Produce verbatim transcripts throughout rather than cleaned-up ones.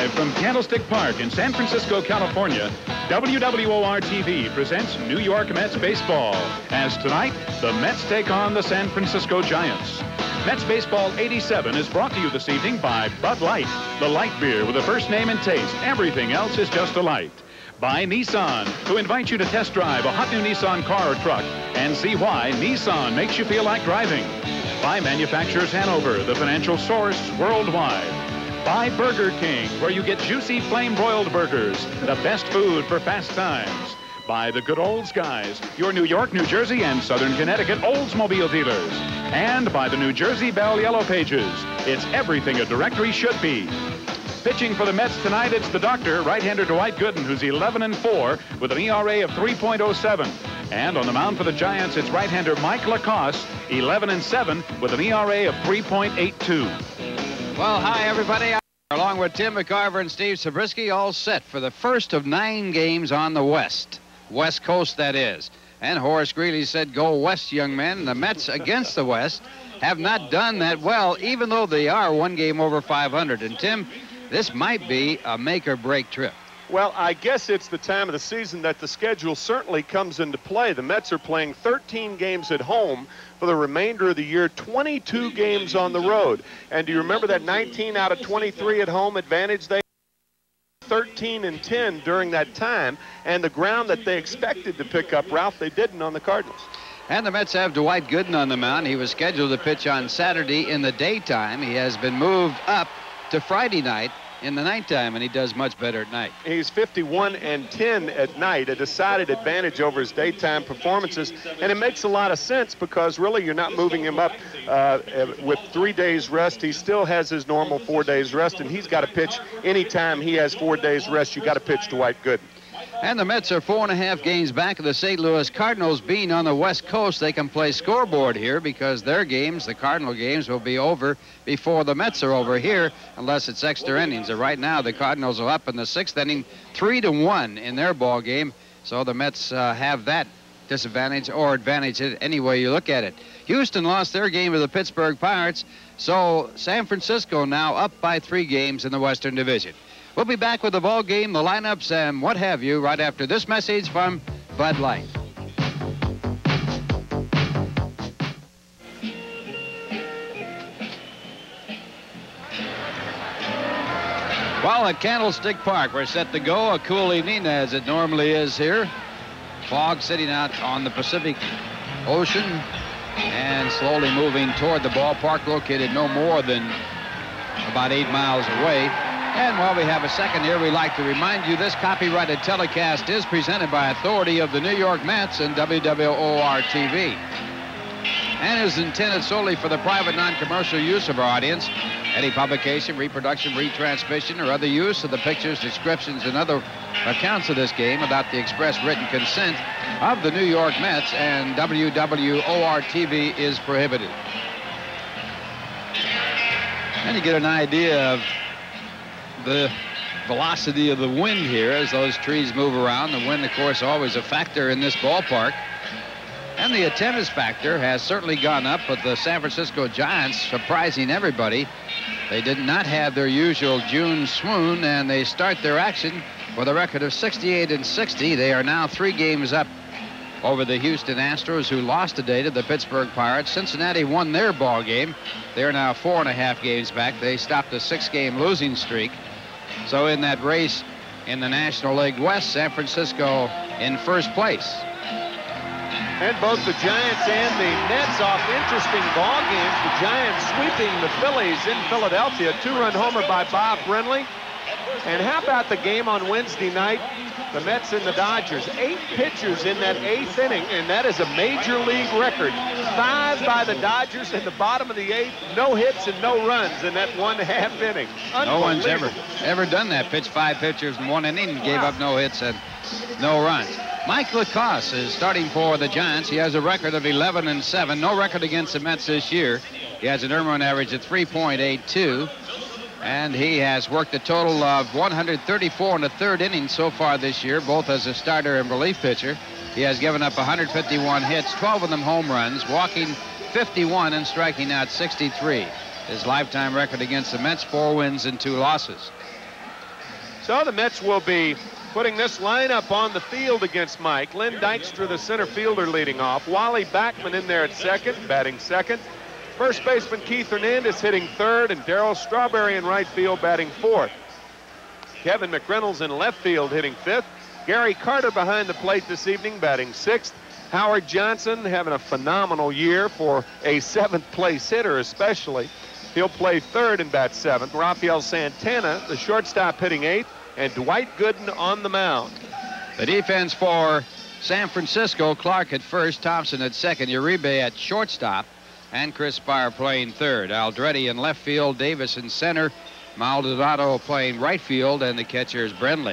Live from Candlestick Park in San Francisco, California, W W O R T V presents New York Mets baseball. As tonight, the Mets take on the San Francisco Giants. Mets Baseball eighty-seven is brought to you this evening by Bud Light, the light beer with a first name and taste. Everything else is just a light. By Nissan, who invite you to test drive a hot new Nissan car or truck and see why Nissan makes you feel like driving. By Manufacturers Hanover, the financial source worldwide. By Burger King, where you get juicy flame-broiled burgers, the best food for fast times. By the Good Olds Guys, your New York, New Jersey, and Southern Connecticut Oldsmobile dealers. And by the New Jersey Bell Yellow Pages. It's everything a directory should be. Pitching for the Mets tonight, it's the doctor, right-hander Dwight Gooden, who's eleven and four with an E R A of three point oh seven. And on the mound for the Giants, it's right-hander Mike LaCoss, eleven and seven with an E R A of three point eight two. Well, hi, everybody. Along with Tim McCarver and Steve Zabriski, all set for the first of nine games on the West. West Coast, that is. And Horace Greeley said, go West, young men. The Mets against the West have not done that well, even though they are one game over five hundred. And, Tim, this might be a make-or-break trip. Well, I guess it's the time of the season that the schedule certainly comes into play. The Mets are playing thirteen games at home for the remainder of the year, twenty-two games on the road. And do you remember that nineteen out of twenty-three at home advantage they thirteen and ten during that time, and the ground that they expected to pick up, Ralph, they didn't on the Cardinals. And the Mets have Dwight Gooden on the mound. He was scheduled to pitch on Saturday in the daytime. He has been moved up to Friday night in the nighttime, and he does much better at night. He's fifty-one and ten at night, a decided advantage over his daytime performances, and it makes a lot of sense because really you're not moving him up uh, with three days rest. He still has his normal four days rest, and he's got to pitch anytime he has four days rest. You got to pitch Dwight Gooden. And the Mets are four and a half games back of the Saint Louis Cardinals. Being on the West Coast, they can play scoreboard here because their games, the Cardinal games, will be over before the Mets are over here, unless it's extra innings. And right now, the Cardinals are up in the sixth inning, three to one in their ball game. So the Mets uh, have that disadvantage or advantage any way you look at it. Houston lost their game to the Pittsburgh Pirates, so San Francisco now up by three games in the Western Division. We'll be back with the ball game, the lineups, and what have you right after this message from Bud Light. Well, at Candlestick Park, we're set to go. A cool evening, as it normally is here. Fog sitting out on the Pacific Ocean and slowly moving toward the ballpark, located no more than about eight miles away. And while we have a second here, we'd like to remind you this copyrighted telecast is presented by authority of the New York Mets and W W O R T V, and is intended solely for the private non-commercial use of our audience. Any publication, reproduction, retransmission, or other use of the pictures, descriptions, and other accounts of this game without the express written consent of the New York Mets and W W O R T V is prohibited. And you get an idea of the velocity of the wind here as those trees move around. The wind, of course, always a factor in this ballpark. And the attendance factor has certainly gone up, but the San Francisco Giants, surprising everybody, they did not have their usual June swoon, and they start their action with a record of sixty-eight and sixty. They are now three games up over the Houston Astros, who lost today to the Pittsburgh Pirates. Cincinnati won their ball game. They're now four and a half games back. They stopped a six-game losing streak. So in that race in the National League West, San Francisco in first place. And both the Giants and the Nets off interesting ball games. The Giants sweeping the Phillies in Philadelphia. Two-run homer by Bob Brenly. And how about the game on Wednesday night? The Mets and the Dodgers. Eight pitchers in that eighth inning, and that is a major league record. Five by the Dodgers in the bottom of the eighth. No hits and no runs in that one half inning. No one's ever ever done that. Pitched five pitchers in one inning and gave up no hits and no runs. Mike LaCoss is starting for the Giants. He has a record of eleven and seven. No record against the Mets this year. He has an earned run average of three point eight two. And he has worked a total of one hundred thirty-four in the third inning so far this year, both as a starter and relief pitcher. He has given up one hundred fifty-one hits, twelve of them home runs, walking fifty-one and striking out sixty-three. His lifetime record against the Mets, four wins and two losses. So the Mets will be putting this lineup on the field against Mike. Lynn Dykstra, the center fielder, leading off. Wally Backman in there at second, batting second. First baseman Keith Hernandez hitting third, and Darryl Strawberry in right field batting fourth. Kevin McReynolds in left field hitting fifth. Gary Carter behind the plate this evening batting sixth. Howard Johnson having a phenomenal year for a seventh place hitter especially. He'll play third and bat seventh. Rafael Santana, the shortstop, hitting eighth, and Dwight Gooden on the mound. The defense for San Francisco: Clark at first, Thompson at second, Uribe at shortstop, and Chris Spire playing third. Aldretti in left field, Davis in center, Maldonado playing right field, and the catcher is Brenly.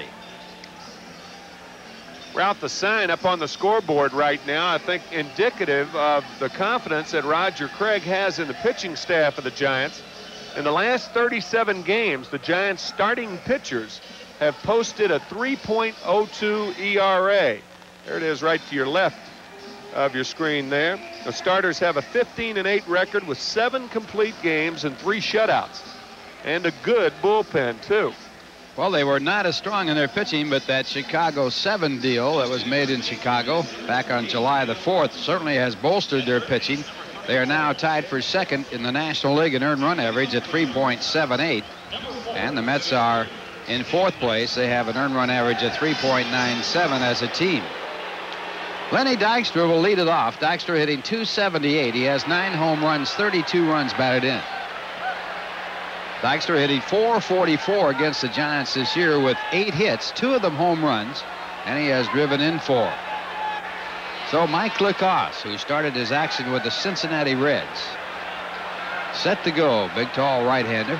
Ralph, the sign up on the scoreboard right now, I think indicative of the confidence that Roger Craig has in the pitching staff of the Giants. In the last thirty-seven games, the Giants' starting pitchers have posted a three point oh two E R A. There it is right to your left of your screen there. The starters have a fifteen and eight record with seven complete games and three shutouts. And a good bullpen, too. Well, they were not as strong in their pitching, but that Chicago seven deal that was made in Chicago back on July the fourth certainly has bolstered their pitching. They are now tied for second in the National League in earned run average at three point seven eight. And the Mets are in fourth place. They have an earned run average of three point nine seven as a team. Lenny Dykstra will lead it off. Dykstra hitting two seventy-eight. He has nine home runs, thirty-two runs batted in. Dykstra hitting four forty-four against the Giants this year with eight hits, two of them home runs, and he has driven in four. So Mike LaCoss, who started his action with the Cincinnati Reds, set to go. Big, tall right-hander.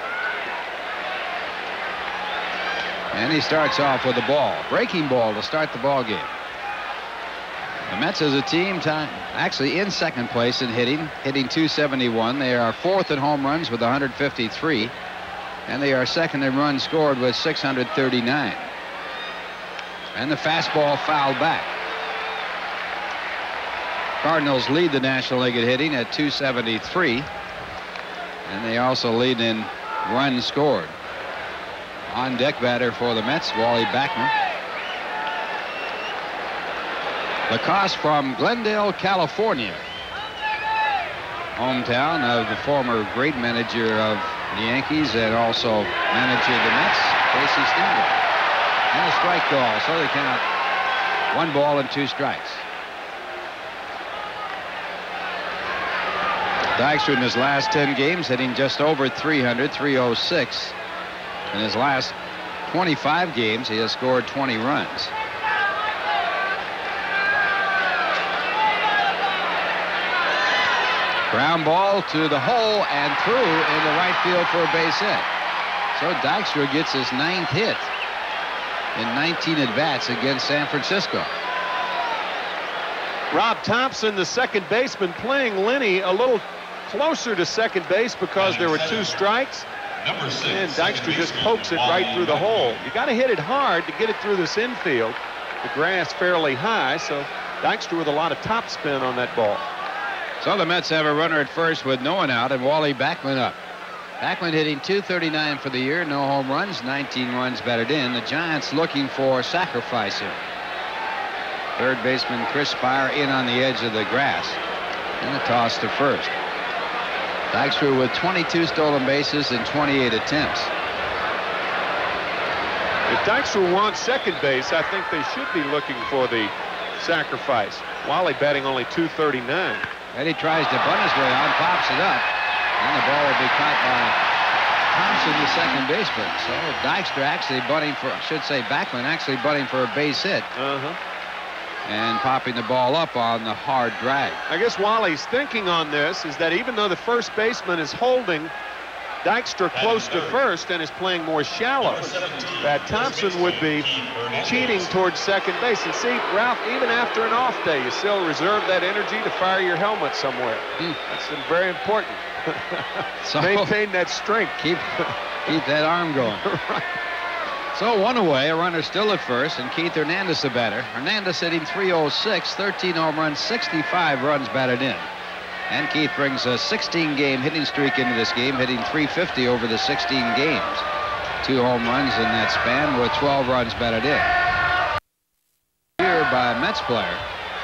And he starts off with a ball. Breaking ball to start the ball game. The Mets as a team time, actually in second place in hitting, hitting two seventy-one. They are fourth in home runs with one hundred fifty-three. And they are second in runs scored with six hundred thirty-nine. And the fastball fouled back. Cardinals lead the National League at hitting at two seventy-three. And they also lead in runs scored. On deck batter for the Mets, Wally Backman. LaCoss from Glendale, California. Hometown of the former great manager of the Yankees and also manager of the Mets, Casey Stengel. And a strike call, so they count one ball and two strikes. Dykstra in his last ten games hitting just over three hundred, three oh six. In his last twenty-five games, he has scored twenty runs. Ground ball to the hole and through in the right field for a base hit. So Dykstra gets his ninth hit in nineteen at-bats against San Francisco. Rob Thompson, the second baseman, playing Lenny a little closer to second base because there were two strikes. And Dykstra just pokes it right through the hole. You got to hit it hard to get it through this infield. The grass fairly high, so Dykstra with a lot of top spin on that ball. So the Mets have a runner at first with no one out, and Wally Backman up. Backman hitting two thirty-nine for the year, no home runs, nineteen runs batted in. The Giants looking for sacrifice here. Third baseman Chris Spire in on the edge of the grass, and a toss to first. Dykstra with twenty-two stolen bases in twenty-eight attempts. If Dykstra wants second base, I think they should be looking for the sacrifice. Wally batting only two thirty-nine. And he tries to bunt his way on, pops it up, and the ball will be caught by Thompson, the second baseman. So Dykstra actually bunting for, I should say Backman actually bunting for a base hit. Uh-huh. And popping the ball up on the hard drag. I guess Wally's thinking on this is that even though the first baseman is holding Dykstra close to first and is playing more shallow, that Thompson would be cheating towards second base. And see, Ralph, even after an off day, you still reserve that energy to fire your helmet somewhere. Mm. That's very important. So maintain that strength. Keep, keep that arm going. Right. So one away, a runner still at first, and Keith Hernandez the batter. Hernandez hitting three oh six, thirteen home runs, sixty-five runs batted in. And Keith brings a sixteen game hitting streak into this game, hitting three fifty over the sixteen games. two home runs in that span with twelve runs batted in. Here by a Mets player.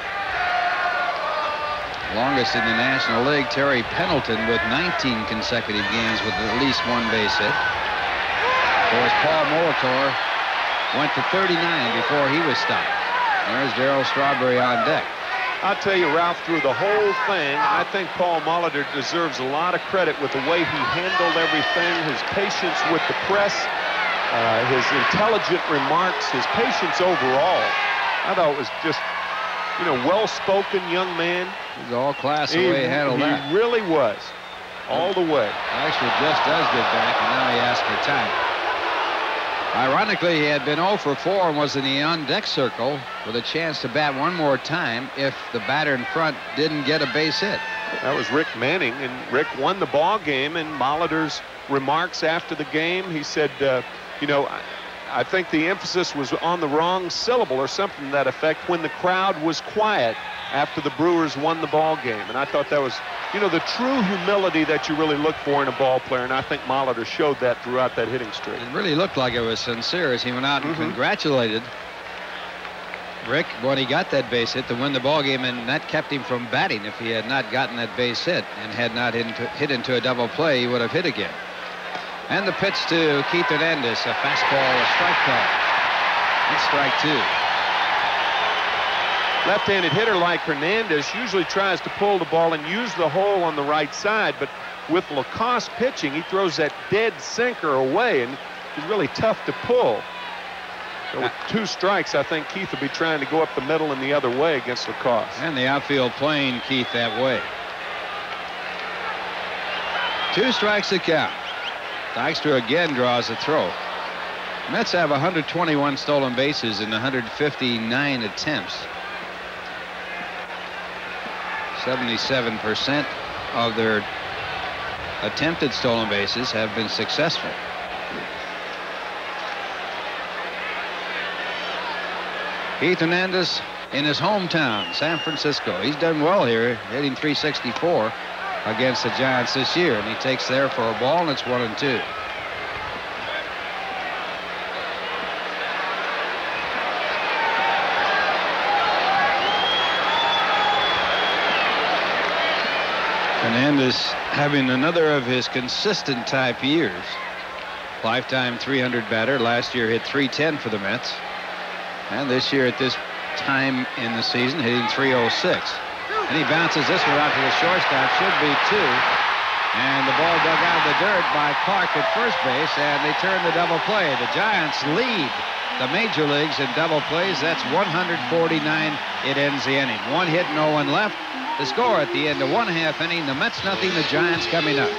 Longest in the National League, Terry Pendleton, with nineteen consecutive games with at least one base hit. Of course, Paul Molitor went to thirty-nine before he was stopped. There's Darryl Strawberry on deck. I'll tell you, Ralph, through the whole thing, I think Paul Molitor deserves a lot of credit with the way he handled everything, his patience with the press, uh, his intelligent remarks, his patience overall. I thought it was just, you know, well-spoken young man. He's all class the he, way he handled he that. He really was, all the way. Actually, just does get back, and now he asks for time. Ironically, he had been oh for four and was in the on-deck circle with a chance to bat one more time if the batter in front didn't get a base hit. That was Rick Manning, and Rick won the ball game. And Molitor's remarks after the game, he said, uh, you know, I, I think the emphasis was on the wrong syllable or something to that effect when the crowd was quiet after the Brewers won the ball game. And I thought that was, you know, the true humility that you really look for in a ball player, and I think Molitor showed that throughout that hitting streak. It really looked like it was sincere as he went out and mm-hmm. congratulated Rick when he got that base hit to win the ball game, and that kept him from batting. If he had not gotten that base hit and had not hit into, hit into a double play, he would have hit again. And the pitch to Keith Hernandez, a fastball, a strike call. It's strike two. Left-handed hitter like Hernandez usually tries to pull the ball and use the hole on the right side, but with LaCoss pitching, he throws that dead sinker away, and it's really tough to pull. So with two strikes, I think Keith will be trying to go up the middle and the other way against LaCoss. And the outfield playing Keith that way. Two strikes to count. Dykstra again draws a throw. Mets have one hundred twenty-one stolen bases in one hundred fifty-nine attempts. seventy-seven percent of their attempted stolen bases have been successful. Keith Hernandez in his hometown, San Francisco. He's done well here, hitting three sixty-four against the Giants this year, and he takes there for a ball, and it's one and two. Hernandez having another of his consistent type years. Lifetime three hundred batter. Last year hit three ten for the Mets. And this year at this time in the season hitting three oh six. And he bounces this one out to the shortstop. Should be two. And the ball dug out of the dirt by Clark at first base, and they turn the double play. The Giants lead the major leagues in double plays. That's one hundred forty-nine. It ends the inning. One hit, no one left. The score at the end of one half inning, the Mets nothing, the Giants coming up.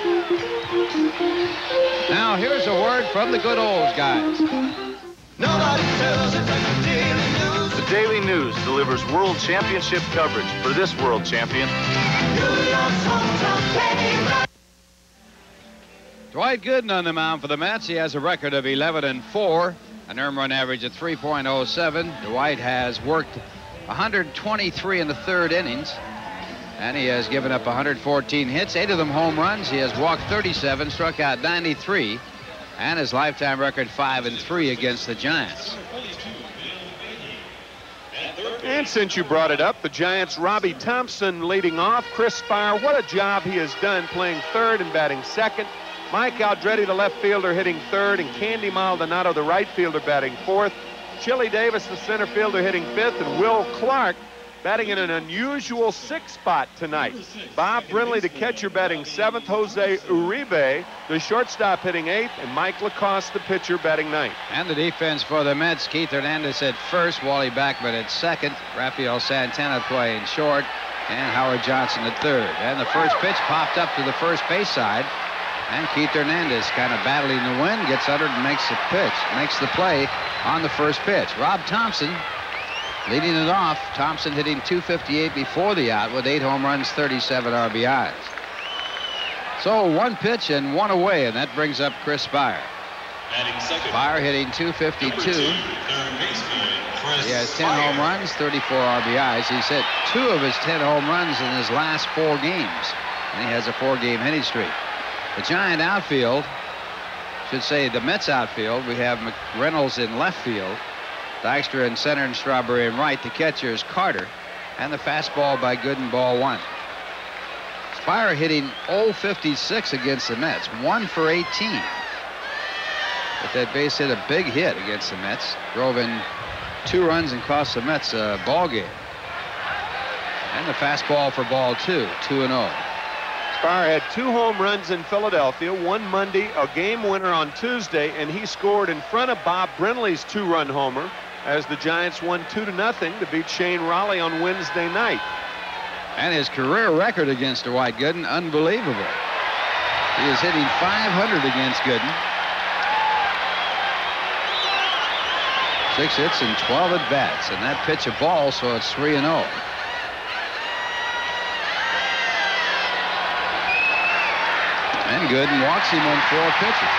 Now here's a word from the good old guys. Nobody tells it like the Daily News. The Daily News delivers World Championship coverage for this world champion. New York's hometown favorite. Dwight Gooden on the mound for the Mets. He has a record of eleven and four, an earned run average of three point oh seven. Dwight has worked one hundred twenty-three in the third innings, and he has given up one hundred fourteen hits, eight of them home runs. He has walked thirty-seven, struck out ninety-three, and his lifetime record five and three against the Giants. And since you brought it up, the Giants' Robbie Thompson leading off. Chris Spire, what a job he has done playing third and batting second. Mike Aldretti, the left fielder, hitting third, and Candy Maldonado, the right fielder, batting fourth. Chili Davis, the center fielder, hitting fifth, and Will Clark batting in an unusual sixth spot tonight. Bob Brinley, the catcher, batting seventh. Jose Uribe, the shortstop, hitting eighth, and Mike LaCoss, the pitcher, batting ninth. And the defense for the Mets, Keith Hernandez at first, Wally Backman at second, Rafael Santana playing short, and Howard Johnson at third. And the first pitch popped up to the first base side, and Keith Hernandez kind of battling the wind, gets under and makes the pitch, makes the play on the first pitch. Rob Thompson leading it off. Thompson hitting two fifty-eight before the out with eight home runs, thirty-seven R B Is. So one pitch and one away, and that brings up Chris Spire. Spire hitting two fifty-two. He has ten home runs, thirty-four R B Is. He's hit two of his ten home runs in his last four games, and he has a four-game hitting streak. The Giant outfield should say the Mets outfield. We have Reynolds in left field, Dykstra in center, and Strawberry in right. The catcher is Carter, and the fastball by Gooden, ball one. Spire hitting oh fifty-six against the Mets, one for eighteen. But that base hit a big hit against the Mets, drove in two runs and cost the Mets a ball game. And the fastball for ball two, two and oh. Spire had two home runs in Philadelphia, one Monday, a game winner on Tuesday, and he scored in front of Bob Brenly's two-run homer as the Giants won two to nothing to beat Shane Raleigh on Wednesday night. And his career record against Dwight Gooden, unbelievable. He is hitting five hundred against Gooden. Six hits and twelve at bats, and that pitch a ball, so it's three and oh. And Gooden walks him on four pitches.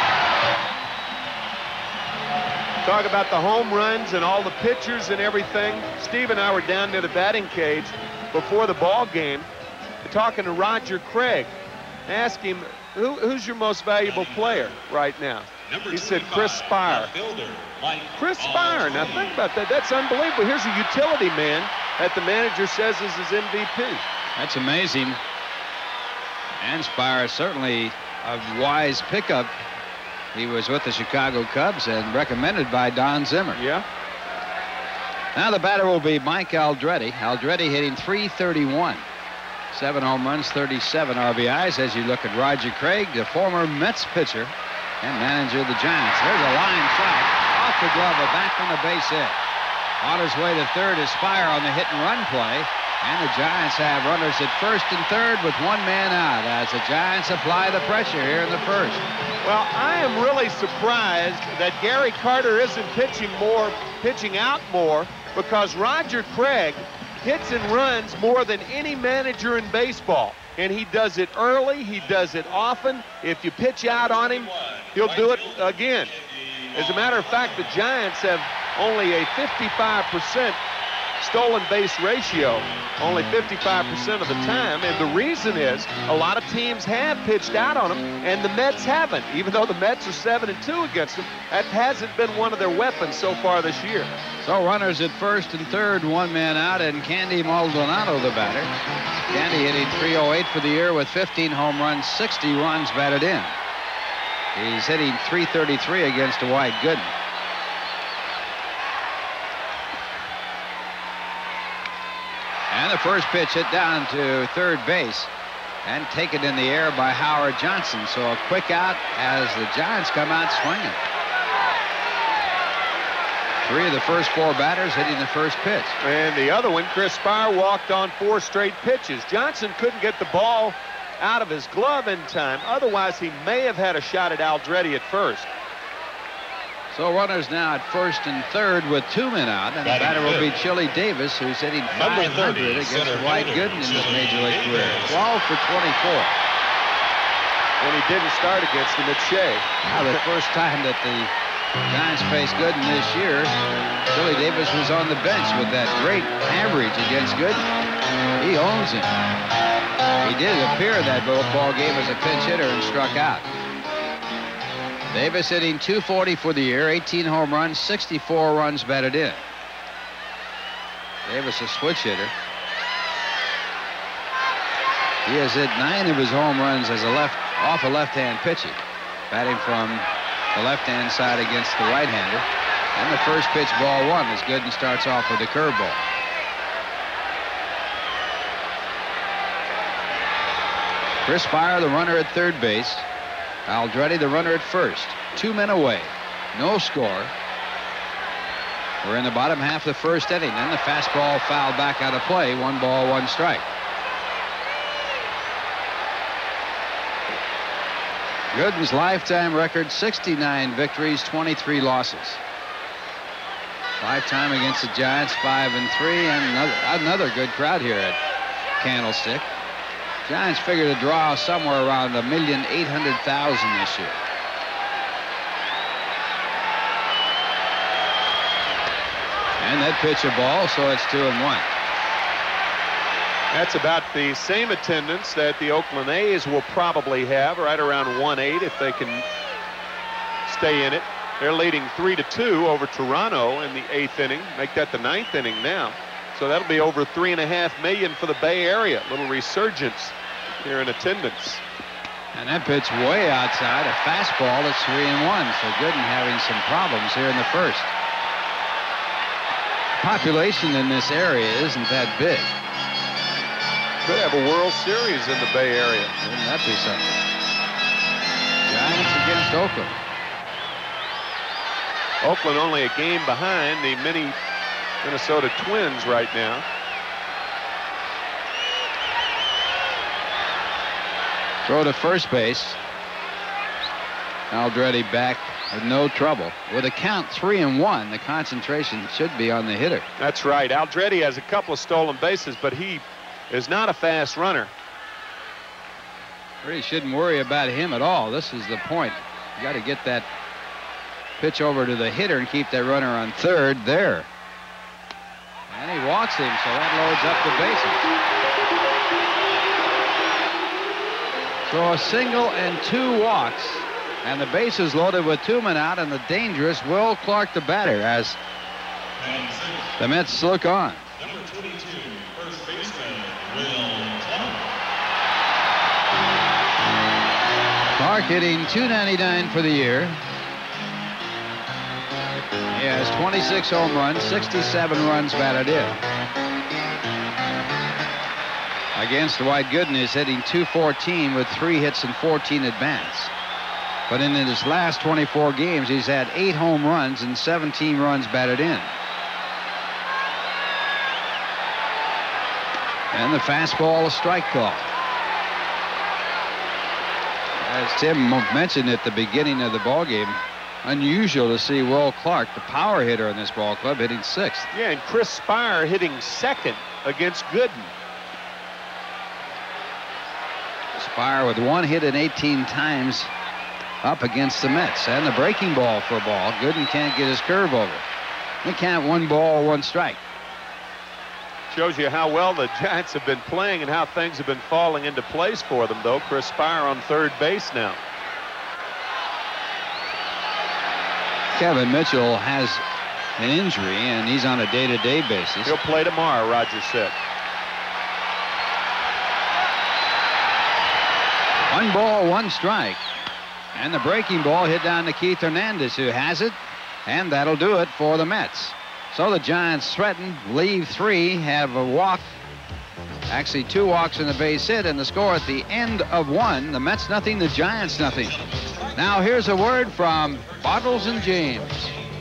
Talk about the home runs and all the pitchers and everything. Steve and I were down near the batting cage before the ball game, talking to Roger Craig. Asked him, Who, who's your most valuable player right now? He said Chris Spire. Chris Spire. Now think about that. That's unbelievable. Here's a utility man that the manager says is his M V P. That's amazing. And Spire is certainly a wise pickup. He was with the Chicago Cubs and recommended by Don Zimmer. Yeah. Now the batter will be Mike Aldretti. Aldretti hitting three thirty-one. Seven home runs, thirty-seven R B Is as you look at Roger Craig, the former Mets pitcher and manager of the Giants. There's a line shot off the glove, a back on the base hit. On his way to third is Spire on the hit and run play. And the Giants have runners at first and third with one man out as the Giants apply the pressure here in the first. Well, I am really surprised that Gary Carter isn't pitching more, pitching out more, because Roger Craig hits and runs more than any manager in baseball. And he does it early, he does it often. If you pitch out on him, he'll do it again. As a matter of fact, the Giants have only a fifty-five percent stolen base ratio, only fifty-five percent of the time, and the reason is a lot of teams have pitched out on them and the Mets haven't. Even though the Mets are seven and two against them, that hasn't been one of their weapons so far this year. So runners at first and third, one man out, and Candy Maldonado the batter. Candy hitting three oh eight for the year with fifteen home runs, sixty runs batted in. He's hitting three thirty-three against Dwight Gooden. And the first pitch hit down to third base and taken in the air by Howard Johnson. So a quick out as the Giants come out swinging. Three of the first four batters hitting the first pitch. And the other one, Chris Spire, walked on four straight pitches. Johnson couldn't get the ball out of his glove in time. Otherwise, he may have had a shot at Aldretti at first. So runners now at first and third with two men out, and the batter will be Chili Davis, who's hitting five hundred against Dwight Gooden in his major league career. twelve for twenty-four. When he didn't start against him at Shea. Now the first time that the Giants faced Gooden this year, Chili Davis was on the bench with that great average against Gooden. He owns him. He did appear that ball game as a pinch hitter and struck out. Davis hitting two forty for the year, eighteen home runs, sixty-four runs batted in. Davis a switch hitter. He has hit nine of his home runs as a left off a left-hand pitching, batting from the left-hand side against the right-hander. And the first pitch, ball one, as Gooden starts off with a curveball. Chris Spire, the runner at third base. Aldretti, the runner at first. Two men away. No score. We're in the bottom half of the first inning. Then the fastball fouled back out of play. One ball, one strike. Gooden's lifetime record, sixty-nine victories, twenty-three losses. Lifetime against the Giants, five and three, and another, another good crowd here at Candlestick. Giants figure to draw somewhere around a million eight hundred thousand this year. And that pitch a ball, so it's two and one. That's about the same attendance that the Oakland A's will probably have, right around one eight, if they can stay in it. They're leading three to two over Toronto in the eighth inning. Make that the ninth inning now. So that'll be over three and a half million for the Bay Area. Little resurgence here in attendance. And that pitch way outside, a fastball that's three and one. So Gooden having some problems here in the first. Population in this area isn't that big. Could have a World Series in the Bay Area. Wouldn't that be something? Giants against Oakland. Oakland only a game behind the mini Minnesota Twins right now. Throw to first base. Aldretti back with no trouble. With a count three and one, the concentration should be on the hitter. That's right. Aldretti has a couple of stolen bases, but he is not a fast runner. Really shouldn't worry about him at all. This is the point. You got to get that pitch over to the hitter and keep that runner on third there. And he walks him, so that loads up the bases. So a single and two walks, and the bases loaded with two men out, and the dangerous Will Clark, the batter, as the Mets look on. Number twenty-two, first baseman, Will Clark. Clark hitting two ninety-nine for the year. He has twenty-six home runs, sixty-seven runs batted in. Against Dwight Gooden is hitting two fourteen with three hits and fourteen at bats. But in his last twenty-four games, he's had eight home runs and seventeen runs batted in. And the fastball, a strike call. As Tim mentioned at the beginning of the ballgame, unusual to see Will Clark, the power hitter in this ball club, hitting sixth. Yeah, and Chris Spire hitting second against Gooden. Spire with one hit and eighteen times up against the Mets. And the breaking ball for a ball. Gooden can't get his curve over. They can't one ball, one strike. Shows you how well the Giants have been playing and how things have been falling into place for them, though. Chris Spire on third base now. Kevin Mitchell has an injury, and he's on a day-to-day basis. He'll play tomorrow, Roger said. One ball, one strike. And the breaking ball hit down to Keith Hernandez, who has it. And that'll do it for the Mets. So the Giants threaten, leave three, have a walk. Actually, two walks and a base hit, and the score at the end of one. The Mets nothing, the Giants nothing. Now here's a word from Bottles and James.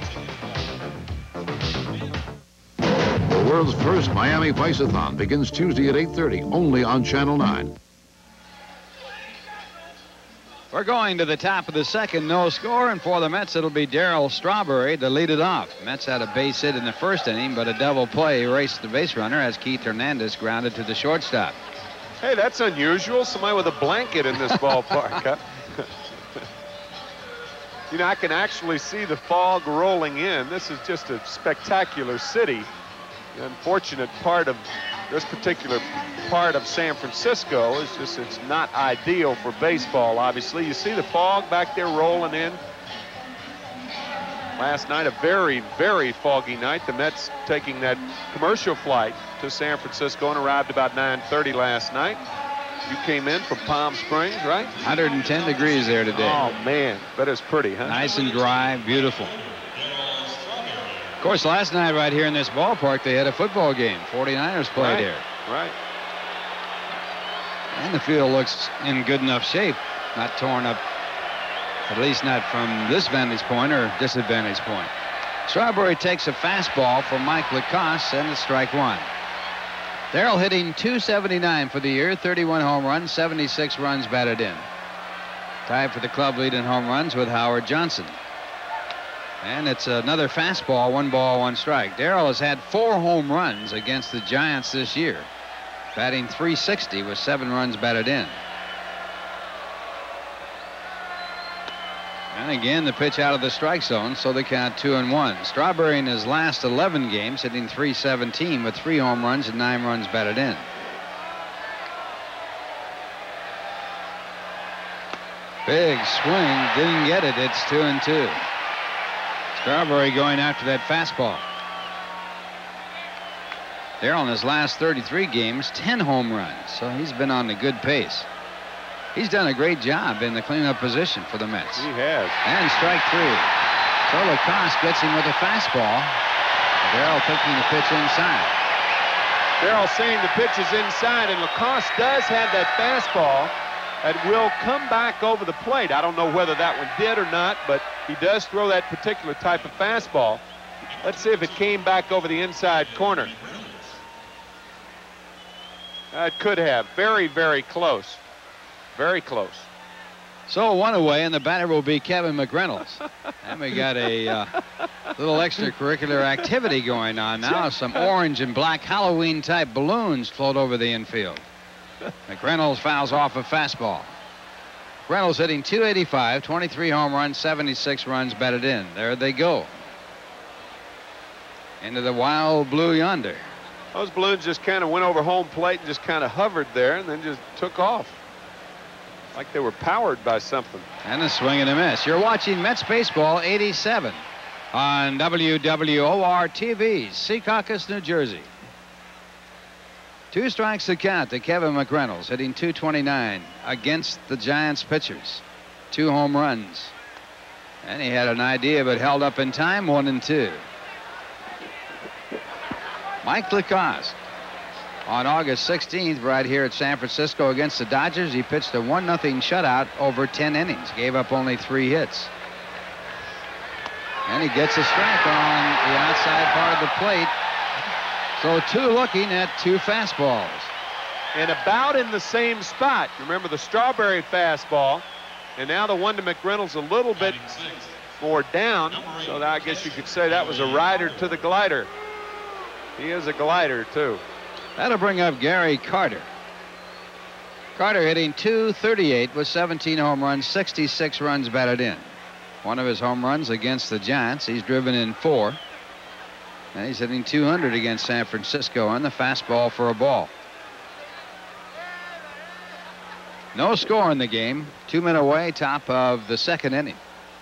The world's first Miami Vice-a-thon begins Tuesday at eight thirty, only on Channel nine. We're going to the top of the second, no score, and for the Mets it'll be Darryl Strawberry to lead it off. Mets had a base hit in the first inning, but a double play erased the base runner as Keith Hernandez grounded to the shortstop. Hey, that's unusual. Somebody with a blanket in this ballpark. Huh? You know, I can actually see the fog rolling in. This is just a spectacular city. The unfortunate part of this particular part of San Francisco is just it's not ideal for baseball, obviously. You see the fog back there rolling in. Last night, a very, very foggy night. The Mets taking that commercial flight to San Francisco and arrived about nine thirty last night. You came in from Palm Springs, right? one hundred ten degrees there today. Oh, man. That is pretty, huh? Nice and dry, beautiful. Of course, last night right here in this ballpark, they had a football game. forty-niners played Right. here. Right. And the field looks in good enough shape. Not torn up, at least not from this vantage point or disadvantage point. Strawberry takes a fastball from Mike LaCoss, and it's strike one. Darryl hitting two seventy-nine for the year, thirty-one home runs, seventy-six runs batted in. Tied for the club lead in home runs with Howard Johnson. And it's another fastball, one ball, one strike. Darryl has had four home runs against the Giants this year, batting three sixty with seven runs batted in. And again, the pitch out of the strike zone, so they count two and one. Strawberry in his last eleven games hitting three seventeen with three home runs and nine runs batted in. Big swing, didn't get it. It's two and two. Strawberry going after that fastball. Darrell in his last thirty-three games, ten home runs, so he's been on a good pace. He's done a great job in the cleanup position for the Mets. He has. And strike three. So LaCoss gets him with a fastball. Darrell taking the pitch inside. Darrell saying the pitch is inside, and LaCoss does have that fastball that will come back over the plate. I don't know whether that one did or not, but he does throw that particular type of fastball. Let's see if it came back over the inside corner. Uh, it could have. Very, very close. Very close. So one away, and the batter will be Kevin McReynolds. And we got a uh, little extracurricular activity going on now. Some orange and black Halloween-type balloons float over the infield. McReynolds fouls off a fastball. Reynolds hitting two eighty-five, twenty-three home runs, seventy-six runs batted in. There they go. Into the wild blue yonder. Those balloons just kind of went over home plate and just kind of hovered there and then just took off. Like they were powered by something. And a swing and a miss. You're watching Mets Baseball eighty-seven on W W O R T V, Secaucus, New Jersey. Two strikes to count to Kevin McReynolds, hitting two twenty-nine against the Giants pitchers. Two home runs. And he had an idea, but held up in time, one and two. Mike LaCoss on August sixteenth, right here at San Francisco against the Dodgers, he pitched a one nothing shutout over ten innings, gave up only three hits. And he gets a strike on the outside part of the plate. So two looking at two fastballs. And about in the same spot. Remember the Strawberry fastball, and now the one to McReynolds a little bit more down. So I guess you could say that was a rider to the glider. He is a glider, too. That'll bring up Gary Carter. Carter hitting two thirty-eight with seventeen home runs, sixty-six runs batted in. One of his home runs against the Giants. He's driven in four. And he's hitting two hundred against San Francisco on the fastball for a ball. No score in the game. Two men away, top of the second inning.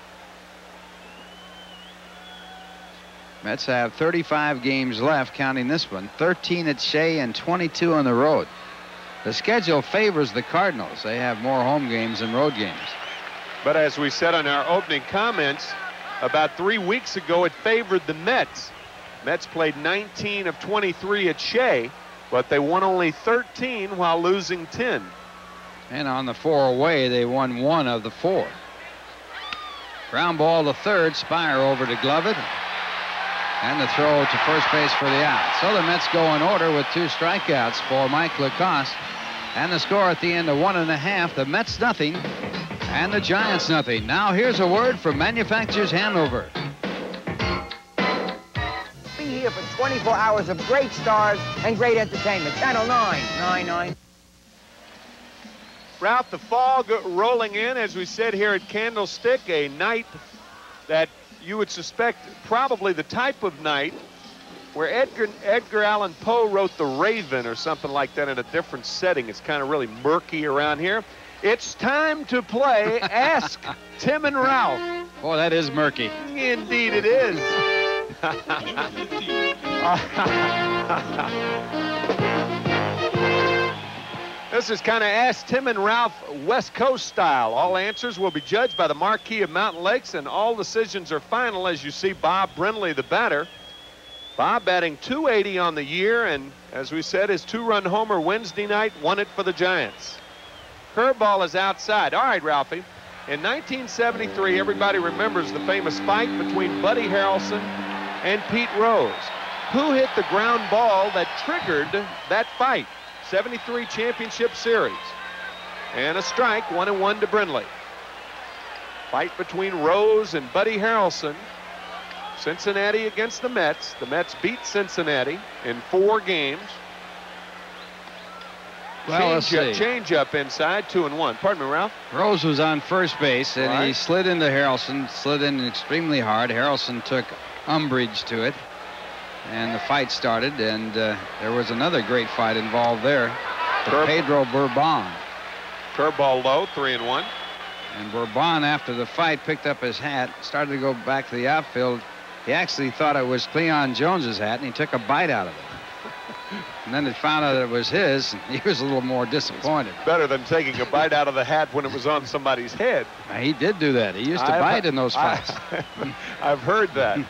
Mets have thirty-five games left, counting this one. thirteen at Shea and twenty-two on the road. The schedule favors the Cardinals. They have more home games than road games. But as we said on our opening comments, about three weeks ago, it favored the Mets. Mets played nineteen of twenty-three at Shea, but they won only thirteen while losing ten. And on the four away, they won one of the four. Ground ball to third, Spire over to Glovett. And the throw to first base for the out. So the Mets go in order with two strikeouts for Mike LaCoss. And the score at the end of one and a half, the Mets nothing and the Giants nothing. Now here's a word from Manufacturers Hanover. Be here for twenty-four hours of great stars and great entertainment. Channel nine, nine nine. Ralph, the fog rolling in, as we said here at Candlestick, a night that you would suspect probably the type of night where Edgar, Edgar Allan Poe wrote The Raven or something like that in a different setting. It's kind of really murky around here. It's time to play Ask Tim and Ralph. Boy, that is murky. Indeed it is. This is kind of Ask Tim and Ralph West Coast style. All answers will be judged by the Marquis of Mountain Lakes, and all decisions are final as you see Bob Brindley, the batter. Bob batting two eighty on the year, and as we said, his two-run homer Wednesday night won it for the Giants. Curveball is outside. All right, Ralphie. In nineteen seventy-three, everybody remembers the famous fight between Buddy Harrelson and Pete Rose. Who hit the ground ball that triggered that fight? seventy-three Championship Series. And a strike, one and one to Brindley. Fight between Rose and Buddy Harrelson. Cincinnati against the Mets. The Mets beat Cincinnati in four games. Well, let's change, see. up, change up inside, two and one. Pardon me, Ralph. Rose was on first base, and Right. he slid into Harrelson, slid in extremely hard. Harrelson took umbrage to it, and the fight started, and uh, there was another great fight involved there. The Curve- Pedro Bourbon. Curveball low, three and one. And Bourbon, after the fight, picked up his hat, started to go back to the outfield. He actually thought it was Cleon Jones's hat, and he took a bite out of it. And then he found out it was his, and he was a little more disappointed. It's better than taking a bite out of the hat when it was on somebody's head. He did do that. He used to I've, bite in those fights. I, I've heard that.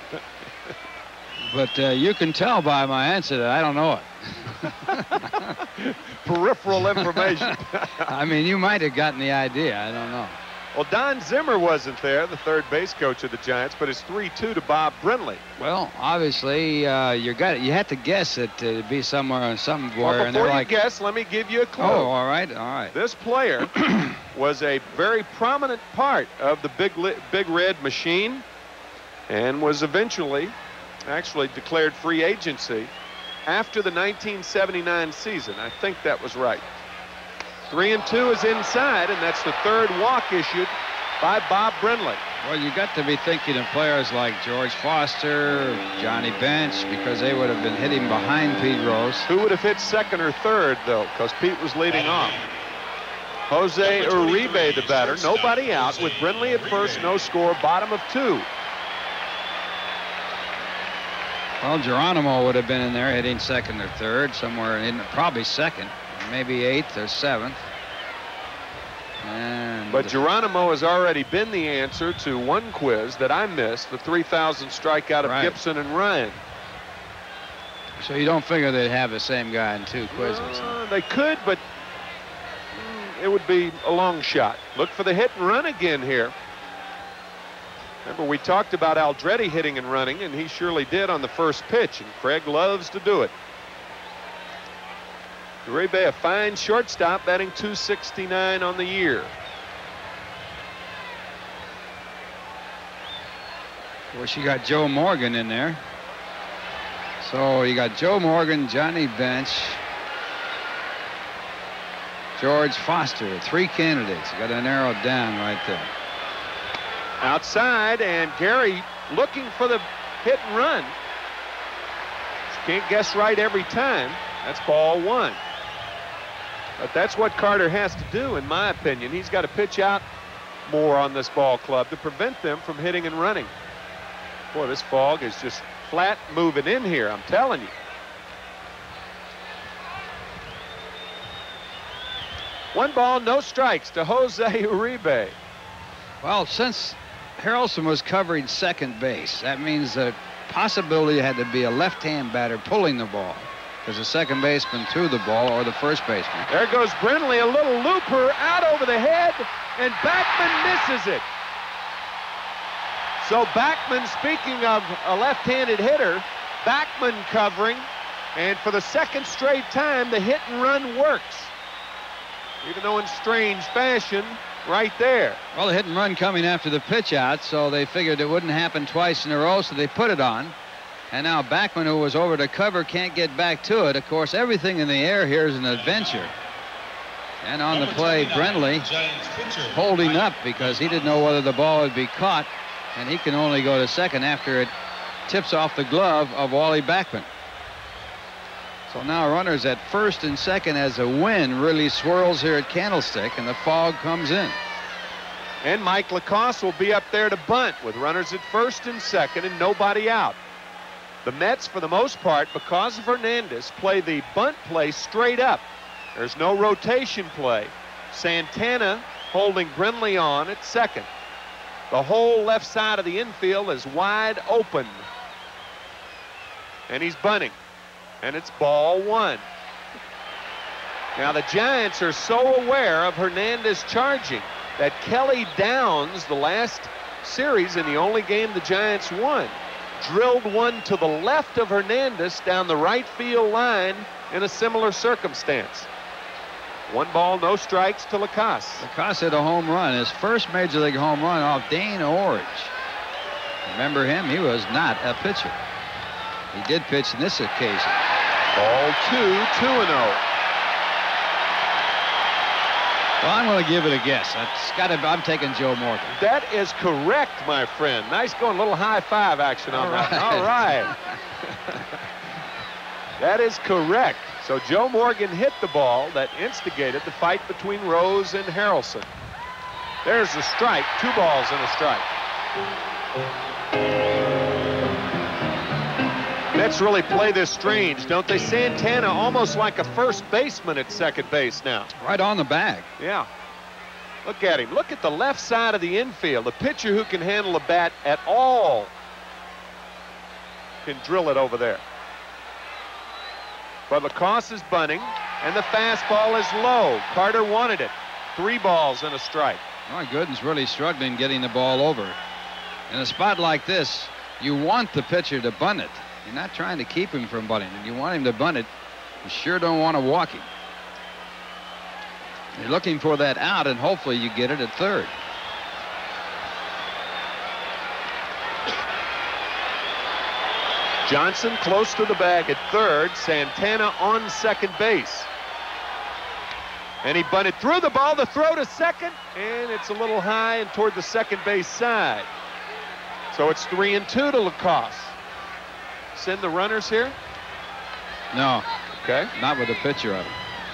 But uh, you can tell by my answer that I don't know it. Peripheral information. I mean, you might have gotten the idea. I don't know. Well, Don Zimmer wasn't there, the third base coach of the Giants, but it's three two to Bob Brindley. Well, obviously, uh, you got you had to guess it to be somewhere, somewhere. Well, and before they're you like, guess, let me give you a clue. Oh, all right, all right. This player was a very prominent part of the Big, Big Red machine and was eventually actually declared free agency after the nineteen seventy-nine season. I think that was right. Three and two is inside, and that's the third walk issued by Bob Brindley. Well, you got to be thinking of players like George Foster, Johnny Bench, because they would have been hitting behind Pete Rose. Who would have hit second or third, though, because Pete was leading off? Jose Uribe, the batter. Nobody out with Brindley at first, no score, bottom of two. Well, Geronimo would have been in there hitting second or third, somewhere in probably second, maybe eighth or seventh. And but Geronimo has already been the answer to one quiz that I missed, the three thousand strikeout of right. Gibson and Ryan. So you don't figure they'd have the same guy in two quizzes? Uh, they could, but mm, it would be a long shot. Look for the hit and run again here. Remember, we talked about Aldretti hitting and running, and he surely did on the first pitch, and Craig loves to do it. Uribe, a fine shortstop, batting two sixty-nine on the year. Of course, you got Joe Morgan in there. So you got Joe Morgan, Johnny Bench, George Foster, three candidates. You got to narrow it down right there. Outside, and Gary looking for the hit and run. Can't guess right every time. That's ball one. But that's what Carter has to do, in my opinion. He's got to pitch out more on this ball club to prevent them from hitting and running. Boy, this fog is just flat moving in here, I'm telling you. One ball, no strikes to Jose Uribe. Well, since Harrelson was covering second base, that means the possibility had to be a left-hand batter pulling the ball, because the second baseman threw the ball, or the first baseman. There goes Brindley, a little looper out over the head, and Backman misses it. So Backman, speaking of a left-handed hitter, Backman covering, and for the second straight time, the hit and run works. Even though in strange fashion, right there. Well, the hit and run coming after the pitch out, so they figured it wouldn't happen twice in a row, so they put it on. And now Backman, who was over to cover, can't get back to it. Of course, everything in the air here is an adventure. And on the play, Brindley holding up because he didn't know whether the ball would be caught, and he can only go to second after it tips off the glove of Wally Backman. So now runners at first and second as the wind really swirls here at Candlestick, and the fog comes in. And Mike LaCoss will be up there to bunt with runners at first and second and nobody out. The Mets, for the most part, because of Hernandez, play the bunt play straight up. There's no rotation play. Santana holding Brindley on at second. The whole left side of the infield is wide open. And he's bunting. And it's ball one. Now the Giants are so aware of Hernandez charging that Kelly Downs, the last series and the only game the Giants won, drilled one to the left of Hernandez down the right field line in a similar circumstance. One ball, no strikes to LaCoss. LaCoss hit a home run, his first major league home run off Dane Orridge. Remember him? He was not a pitcher. He did pitch in this occasion. Ball two, two and oh. Well, I'm going to give it a guess. It's got to, I'm taking Joe Morgan. That is correct, my friend. Nice going, little high five action on that. All right. That is correct. So Joe Morgan hit the ball that instigated the fight between Rose and Harrelson. There's a strike. Two balls and a strike. Mets really play this strange, don't they? Santana almost like a first baseman at second base now. Right on the bag. Yeah. Look at him. Look at the left side of the infield. A pitcher who can handle a bat at all can drill it over there. But LaCoss is bunting, and the fastball is low. Carter wanted it. Three balls and a strike. Oh, Gooden's really struggling getting the ball over. In a spot like this, you want the pitcher to bunt it. You're not trying to keep him from bunting it. You want him to bunt it. You sure don't want to walk him. You're looking for that out, and hopefully you get it at third. Johnson close to the bag at third. Santana on second base. And he bunted through the ball. The throw to second, and it's a little high and toward the second base side. So it's three and two to LaCoss. Send the runners here? No. Okay. Not with a pitcher of it.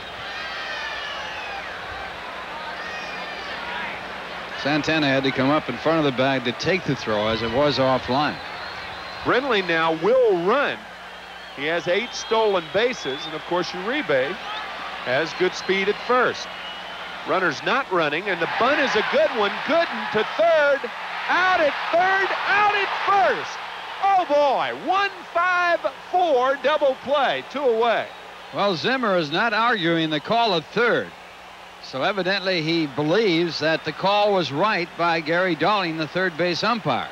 Santana had to come up in front of the bag to take the throw as it was offline. Brindley now will run. He has eight stolen bases, and of course Uribe has good speed at first. Runner's not running, and the bunt is a good one. Gooden to third, out at third, out at first. Oh boy, one five four double play, two away. Well, Zimmer is not arguing the call at third. So evidently he believes that the call was right by Gary Darling, the third base umpire.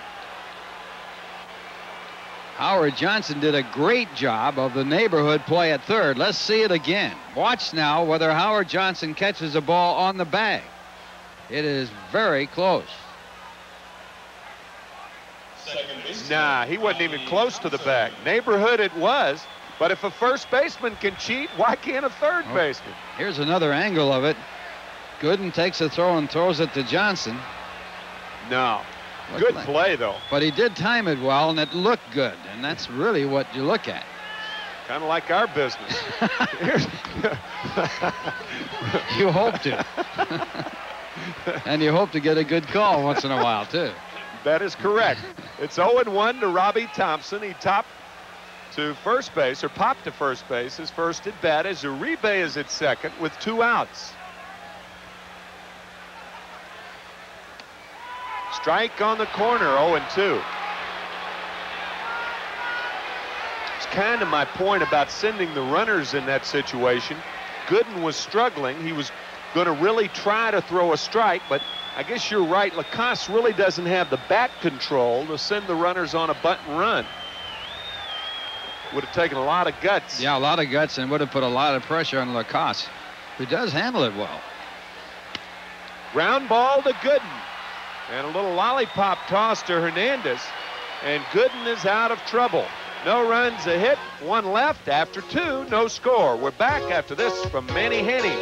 Howard Johnson did a great job of the neighborhood play at third. Let's see it again. Watch now whether Howard Johnson catches a ball on the bag. It is very close. Nah, he wasn't even close to the bag. Neighborhood it was, but if a first baseman can cheat, why can't a third oh, baseman? Here's another angle of it. Gooden takes a throw and throws it to Johnson. No. Looked Good like, play, though. But he did time it well, and it looked good, and that's really what you look at. Kind of like our business. You hope to. And you hope to get a good call once in a while, too. That is correct. It's oh and one to Robbie Thompson. He topped to first base, or popped to first base, his first at bat, as Uribe is at second with two outs. Strike on the corner, oh and two. It's kind of my point about sending the runners in that situation. Gooden was struggling. He was going to really try to throw a strike, but I guess you're right. LaCoss really doesn't have the bat control to send the runners on a bunt and run. Would have taken a lot of guts. Yeah, a lot of guts, and would have put a lot of pressure on LaCoss, who does handle it well. Ground ball to Gooden. And a little lollipop toss to Hernandez. And Gooden is out of trouble. No runs, a hit, one left. After two, no score. We're back after this from Manny Haney.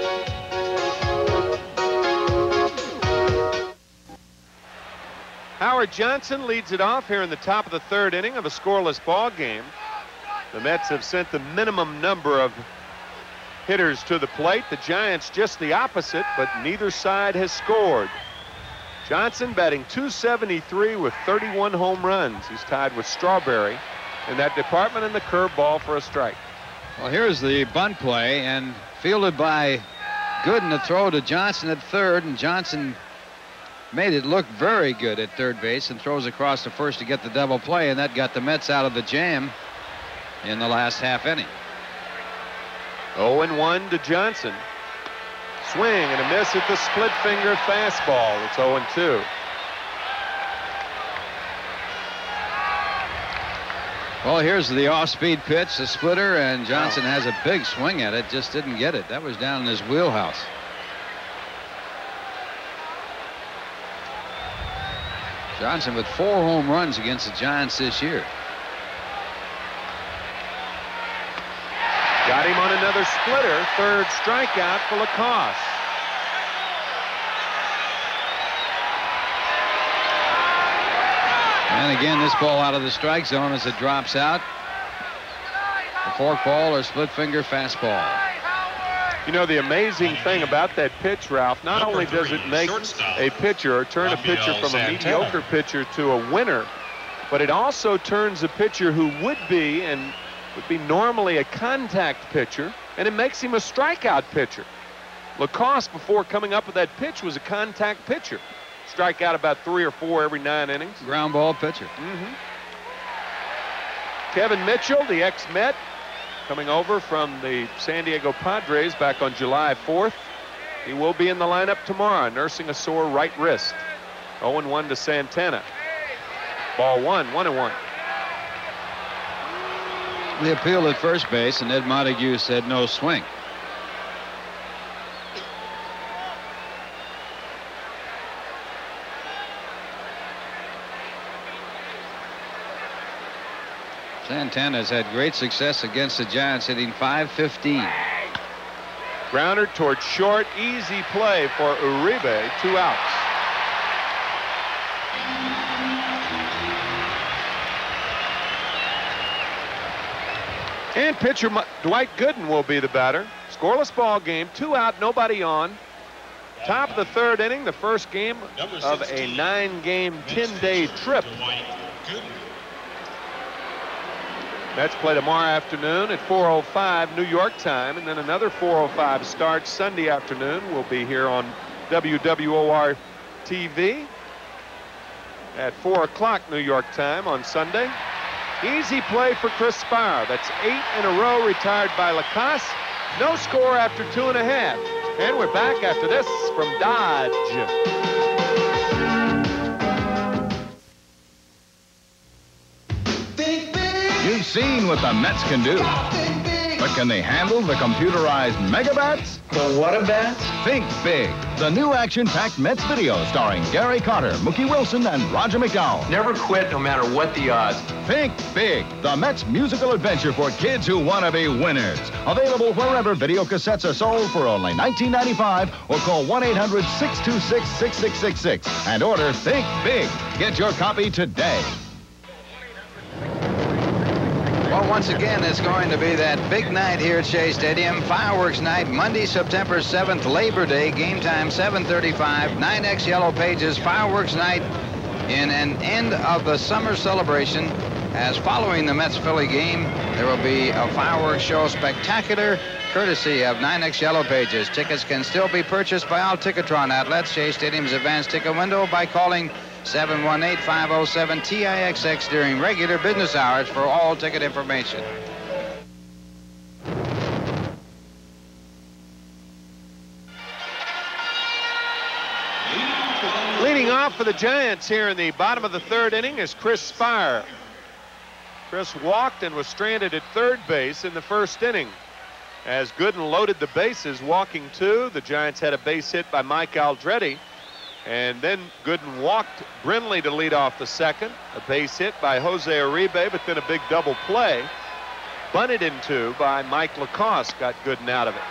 Howard Johnson leads it off here in the top of the third inning of a scoreless ball game. The Mets have sent the minimum number of hitters to the plate. The Giants just the opposite, but neither side has scored. Johnson batting two seventy-three with thirty-one home runs. He's tied with Strawberry in that department, and the curveball for a strike. Well, here's the bunt play, and fielded by Gooden, a throw to Johnson at third, and Johnson made it look very good at third base and throws across to first to get the double play, and that got the Mets out of the jam in the last half inning. oh and one to Johnson. Swing and a miss at the split finger fastball. It's oh and two. Well, here's the off-speed pitch, the splitter, and Johnson has a big swing at it, just didn't get it. That was down in his wheelhouse. Johnson with four home runs against the Giants this year. Got him on another splitter. Third strikeout for LaCoss. And again, this ball out of the strike zone as it drops out. The fork ball or split finger fastball. You know, the amazing thing about that pitch, Ralph, not only does it make a pitcher or turn a pitcher from a mediocre pitcher to a winner, but it also turns a pitcher who would be and would be normally a contact pitcher, and it makes him a strikeout pitcher. LaCoss, before coming up with that pitch, was a contact pitcher. Strike out about three or four every nine innings. Ground ball pitcher. Mm-hmm. Kevin Mitchell, the ex-Met, coming over from the San Diego Padres back on July fourth. He will be in the lineup tomorrow, nursing a sore right wrist. oh and one to Santana. Ball one, one and one. The appeal at first base, and Ed Montague said no swing. Santana's had great success against the Giants, hitting five fifteen. Grounder toward short, easy play for Uribe, two outs. And pitcher Dwight Gooden will be the batter. Scoreless ball game, two out, nobody on. Top of the third inning, the first game of a nine-game, ten-day trip. Mets play tomorrow afternoon at four oh five New York time, and then another four oh five start Sunday afternoon. We'll be here on W W O R T V at four o'clock New York time on Sunday. Easy play for Chris Spire. That's eight in a row retired by LaCoss. No score after two and a half. And we're back after this from Dodge. You've seen what the Mets can do. But can they handle the computerized megabats? The what a bats? Think big. The new action-packed Mets video starring Gary Carter, Mookie Wilson, and Roger McDowell. Never quit no matter what the odds. Think big. The Mets musical adventure for kids who want to be winners. Available wherever video cassettes are sold for only nineteen ninety-five dollars or call one eight hundred, six two six, six six six six and order Think Big. Get your copy today. Well, once again, it's going to be that big night here at Shea Stadium. Fireworks night, Monday, September seventh, Labor Day. Game time, seven thirty-five. nine X Yellow Pages. Fireworks night in an end of the summer celebration. As following the Mets-Philly game, there will be a fireworks show spectacular, courtesy of nine X Yellow Pages. Tickets can still be purchased by all Ticketron outlets. Shea Stadium's advanced ticket window by calling seven one eight, five oh seven, T I X X during regular business hours for all ticket information. Leading off for the Giants here in the bottom of the third inning is Chris Spire. Chris walked and was stranded at third base in the first inning. As Gooden loaded the bases, walking two, the Giants had a base hit by Mike Aldretti. And then Gooden walked Brindley to lead off the second. A base hit by Jose Uribe, but then a big double play. Bunted into by Mike LaCoss, got Gooden out of it.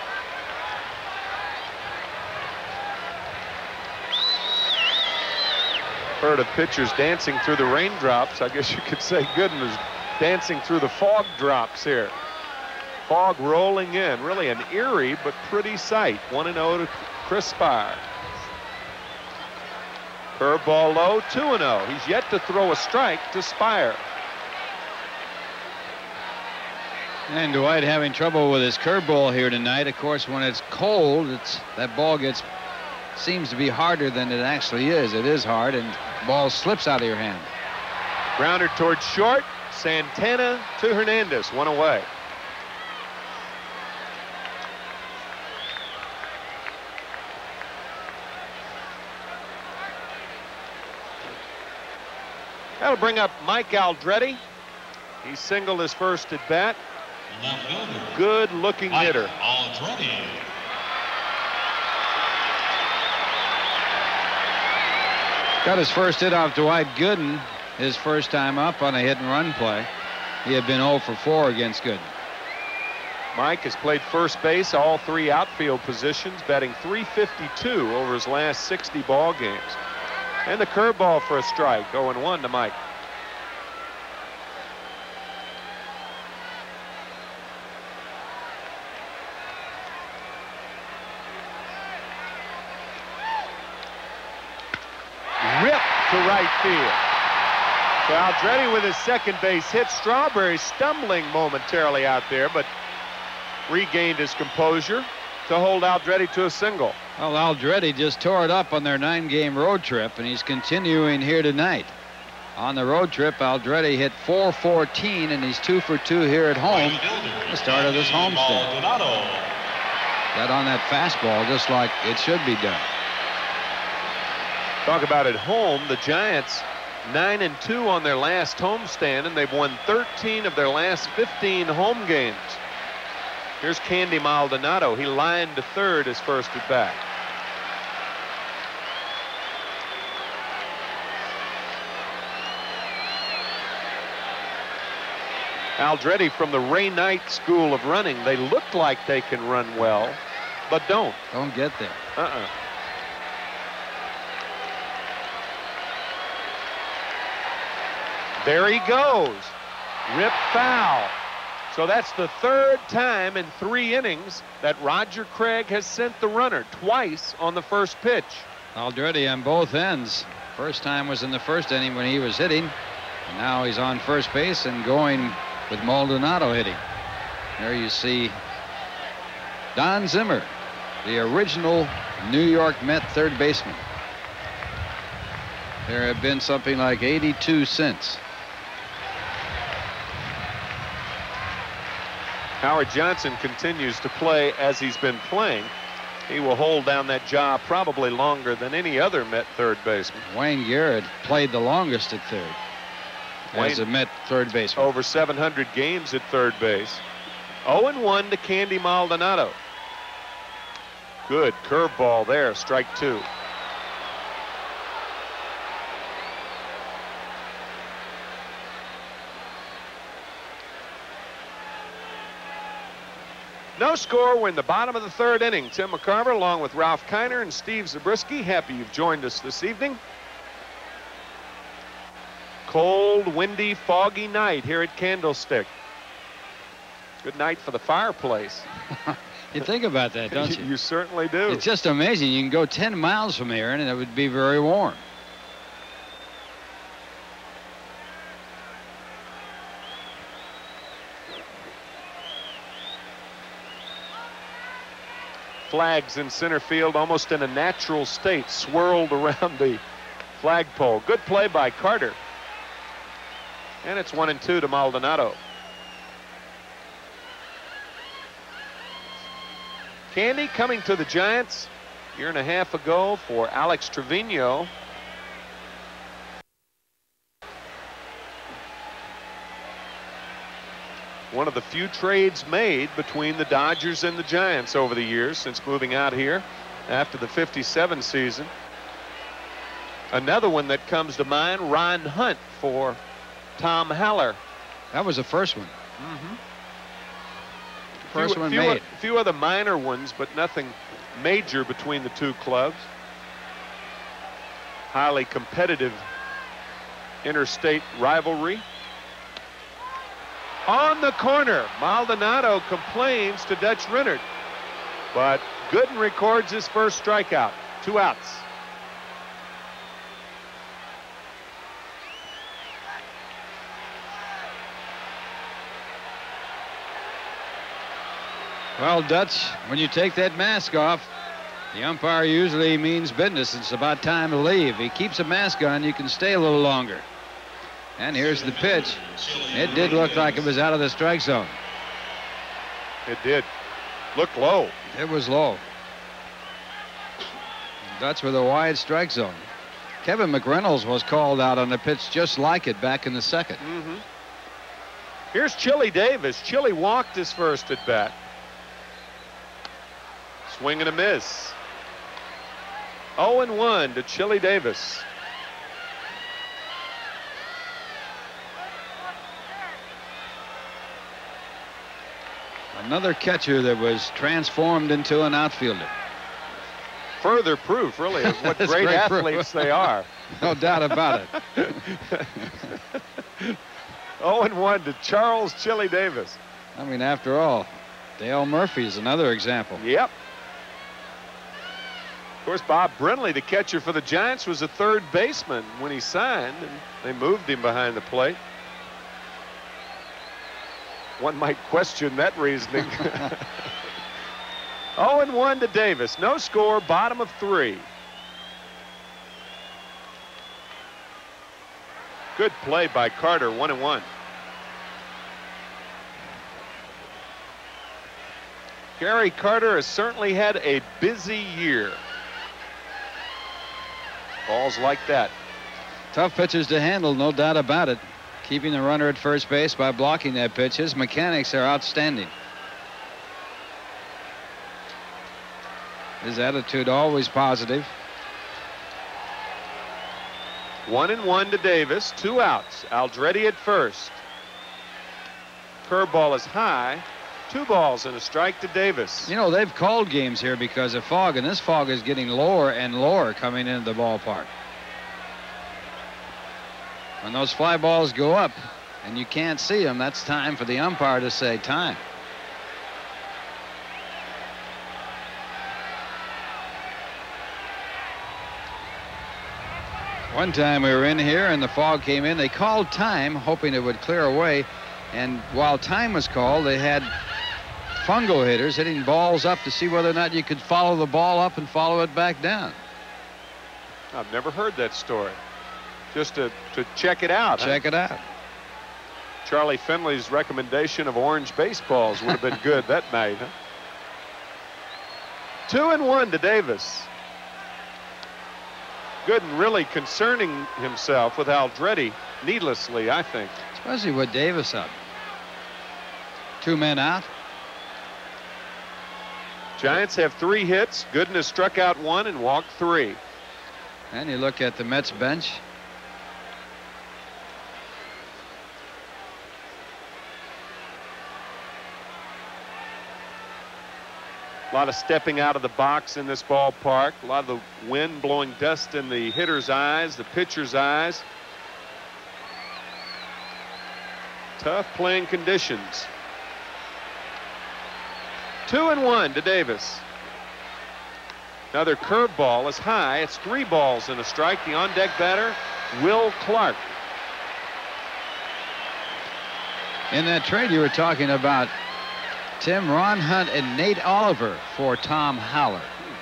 Heard of pitchers dancing through the raindrops. I guess you could say Gooden is dancing through the fog drops here. Fog rolling in. Really an eerie but pretty sight. one and oh to Chris Spire. Curveball low, two and oh. He's yet to throw a strike to Spire. And Dwight having trouble with his curveball here tonight. Of course, when it's cold, it's that ball gets seems to be harder than it actually is. It is hard, and the ball slips out of your hand. Grounder towards short. Santana to Hernandez, one away. That'll bring up Mike Aldretti. He singled his first at bat. Good looking hitter. Aldretti. Got his first hit off Dwight Gooden, his first time up on a hit and run play. He had been oh for four against Gooden. Mike has played first base, all three outfield positions, batting three fifty-two over his last sixty ball games. And the curveball for a strike, oh and one to Mike. to right field. So Aldretti with his second base hit. Strawberry stumbling momentarily out there, but regained his composure to hold Aldretti to a single. Well, Aldretti just tore it up on their nine-game road trip, and he's continuing here tonight. On the road trip, Aldretti hit four fourteen, and he's two for two here at home. The start of this homestand. Got on that fastball just like it should be done. Talk about at home, the Giants nine and two on their last homestand, and they've won thirteen of their last fifteen home games. Here's Candy Maldonado. He lined to third his first at bat. Aldretti from the Ray Knight school of running. They look like they can run well, but don't. Don't get there. Uh-uh. There he goes. Rip foul. So that's the third time in three innings that Roger Craig has sent the runner, twice on the first pitch. Aldretti on both ends. First time was in the first inning when he was hitting. And now he's on first base and going with Maldonado hitting. There you see Don Zimmer, the original New York Met third baseman. There have been something like eighty-two since. Howard Johnson continues to play as he's been playing. He will hold down that job probably longer than any other Met third baseman. Wayne Garrett played the longest at third. Wayne, as a Met third baseman. Over seven hundred games at third base. oh and one to Candy Maldonado. Good curveball there, strike two. No score. We're in the bottom of the third inning. Tim McCarver along with Ralph Kiner and Steve Zabriski. Happy you've joined us this evening. Cold, windy, foggy night here at Candlestick. Good night for the fireplace. You think about that, don't you? You certainly do. It's just amazing. You can go ten miles from here and it would be very warm. Flags in center field almost in a natural state, swirled around the flagpole. Good play by Carter. And it's one and two to Maldonado. Candy coming to the Giants a year and a half ago for Alex Trevino. One of the few trades made between the Dodgers and the Giants over the years since moving out here after the fifty-seven season. Another one that comes to mind, Ron Hunt for Tom Haller. That was the first one. Mm-hmm. First few, one few, made. A few other minor ones, but nothing major between the two clubs. Highly competitive interstate rivalry. On the corner, Maldonado complains to Dutch Rinnert, but Gooden records his first strikeout. Two outs. Well, Dutch, when you take that mask off, the umpire usually means business. It's about time to leave. He keeps a mask on, you can stay a little longer. And here's the pitch. It did look like it was out of the strike zone. It did. Look low. It was low. Dutch with a wide strike zone. Kevin McReynolds was called out on a pitch just like it back in the second. Mm-hmm. Here's Chili Davis. Chili walked his first at bat. Swing and a miss. oh and one to Chili Davis. Another catcher that was transformed into an outfielder. Further proof, really, of what great, great athletes they are. No doubt about it. oh and one to Charles Chili Davis. I mean, after all, Dale Murphy's another example. Yep. Of course, Bob Brenly, the catcher for the Giants, was a third baseman when he signed, and they moved him behind the plate. One might question that reasoning. oh and one to Davis. No score, bottom of three. Good play by Carter, one and one. Gary Carter has certainly had a busy year. Balls like that. Tough pitches to handle, no doubt about it. Keeping the runner at first base by blocking that pitch. His mechanics are outstanding. His attitude always positive. One and one to Davis, two outs. Aldretti at first. Curveball is high. Two balls and a strike to Davis. You know, they've called games here because of fog, and this fog is getting lower and lower coming into the ballpark. When those fly balls go up and you can't see them, that's time for the umpire to say time. One time we were in here and the fog came in. They called time, hoping it would clear away. And while time was called, they had fungo hitters hitting balls up to see whether or not you could follow the ball up and follow it back down. I've never heard that story. Just to, to check it out. Check huh? it out. Charlie Finley's recommendation of orange baseballs would have been good that night. Huh? Two and one to Davis. Gooden really concerning himself with Aldretti needlessly, I think. Especially with Davis up. Two men out. Giants have three hits. Gooden has struck out one and walked three. And you look at the Mets bench. A lot of stepping out of the box in this ballpark. A lot of the wind blowing dust in the hitter's eyes, the pitcher's eyes. Tough playing conditions. Two and one to Davis. Another curveball is high. It's three balls and a strike. The on-deck batter, Will Clark. In that trade you were talking about, Tim, Ron Hunt and Nate Oliver for Tom Haller.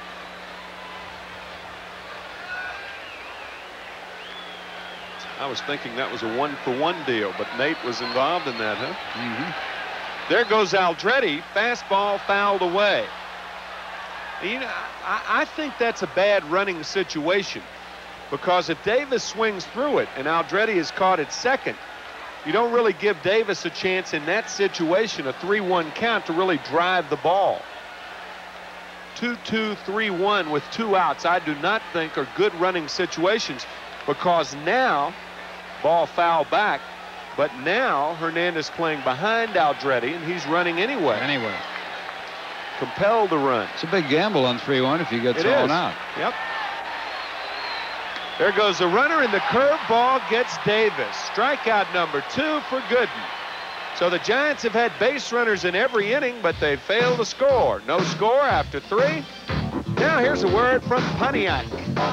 I was thinking that was a one-for-one deal, but Nate was involved in that, huh? Mm-hmm. There goes Aldretti. Fastball fouled away. You know, I, I think that's a bad running situation, because if Davis swings through it and Aldretti is caught at second, you don't really give Davis a chance in that situation, a three one count, to really drive the ball. two two, three one with two outs, I do not think are good running situations, because now, ball foul back, but now Hernandez playing behind Aldretti, and he's running anyway. Anyway. Compelled to run. It's a big gamble on three one if you get It thrown is. out. Yep. There goes the runner, and the curveball gets Davis. Strikeout number two for Gooden. So the Giants have had base runners in every inning, but they failed to score. No score after three. Now here's a word from Pontiac.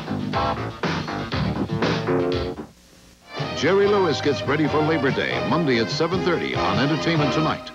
Jerry Lewis gets ready for Labor Day, Monday at seven thirty on Entertainment Tonight.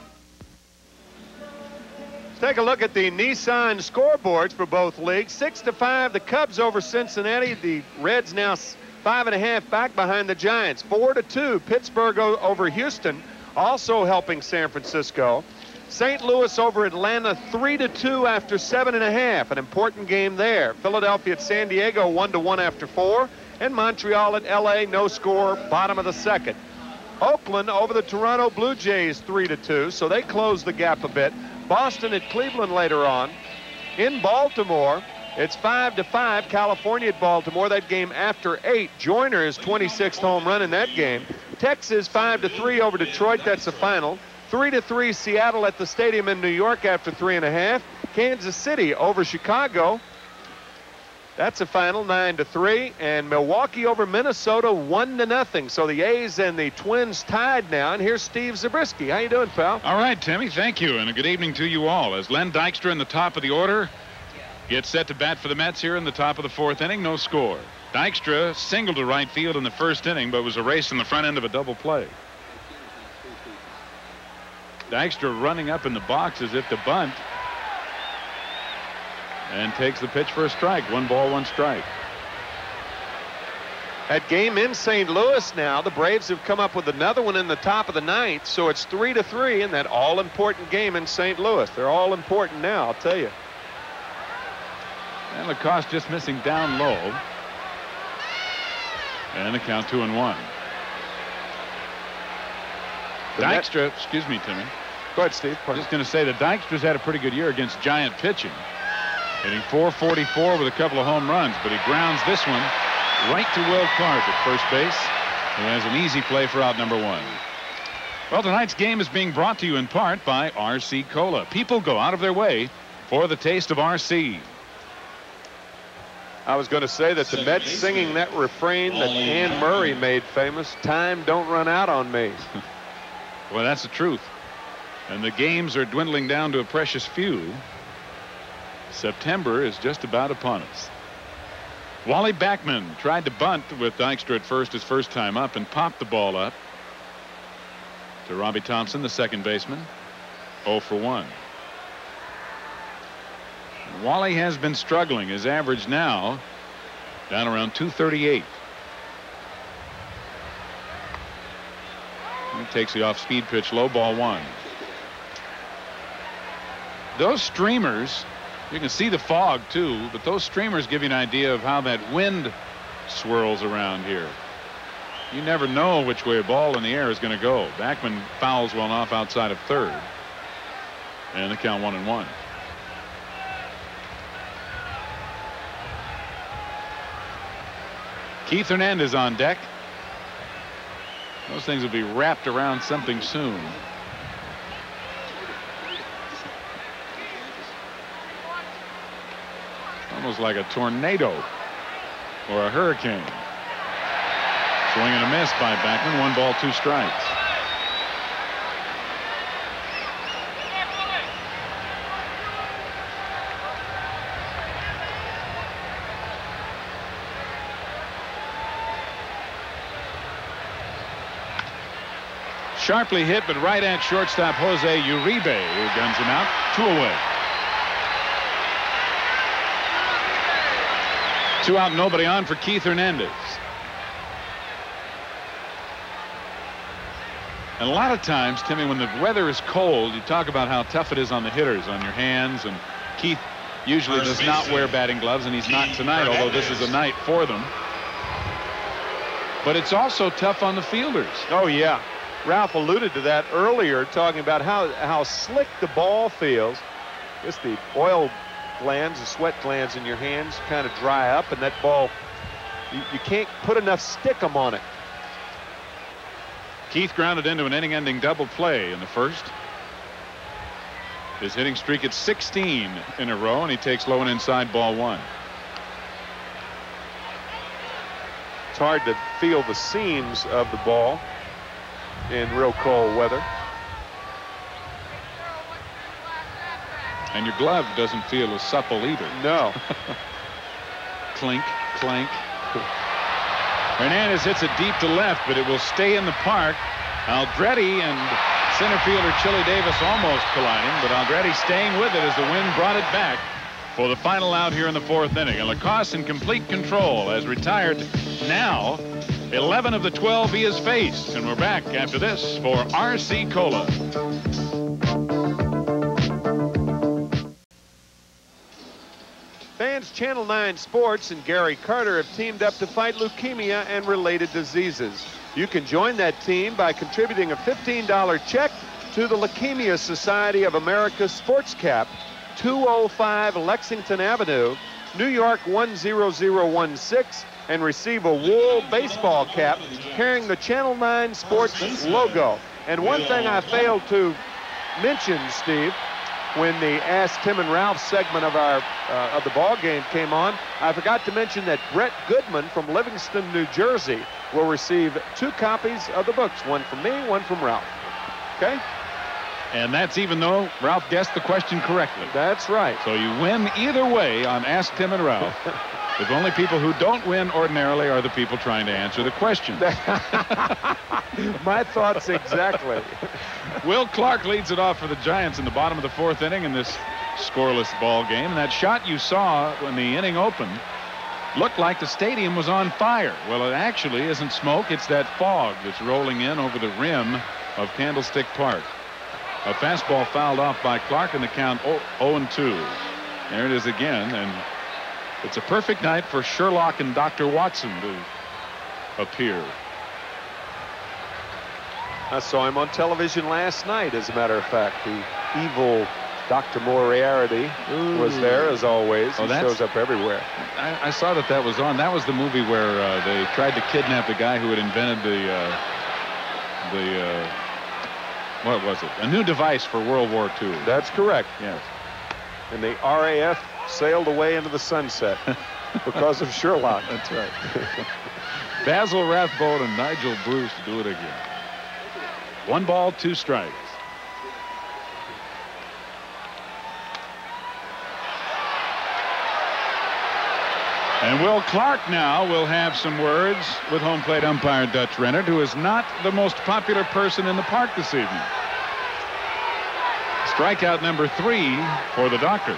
Take a look at the Nissan scoreboards for both leagues. Six to five, the Cubs over Cincinnati. The Reds now five and a half back behind the Giants. Four to two, Pittsburgh over Houston, also helping San Francisco. Saint Louis over Atlanta, three to two after seven and a half. An important game there. Philadelphia at San Diego, one to one after four. And Montreal at L A, no score, bottom of the second. Oakland over the Toronto Blue Jays, three to two, so they close the gap a bit. Boston at Cleveland later on. In Baltimore, it's five to five. California at Baltimore. That game after eight. Joyner's twenty-sixth home run in that game. Texas five to three over Detroit. That's the final. three to three Seattle at the stadium in New York after three and a half. Kansas City over Chicago. That's a final, nine to three. And Milwaukee over Minnesota, one to nothing. So the A's and the Twins tied now. And here's Steve Zabriski. How you doing, pal? All right, Timmy, thank you, and a good evening to you all. As Len Dykstra in the top of the order, gets set to bat for the Mets here in the top of the fourth inning. No score. Dykstra singled to right field in the first inning, but was erased in the front end of a double play. Dykstra running up in the box as if to bunt, and takes the pitch for a strike. One ball, one strike. That game in Saint Louis now, the Braves have come up with another one in the top of the ninth, so it's three to three in that all-important game in Saint Louis. They're all important now, I'll tell you. And LaCoss just missing down low. And the count two and one. Dykstra, excuse me, Timmy. Go ahead, Steve. I'm just going to say that Dykstra's had a pretty good year against Giant pitching. Hitting four forty-four with a couple of home runs, but he grounds this one right to Will Clark at first base, who has an easy play for out number one. Well, tonight's game is being brought to you in part by R C Cola. People go out of their way for the taste of R C. I was going to say that the Mets singing that refrain that Ann Murray made famous, time don't run out on me. Well, that's the truth. And the games are dwindling down to a precious few. September is just about upon us. Wally Backman tried to bunt with Dykstra at first his first time up and popped the ball up to Robbie Thompson, the second baseman. oh for one. Wally has been struggling. His average now down around two thirty-eight. He takes the off-speed pitch, low, ball one. Those streamers, you can see the fog too, but those streamers give you an idea of how that wind swirls around here. You never know which way a ball in the air is going to go. Backman fouls one off outside of third. And the count one and one. Keith Hernandez on deck. Those things will be wrapped around something soon. Almost like a tornado or a hurricane. Swing and a miss by Backman. One ball, two strikes. Sharply hit, but right at shortstop Jose Uribe, who guns him out. Two away. Two out, nobody on for Keith Hernandez. And a lot of times, Timmy, when the weather is cold, you talk about how tough it is on the hitters, on your hands. And Keith usually does not wear batting gloves, and he's not tonight, although this is a night for them. But it's also tough on the fielders. Oh, yeah. Ralph alluded to that earlier, talking about how, how slick the ball feels. Just the oil glands, the sweat glands in your hands kind of dry up, and that ball, you, you can't put enough stickum on it. Keith grounded into an inning-ending double play in the first. His hitting streak at sixteen in a row, and he takes low and inside, ball one. It's hard to feel the seams of the ball in real cold weather. And your glove doesn't feel as supple either. No. Clink, clink. Hernandez hits it deep to left, but it will stay in the park. Aldretti and center fielder Chili Davis almost colliding, but Aldretti staying with it as the wind brought it back for the final out here in the fourth inning. And LaCoss in complete control, has retired now eleven of the twelve he has faced. And we're back after this for R C Cola. Fans, Channel nine Sports and Gary Carter have teamed up to fight leukemia and related diseases. You can join that team by contributing a fifteen dollar check to the Leukemia Society of America Sports Cap, two oh five Lexington Avenue, New York one zero zero one six, and receive a wool baseball cap carrying the Channel nine Sports logo. And one thing I failed to mention, Steve, when the Ask Tim and Ralph segment of our uh, of the ball game came on, I forgot to mention that Brett Goodman from Livingston, New Jersey, will receive two copies of the books, one from me, one from Ralph. Okay? And that's even though Ralph guessed the question correctly. That's right. So you win either way on Ask Tim and Ralph. The only people who don't win ordinarily are the people trying to answer the questions. My thoughts exactly. Will Clark leads it off for the Giants in the bottom of the fourth inning in this scoreless ball game. And that shot you saw when the inning opened looked like the stadium was on fire. Well, it actually isn't smoke. It's that fog that's rolling in over the rim of Candlestick Park. A fastball fouled off by Clark in the count oh and two. There it is again, and it's a perfect night for Sherlock and Doctor Watson to appear. I saw him on television last night, as a matter of fact. The evil Doctor Moriarty Ooh. was there, as always. Oh, he shows up everywhere. I, I saw that that was on. That was the movie where uh, they tried to kidnap the guy who had invented the, uh, the, uh, what was it? A new device for World War Two. That's correct. Yes. And the R A F sailed away into the sunset because of Sherlock. That's right. Basil Rathbone and Nigel Bruce to do it again. One ball, two strikes. And Will Clark now will have some words with home plate umpire Dutch Rennert, who is not the most popular person in the park this evening. Strikeout number three for the doctor.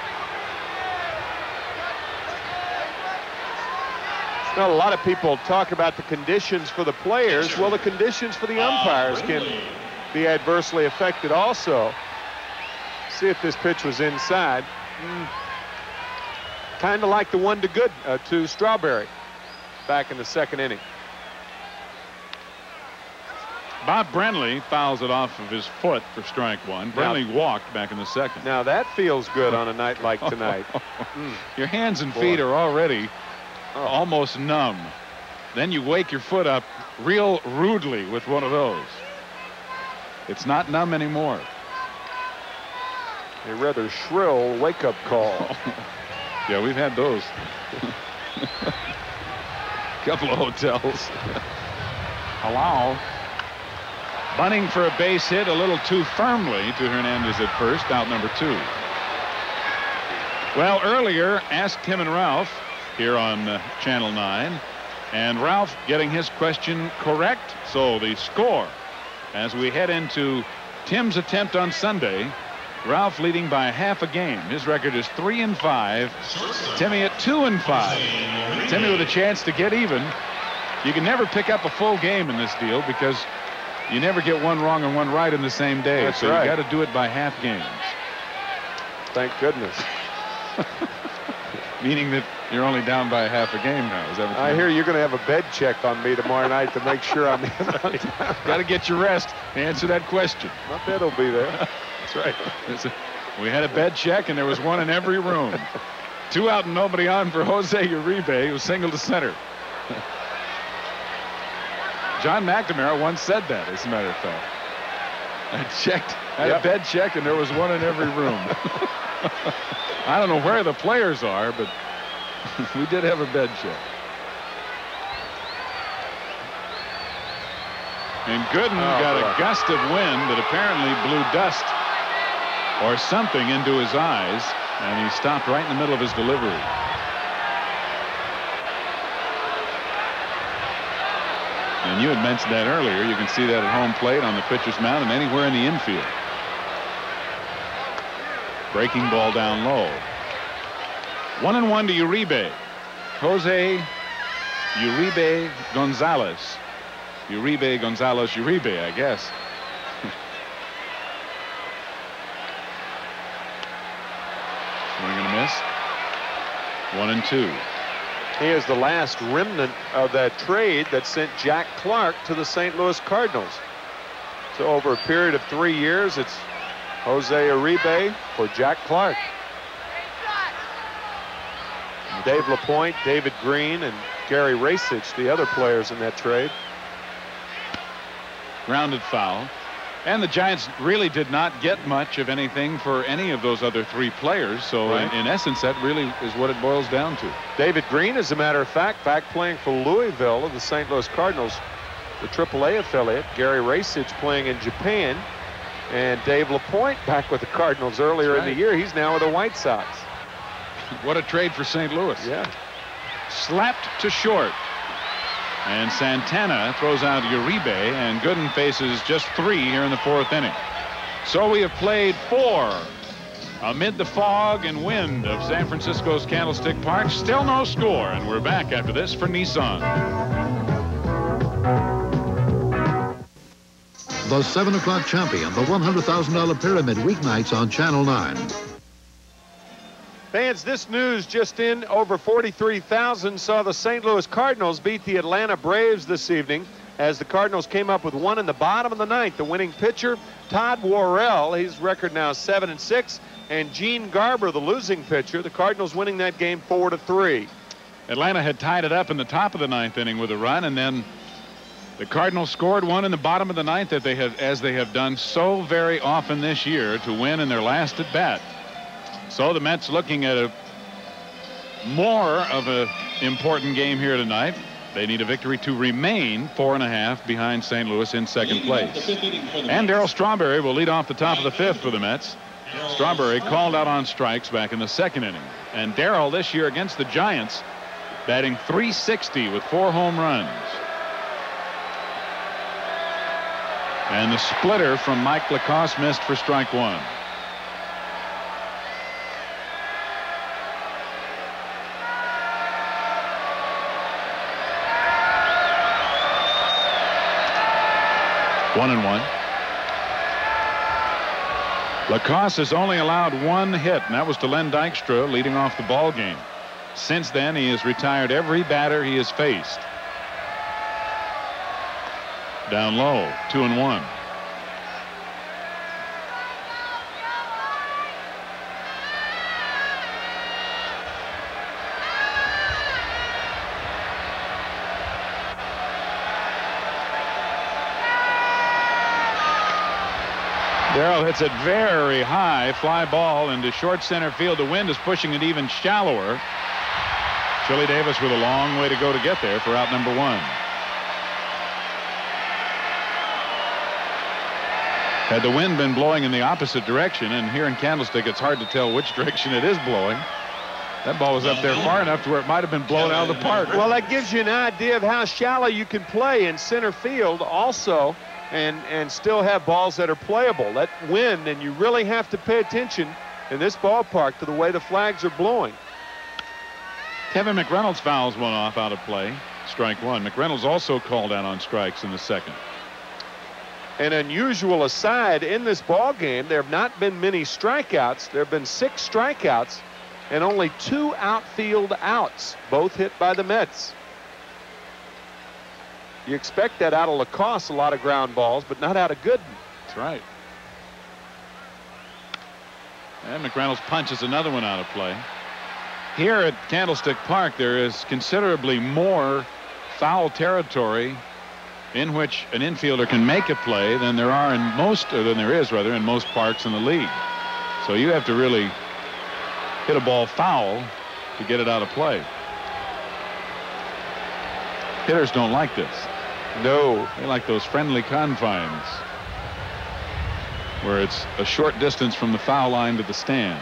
Now, a lot of people talk about the conditions for the players. Well, the conditions for the umpires can be adversely affected also. See if this pitch was inside. Mm. Kind of like the one to good uh, to Strawberry back in the second inning. Bob Brenly fouls it off of his foot for strike one. Brenly now, walked back in the second. Now that feels good on a night like tonight. mm. Your hands and feet Boy. are already oh. almost numb. Then you wake your foot up real rudely with one of those. It's not numb anymore. A rather shrill wake-up call. Yeah, we've had those. Couple of hotels. Hello. Bunting for a base hit a little too firmly to Hernandez at first, out number two. Well, earlier, asked him and Ralph here on uh, Channel nine, and Ralph getting his question correct. So the score as we head into Tim's attempt on Sunday. Ralph leading by half a game. His record is three and five. Timmy at two and five. Timmy with a chance to get even. You can never pick up a full game in this deal because you never get one wrong and one right in the same day. That's so right. You got to do it by half games. Thank goodness. Meaning that you're only down by half a game now. Is that what I hear you're going to have a bed check on me tomorrow night to make sure I'm in. Got to get your rest to answer that question. My bed will be there. That's right. A, we had a bed check, and there was one in every room. Two out and nobody on for Jose Uribe, who singled to center. John McNamara once said that, as a matter of fact. I checked, had yep. a bed check, and there was one in every room. I don't know where the players are, but we did have a bed check. And Gooden oh, got boy. a gust of wind that apparently blew dust or something into his eyes, and he stopped right in the middle of his delivery. And you had mentioned that earlier. You can see that at home plate, on the pitcher's mound, and anywhere in the infield. Breaking ball down low. One and one to Uribe. Jose Uribe Gonzalez. Uribe Gonzalez Uribe, I guess. Swing and a miss. One and two. He is the last remnant of that trade that sent Jack Clark to the Saint Louis Cardinals. So over a period of three years, it's Jose Uribe for Jack Clark. Dave LaPointe, David Green, and Gary Racich, the other players in that trade. Grounded foul. And the Giants really did not get much of anything for any of those other three players. So right. in, in essence, that really is what it boils down to. David Green, as a matter of fact, back playing for Louisville of the Saint Louis Cardinals, the triple A affiliate. Gary Racich playing in Japan. And Dave LaPointe back with the Cardinals earlier That's in right. the year. He's now with the White Sox. What a trade for Saint Louis. Yeah. Slapped to short. And Santana throws out Uribe, and Gooden faces just three here in the fourth inning. So we have played four amid the fog and wind of San Francisco's Candlestick Park. Still no score, and we're back after this for Nissan. The seven o'clock champion, the one hundred thousand dollar Pyramid, weeknights on Channel nine. Fans, this news just in, over forty-three thousand saw the Saint Louis Cardinals beat the Atlanta Braves this evening as the Cardinals came up with one in the bottom of the ninth. The winning pitcher, Todd Worrell, his record now seven and six, and Gene Garber, the losing pitcher. The Cardinals winning that game four to three. Atlanta had tied it up in the top of the ninth inning with a run, and then the Cardinals scored one in the bottom of the ninth that they have, as they have done so very often this year, to win in their last at bat. So the Mets looking at a more of an important game here tonight. They need a victory to remain four and a half behind Saint Louis in second place. And Darryl Strawberry will lead off the top of the fifth for the Mets. Strawberry called out on strikes back in the second inning. And Darryl this year against the Giants batting three sixty with four home runs. And the splitter from Mike LaCoss missed for strike one. One and one. LaCoss has only allowed one hit, and that was to Len Dykstra, leading off the ball game. Since then, he has retired every batter he has faced. Down low, two and one. Darryl hits it very high, fly ball into short center field. The wind is pushing it even shallower. Chili Davis with a long way to go to get there for out number one. Had the wind been blowing in the opposite direction, and here in Candlestick it's hard to tell which direction it is blowing. That ball was up there far enough to where it might have been blown out of the park. Well, that gives you an idea of how shallow you can play in center field also, and and still have balls that are playable. That wind, and you really have to pay attention in this ballpark to the way the flags are blowing. Kevin McReynolds fouls one off out of play. Strike one. McReynolds also called out on strikes in the second. An unusual aside, in this ball game, there have not been many strikeouts. There have been six strikeouts and only two outfield outs, both hit by the Mets. You expect that out of LaCoss, a lot of ground balls, but not out of Gooden. That's right. And McReynolds punches another one out of play. Here at Candlestick Park, there is considerably more foul territory in which an infielder can make a play than there are in most, or than there is rather, in most parks in the league. So you have to really hit a ball foul to get it out of play. Hitters don't like this. No. They like those friendly confines where it's a short distance from the foul line to the stands.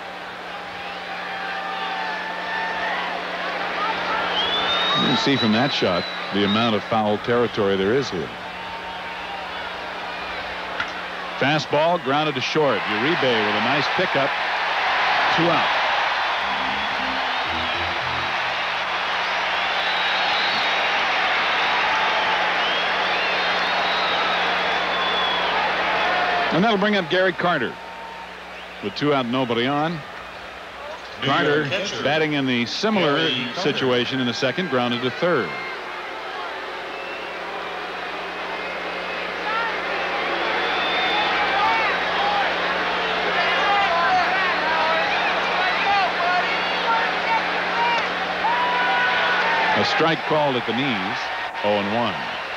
You can see from that shot the amount of foul territory there is here. Fastball grounded to short. Uribe with a nice pickup. Two out. And that'll bring up Gary Carter with two out, nobody on. Carter batting in the similar situation in the second, grounded to third. A strike called at the knees. oh and one.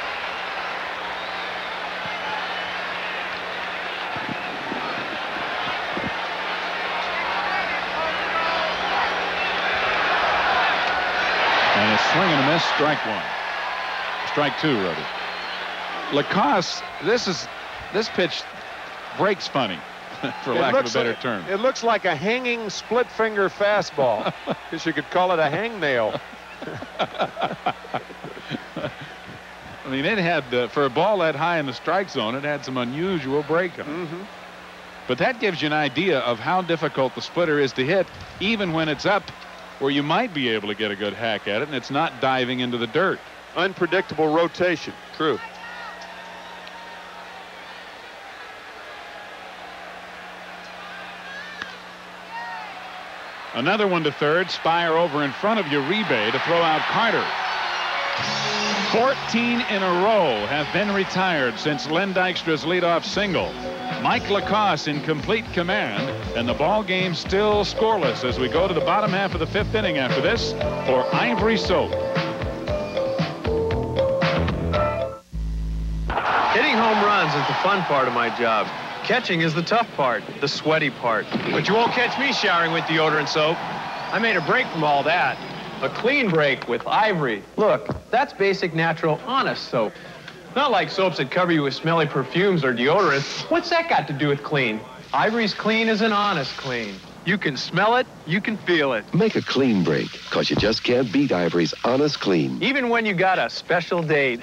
And a swing and a miss, strike one. Strike two, rather. LaCoss, this is this pitch breaks funny, for It lack of a looks better like- term. It looks like a hanging split finger fastball. Guess you could call it a hangnail. I mean, it had, uh, for a ball that high in the strike zone, it had some unusual break on it. Mm-hmm. But that gives you an idea of how difficult the splitter is to hit, even when it's up where you might be able to get a good hack at it, and it's not diving into the dirt. Unpredictable rotation. True. Another one to third. Spire over in front of Uribe to throw out Carter. fourteen in a row have been retired since Len Dykstra's leadoff single. Mike LaCoss in complete command, and the ball game still scoreless as we go to the bottom half of the fifth inning after this for Ivory Soap. Hitting home runs is the fun part of my job. Catching is the tough part, the sweaty part. But you won't catch me showering with deodorant soap. I made a break from all that. A clean break with Ivory. Look, that's basic, natural, honest soap. Not like soaps that cover you with smelly perfumes or deodorants. What's that got to do with clean? Ivory's clean is an honest clean. You can smell it, you can feel it. Make a clean break, because you just can't beat Ivory's Honest Clean. Even when you got a special date.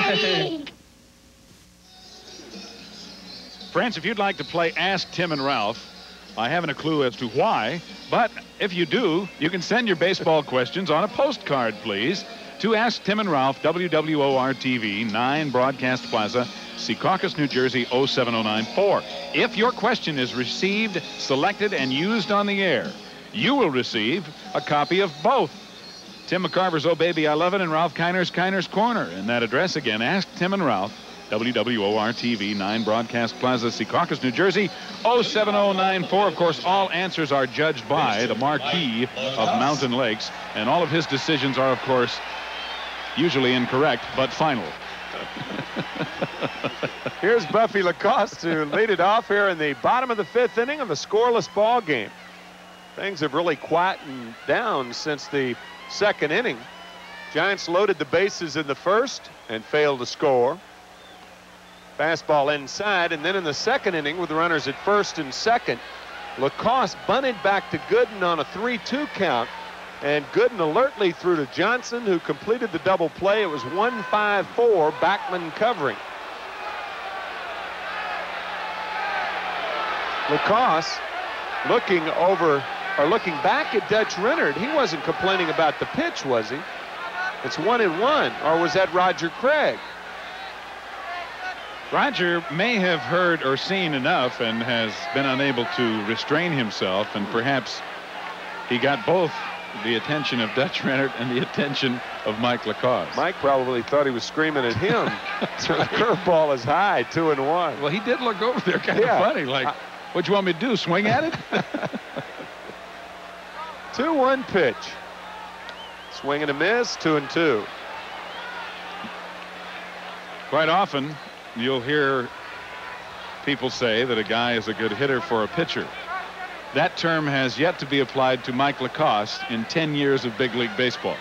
Friends, if you'd like to play Ask Tim and Ralph, I haven't a clue as to why, but if you do, you can send your baseball questions on a postcard, please, to Ask Tim and Ralph, W W O R T V, nine Broadcast Plaza, Secaucus, New Jersey, oh seven oh nine four. If your question is received, selected, and used on the air, you will receive a copy of both Tim McCarver's Oh Baby I Love It and Ralph Kiner's Kiner's Corner. And that address again, Ask Tim and Ralph, W W O R T V, nine Broadcast Plaza, Secaucus, New Jersey, oh seven oh nine four. Of course, all answers are judged by the Marquis of Mountain Lakes, and all of his decisions are, of course, usually incorrect, but final. Here's Buffy LaCoste to lead it off here in the bottom of the fifth inning of a scoreless ball game. Things have really quietened down since the second inning. Giants loaded the bases in the first and failed to score. Fastball inside, and then in the second inning with runners at first and second, LaCoste bunted back to Gooden on a three two count, and Gooden alertly threw to Johnson, who completed the double play. It was one five four, Backman covering. LaCosse looking over, or looking back at Dutch Rennard. He wasn't complaining about the pitch, was he? It's one and one, or was that Roger Craig? Roger may have heard or seen enough and has been unable to restrain himself, and perhaps he got both the attention of Dutch Rennard and the attention of Mike LaCosse. Mike probably thought he was screaming at him. So the curveball is high, two and one. Well, he did look over there kind Yeah. of funny, like, what you want me to do, swing at it? two one pitch. Swing and a miss, two and two. Quite often, you'll hear people say that a guy is a good hitter for a pitcher. That term has yet to be applied to Mike LaCosse in ten years of big league baseball.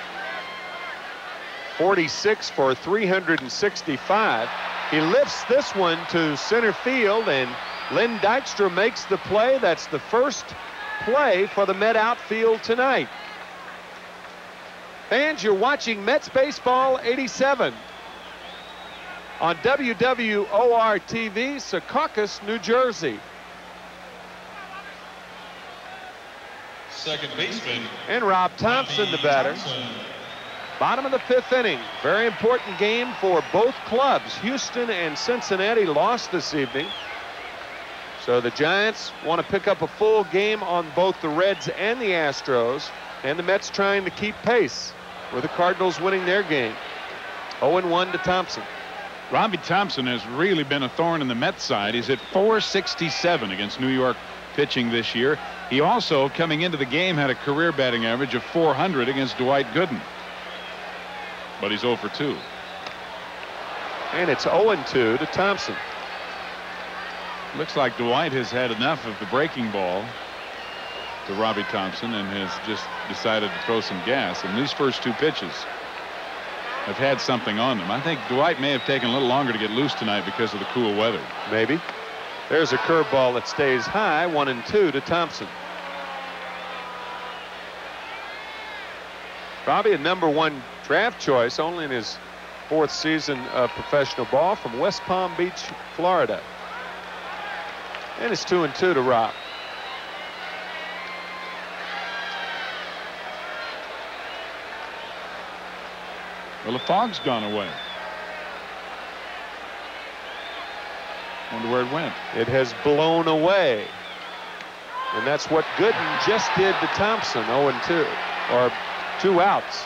forty-six for three hundred sixty-five. He lifts this one to center field, and Len Dykstra makes the play. That's the first play for the Met outfield tonight. Fans, you're watching Mets Baseball eighty-seven on W W O R T V, Secaucus, New Jersey. Second baseman. And Rob Thompson, the batter. Bottom of the fifth inning. Very important game for both clubs. Houston and Cincinnati lost this evening. So the Giants want to pick up a full game on both the Reds and the Astros. And the Mets trying to keep pace with the Cardinals winning their game. oh and one to Thompson. Robbie Thompson has really been a thorn in the Mets side. He's hit four sixty-seven against New York pitching this year. He also, coming into the game, had a career batting average of four hundred against Dwight Gooden. But he's oh for two. And it's oh and two to Thompson. Looks like Dwight has had enough of the breaking ball to Robbie Thompson and has just decided to throw some gas. And these first two pitches have had something on them. I think Dwight may have taken a little longer to get loose tonight because of the cool weather. Maybe. There's a curveball that stays high, one and two to Thompson. Probably a number one draft choice, only in his fourth season of professional ball, from West Palm Beach, Florida. And it's two and two to Rob. Well, the fog's gone away. Wonder where it went. It has blown away. And that's what Gooden just did to Thompson, oh and two, or two outs.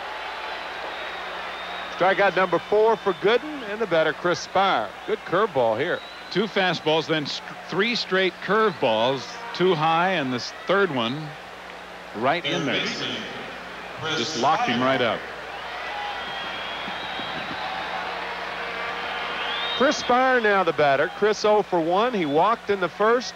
Strikeout number four for Gooden, and the batter, Chris Spire. Good curveball here. Two fastballs, then st three straight curveballs, two high, and this third one right in there. Just locked him right up. Chris Spire now the batter. Chris oh for one. He walked in the first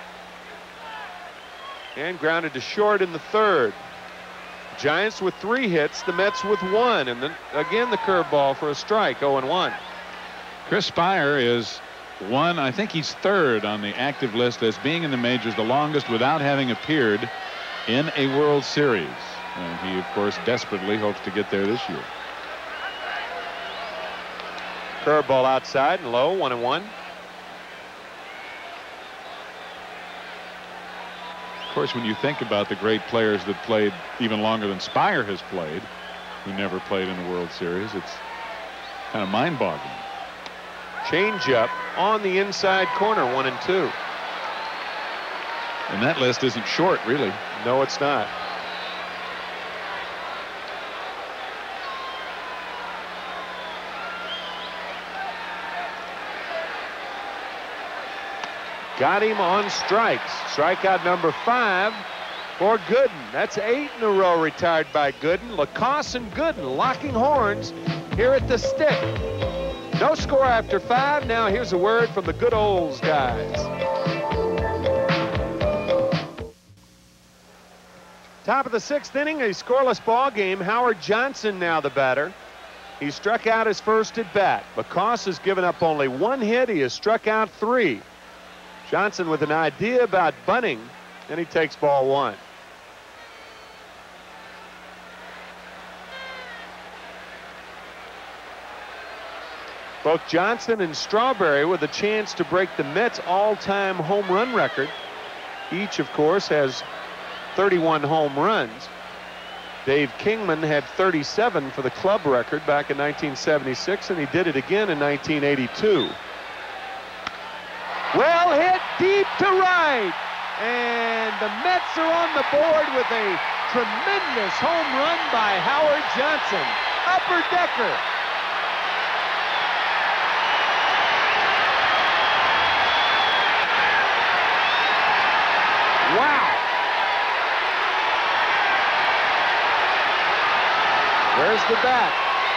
and grounded to short in the third. Giants with three hits, the Mets with one, and then again the curveball for a strike, oh and one. Chris Spire is one, I think he's third on the active list as being in the majors the longest without having appeared in a World Series. And he, of course, desperately hopes to get there this year. Curveball outside and low, one and one. Of course, when you think about the great players that played even longer than Spire has played, who never played in the World Series, it's kind of mind-boggling. Changeup on the inside corner, one and two. And that list isn't short, really. No, it's not. Got him on strikes. Strikeout number five for Gooden. That's eight in a row retired by Gooden. LaCoss and Gooden locking horns here at the stick. No score after five. Now here's a word from the good olds guys. Top of the sixth inning, a scoreless ball game. Howard Johnson now the batter. He struck out his first at bat. LaCoss has given up only one hit. He has struck out three. Johnson with an idea about bunting, and he takes ball one. Both Johnson and Strawberry with a chance to break the Mets all-time home run record. Each, of course, has thirty-one home runs. Dave Kingman had thirty-seven for the club record back in nineteen seventy-six, and he did it again in nineteen eighty-two. Well hit deep to right, and the Mets are on the board with a tremendous home run by Howard Johnson. Upper decker. Wow. Where's the bat?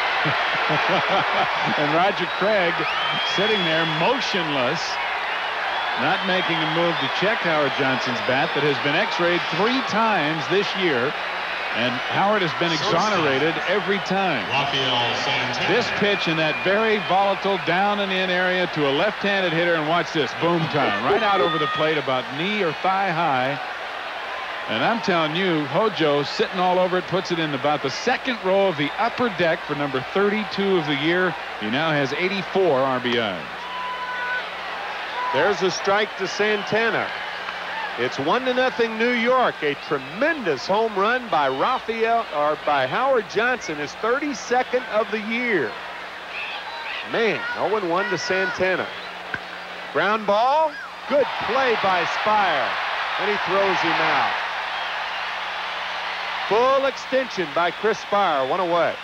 And Roger Craig sitting there motionless, not making a move to check Howard Johnson's bat that has been x-rayed three times this year, and Howard has been exonerated every time. This pitch in that very volatile down and in area to a left-handed hitter, and watch this, boom time, right out over the plate about knee or thigh high. And I'm telling you, Hojo sitting all over it, puts it in about the second row of the upper deck for number thirty-two of the year. He now has eighty-four R B Is. There's a strike to Santana. It's one to nothing New York. A tremendous home run by Raphael or by Howard Johnson, his thirty-second of the year. Man, oh and one to Santana. Ground ball, good play by Spire, and he throws him out. Full extension by Chris Spire, one away.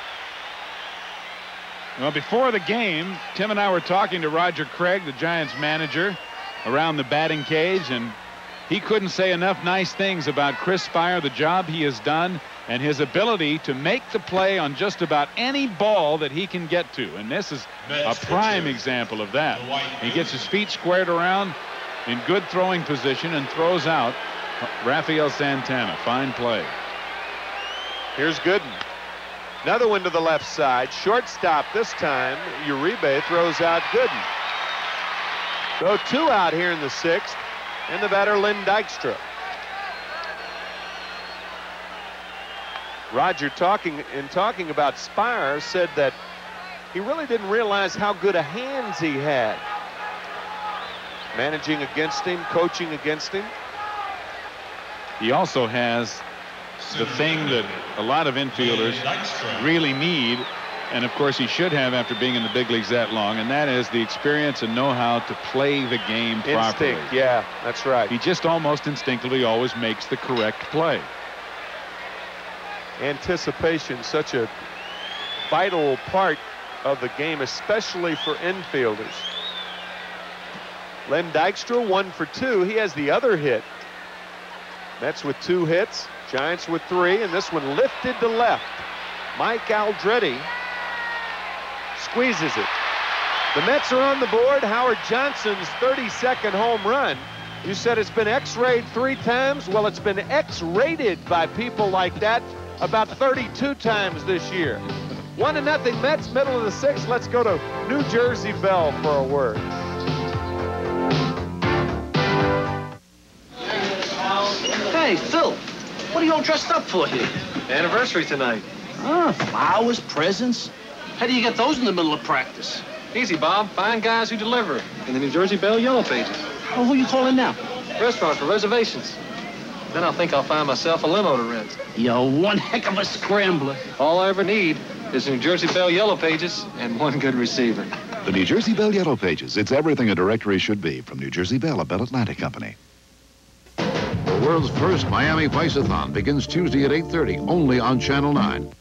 Well, before the game, Tim and I were talking to Roger Craig, the Giants manager, around the batting cage, and he couldn't say enough nice things about Chris Spire, the job he has done, and his ability to make the play on just about any ball that he can get to. And this is a prime example of that. He gets his feet squared around in good throwing position and throws out Rafael Santana. Fine play. Here's Gooden. Another one to the left side. Shortstop this time. Uribe throws out Gooden. So two out here in the sixth, and the batter, Lynn Dykstra. Roger, talking in talking about Spires, said that he really didn't realize how good a hands he had. Managing against him, coaching against him. He also has the thing that a lot of infielders really need, and of course he should have after being in the big leagues that long, and that is the experience and know-how to play the game properly. Instinct, yeah, that's right. He just almost instinctively always makes the correct play. Anticipation, such a vital part of the game, especially for infielders. Len Dykstra, one for two. He has the other hit. Mets with two hits, Giants with three, and this one lifted to left. Mike Aldretti squeezes it. The Mets are on the board. Howard Johnson's thirty-second home run. You said it's been X-rayed three times. Well, it's been X-rated by people like that about thirty-two times this year. One to nothing Mets, middle of the sixth. Let's go to New Jersey Bell for a word. Hey, Phil, what are you all dressed up for here? Anniversary tonight. Ah, flowers, presents. How do you get those in the middle of practice? Easy, Bob. Find guys who deliver in the New Jersey Bell Yellow Pages. Oh, who you calling now? Restaurant for reservations. Then I'll think I'll find myself a limo to rent. You're one heck of a scrambler. All I ever need is New Jersey Bell Yellow Pages and one good receiver. The New Jersey Bell Yellow Pages. It's everything a directory should be. From New Jersey Bell, a Bell Atlantic company. The world's first Miami Vice-a-thon begins Tuesday at eight thirty, only on Channel nine.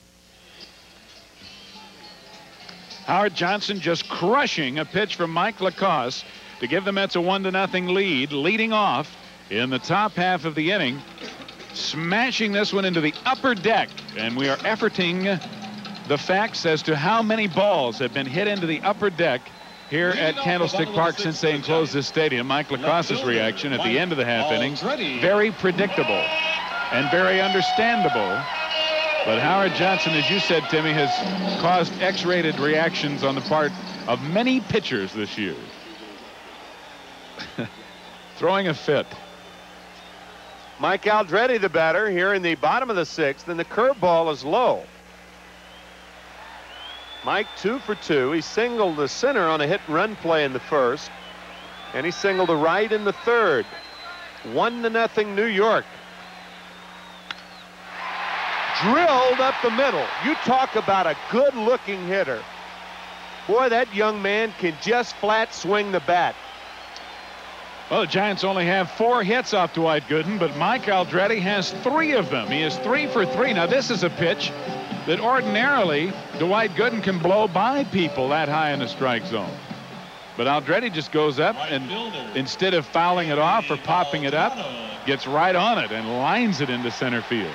Howard Johnson just crushing a pitch from Mike LaCoss to give the Mets a one to nothing lead, leading off in the top half of the inning, smashing this one into the upper deck. And we are efforting the facts as to how many balls have been hit into the upper deck here at Candlestick Park since they enclosed this stadium. Mike LaCoss's reaction at the end of the half innings, very predictable and very understandable. But Howard Johnson, as you said, Timmy, has caused X-rated reactions on the part of many pitchers this year. Throwing a fit. Mike Aldretti, the batter, here in the bottom of the sixth, and the curveball is low. Mike two for two. He singled the center on a hit and run play in the first, and he singled the right in the third. One to nothing New York. Drilled up the middle. You talk about a good-looking hitter. Boy, that young man can just flat swing the bat. Well, the Giants only have four hits off Dwight Gooden, but Mike Aldretti has three of them. He is three for three. Now, this is a pitch that ordinarily Dwight Gooden can blow by people that high in the strike zone. But Aldretti just goes up and instead of fouling it off or popping it up, gets right on it and lines it into center field.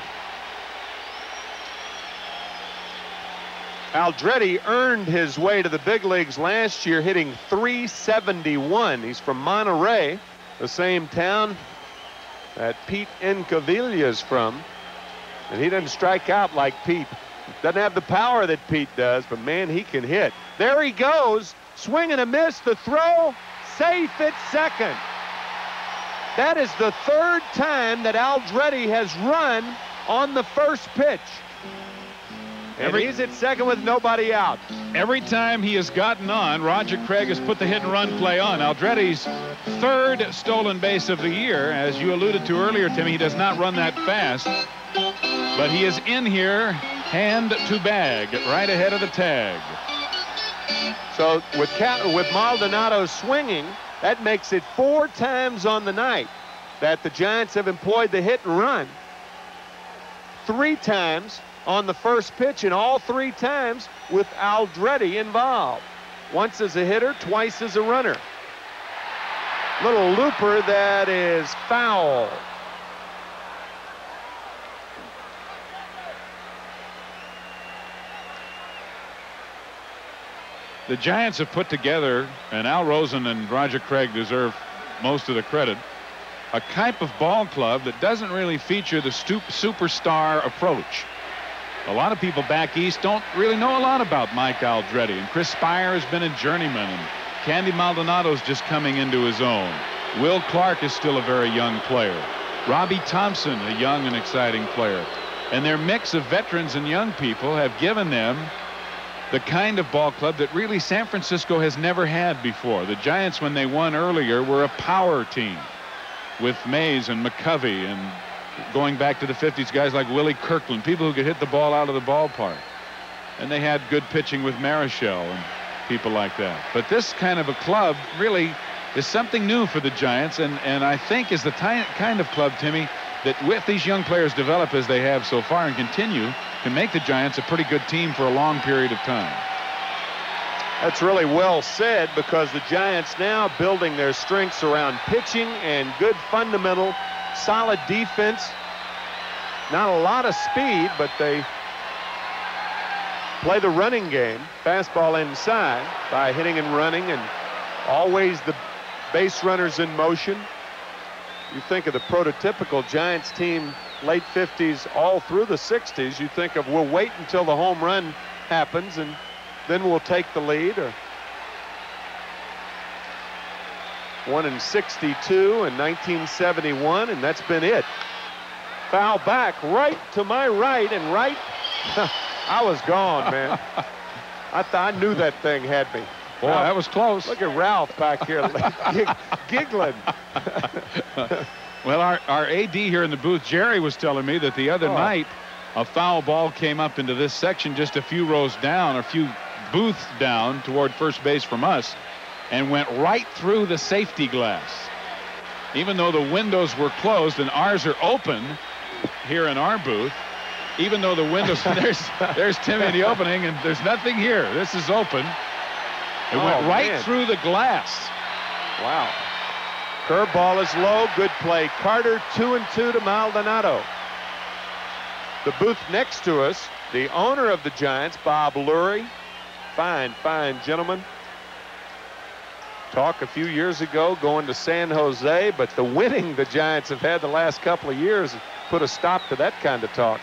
Aldretti earned his way to the big leagues last year, hitting three seventy-one. He's from Monterey, the same town that Pete Incaviglia is from. And he doesn't strike out like Pete. Doesn't have the power that Pete does, but man, he can hit. There he goes, swing and a miss, the throw, safe at second. That is the third time that Aldretti has run on the first pitch. And Every, he's at second with nobody out. Every time he has gotten on, Roger Craig has put the hit and run play on. Aldretti's third stolen base of the year. As you alluded to earlier, Timmy, he does not run that fast. But he is in here, hand to bag, right ahead of the tag. So with, with Maldonado swinging, that makes it four times on the night that the Giants have employed the hit and run. Three times on the first pitch, and all three times with Aldretti involved. Once as a hitter, twice as a runner. Little looper that is foul. The Giants have put together, and Al Rosen and Roger Craig deserve most of the credit, a type of ball club that doesn't really feature the stoop superstar approach. A lot of people back east don't really know a lot about Mike Aldretti, and Chris Spire has been a journeyman, and Candy Maldonado's just coming into his own. Will Clark is still a very young player. Robbie Thompson, a young and exciting player. And their mix of veterans and young people have given them the kind of ball club that really San Francisco has never had before. The Giants, when they won earlier, were a power team with Mays and McCovey, and going back to the fifties, guys like Willie Kirkland, people who could hit the ball out of the ballpark. And they had good pitching with Marichal and people like that. But this kind of a club really is something new for the Giants, and, and I think is the kind of club, Timmy, that with these young players develop as they have so far and continue, can make the Giants a pretty good team for a long period of time. That's really well said, because the Giants now building their strengths around pitching and good fundamental, solid defense. Not a lot of speed, but they play the running game, fastball inside, by hitting and running, and always the base runners in motion. You think of the prototypical Giants team, late fifties all through the sixties, you think of, we'll wait until the home run happens and then we'll take the lead. Or one in sixty-two and nineteen seventy-one, and that's been it. Foul back right to my right, and right, I was gone, man. I thought I knew that thing had me. Boy, Ralph, that was close. Look at Ralph back here giggling. Well, our, our A D here in the booth, Jerry, was telling me that the other oh. night a foul ball came up into this section just a few rows down, a few booths down toward first base from us, and went right through the safety glass. Even though the windows were closed and ours are open here in our booth, even though the windows, there's, there's Timmy in the opening, and there's nothing here. This is open. It oh, went right man. through the glass. Wow. Curveball is low. Good play. Carter, two and two to Maldonado. The booth next to us, the owner of the Giants, Bob Lurie. Fine, fine gentleman. Talk a few years ago going to San Jose, but the winning the Giants have had the last couple of years put a stop to that kind of talk.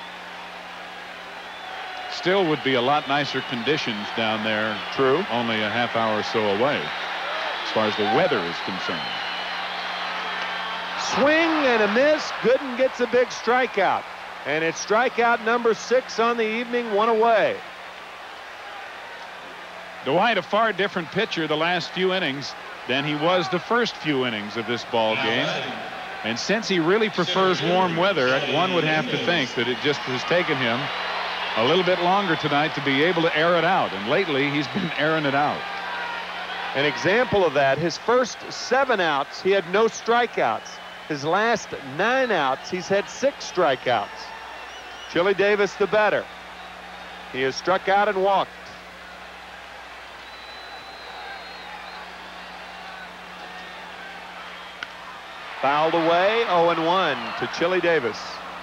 Still would be a lot nicer conditions down there. True. Only a half hour or so away, as far as the weather is concerned. Swing and a miss. Gooden gets a big strikeout. And it's strikeout number six on the evening, one away. Dwight, a far different pitcher the last few innings than he was the first few innings of this ball game. And since he really prefers warm weather, one would have to think that it just has taken him a little bit longer tonight to be able to air it out. And lately, he's been airing it out. An example of that, his first seven outs, he had no strikeouts. His last nine outs, he's had six strikeouts. Chili Davis, the batter. He has struck out and walked. Fouled away, oh and one to Chili Davis.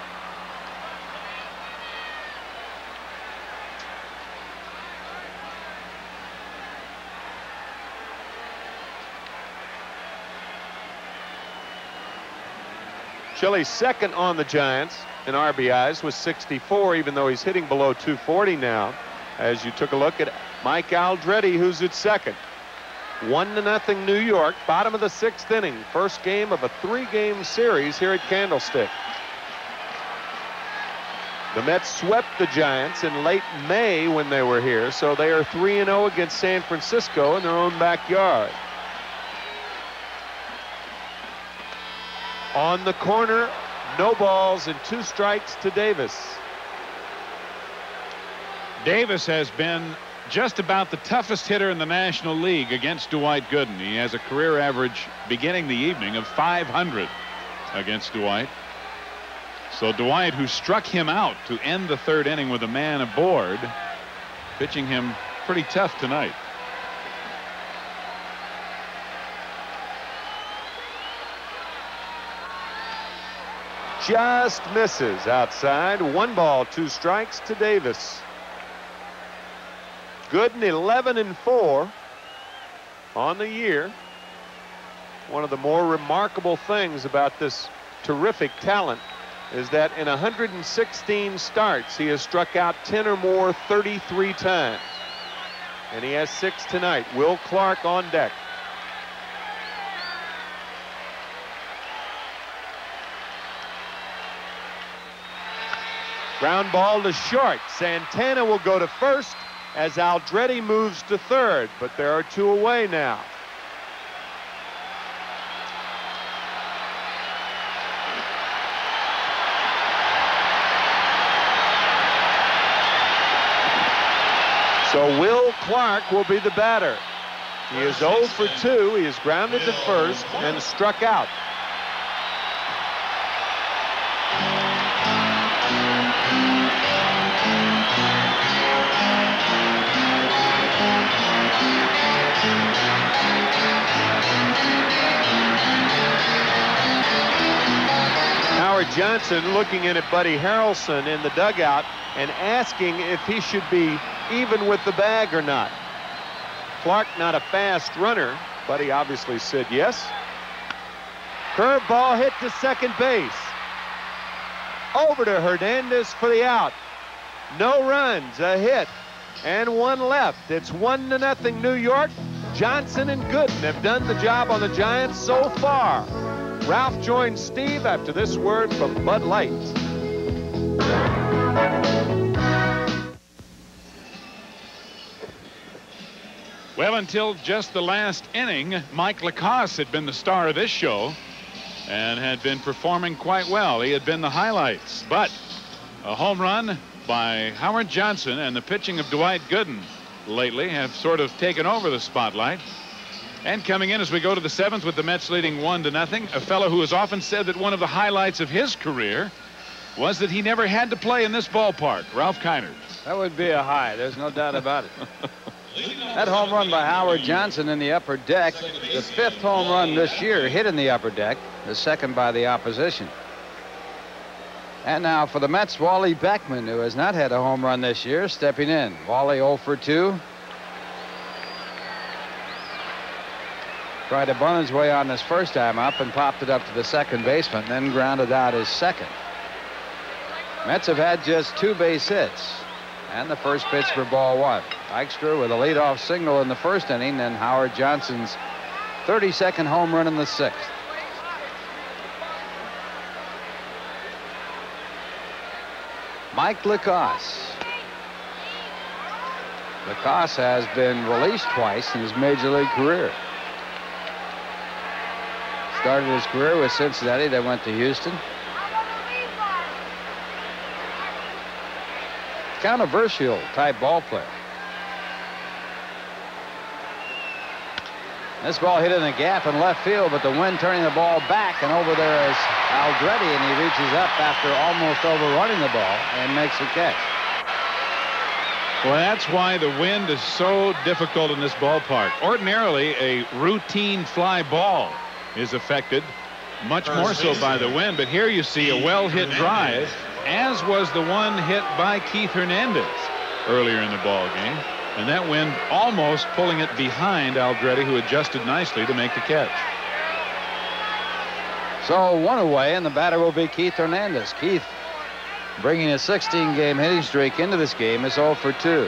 Chili's second on the Giants in R B Is was sixty-four, even though he's hitting below two forty now, as you took a look at Mike Aldretti, who's at second. One to nothing New York, bottom of the sixth inning, first game of a three-game series here at Candlestick. The Mets swept the Giants in late May when they were here, so they are three and oh against San Francisco in their own backyard. On the corner, no balls and two strikes to Davis. Davis has been just about the toughest hitter in the National League against Dwight Gooden. He has a career average beginning the evening of five hundred against Dwight. So Dwight, who struck him out to end the third inning with a man aboard, pitching him pretty tough tonight. Just misses outside. One ball, two strikes to Davis. Gooden eleven and four on the year. One of the more remarkable things about this terrific talent is that in one hundred sixteen starts, he has struck out ten or more thirty-three times. and he has six tonight. Will Clark on deck. Ground ball to short. Santana will go to first as Aldretti moves to third, but there are two away now. So Will Clark will be the batter. He is oh for two. He is grounded to first and struck out. Howard Johnson looking in at Buddy Harrelson in the dugout and asking if he should be even with the bag or not. Clark not a fast runner, but he obviously said yes. Curveball hit to second base. Over to Hernandez for the out. No runs, a hit, and one left. It's one to nothing New York. Johnson and Gooden have done the job on the Giants so far. Ralph joins Steve after this word from Bud Light. Well, until just the last inning, Mike LaCoss had been the star of this show and had been performing quite well. He had been the highlights, but a home run by Howard Johnson and the pitching of Dwight Gooden lately have sort of taken over the spotlight. And coming in as we go to the seventh with the Mets leading one to nothing, a fellow who has often said that one of the highlights of his career was that he never had to play in this ballpark. Ralph Kiner. That would be a high. There's no doubt about it. That home run by Howard Johnson in the upper deck, the fifth home run this year hit in the upper deck, the second by the opposition. And now for the Mets, Wally Beckman, who has not had a home run this year, stepping in. Wally oh for two. Tried to bunt his way on his first time up and popped it up to the second baseman, then grounded out his second. Mets have had just two base hits, and the first pitch for ball one. Dykstra with a leadoff single in the first inning, and Howard Johnson's thirty-second home run in the sixth. Mike LaCoss. LaCoss has been released twice in his major league career. Started his career with Cincinnati, then went to Houston. Controversial type ball player. This ball hit in the gap in left field, but the wind turning the ball back, and over there is Aldretti, and he reaches up after almost overrunning the ball and makes a catch. Well, that's why the wind is so difficult in this ballpark. Ordinarily, a routine fly ball is affected much more so by the wind, but here you see a well-hit drive, as was the one hit by Keith Hernandez earlier in the ball game, and that wind almost pulling it behind Aldretti, who adjusted nicely to make the catch. So one away, and the batter will be Keith Hernandez. Keith, bringing a sixteen game hitting streak into this game, is oh for two.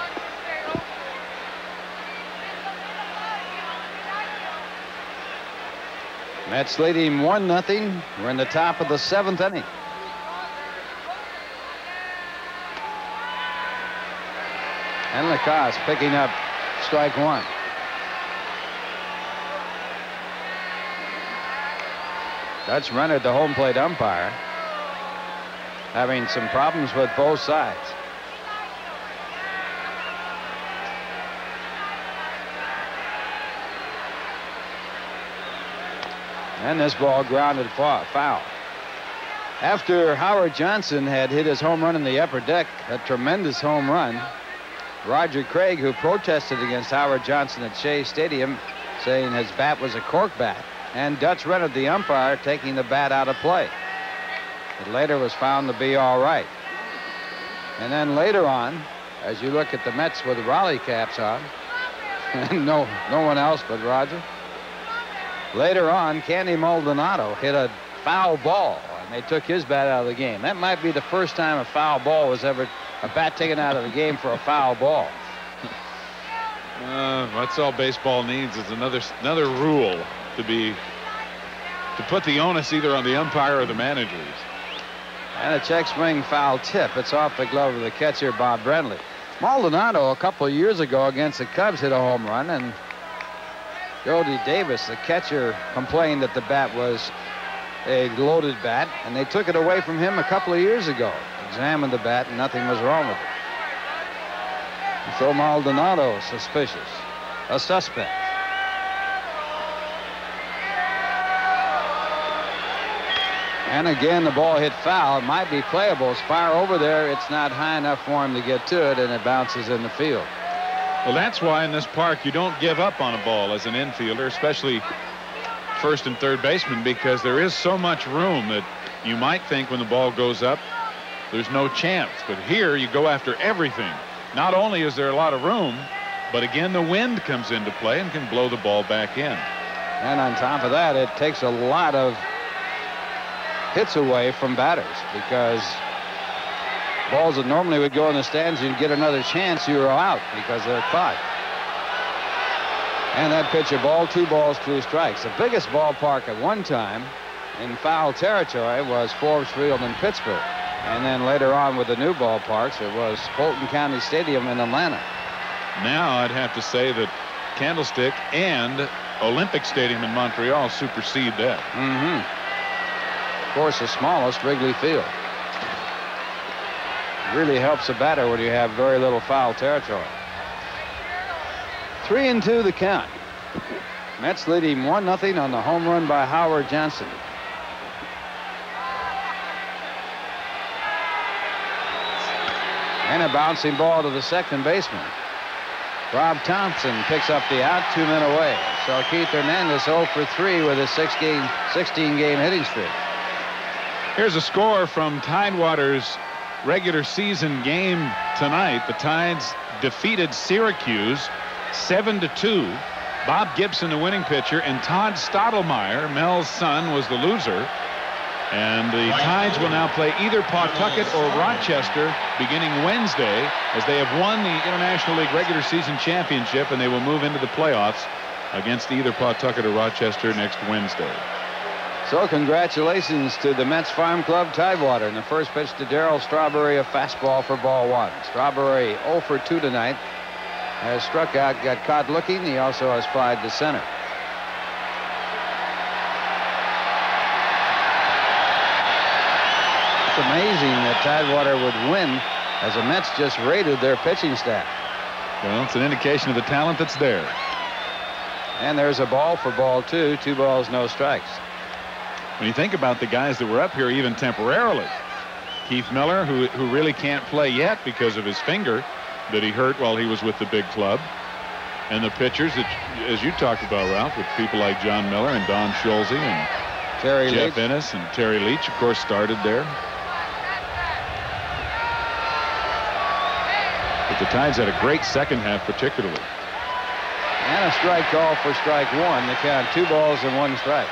Mets leading one nothing. We're in the top of the seventh inning. And LaCoss picking up strike one. Dutch Renner, the home plate umpire, having some problems with both sides. And this ball grounded foul. After Howard Johnson had hit his home run in the upper deck, a tremendous home run, Roger Craig, who protested against Howard Johnson at Shea Stadium, saying his bat was a cork bat, and Dutch Renner, the umpire, taking the bat out of play. It later was found to be all right. And then later on, as you look at the Mets with the Raleigh caps on, no, no one else but Roger. Later on, Candy Maldonado hit a foul ball, and they took his bat out of the game. That might be the first time a foul ball was ever, a bat taken out of the game for a foul ball. Uh, that's all baseball needs is another another rule to be to put the onus either on the umpire or the managers. And a check swing foul tip. It's off the glove of the catcher, Bob Brenly. Maldonado, a couple of years ago against the Cubs, hit a home run, and Jody Davis, the catcher, complained that the bat was a loaded bat, and they took it away from him a couple of years ago. Examined the bat, and nothing was wrong with it. And so Maldonado, suspicious, a suspect. And again, the ball hit foul. It might be playable. It's far over there. It's not high enough for him to get to it, and it bounces in the field. Well, that's why in this park you don't give up on a ball as an infielder, especially first and third baseman, because there is so much room that you might think when the ball goes up, there's no chance. But here you go after everything. Not only is there a lot of room, but again, the wind comes into play and can blow the ball back in. And on top of that, it takes a lot of hits away from batters, because balls that normally would go in the stands, you'd get another chance, you were out because they're caught. And that pitch, a ball, two balls, two strikes. The biggest ballpark at one time in foul territory was Forbes Field in Pittsburgh. And then later on with the new ballparks, it was Fulton County Stadium in Atlanta. Now I'd have to say that Candlestick and Olympic Stadium in Montreal supersede that. Mm-hmm. Of course, the smallest, Wrigley Field. Really helps a batter when you have very little foul territory. Three and two the count. Mets leading one nothing on the home run by Howard Johnson. And a bouncing ball to the second baseman. Rob Thompson picks up the out, two men away. So Keith Hernandez oh for three with a sixteen game hitting streak. Here's a score from Tidewater's regular season game tonight. The Tides defeated Syracuse seven to two. Bob Gibson, the winning pitcher, and Todd Stottlemyre, Mel's son, was the loser. And the Tides will now play either Pawtucket or Rochester beginning Wednesday, as they have won the International League regular season championship, and they will move into the playoffs against either Pawtucket or Rochester next Wednesday. So congratulations to the Mets Farm Club Tidewater. In the first pitch to Darryl Strawberry, a fastball for ball one. Strawberry oh for two tonight. Has struck out, got caught looking. He also has flied to center. It's amazing that Tidewater would win, as the Mets just raided their pitching staff. Well, it's an indication of the talent that's there. And there's a ball for ball two. Two balls, no strikes. When you think about the guys that were up here even temporarily, Keith Miller, who, who really can't play yet because of his finger that he hurt while he was with the big club, and the pitchers that, as you talked about, Ralph, with people like John Miller and Don Schulze and Terry Jeff Leach. Ennis and Terry Leach, of course, started there. But the Tides had a great second half, particularly. And a strike call for strike one. They count two balls and one strike.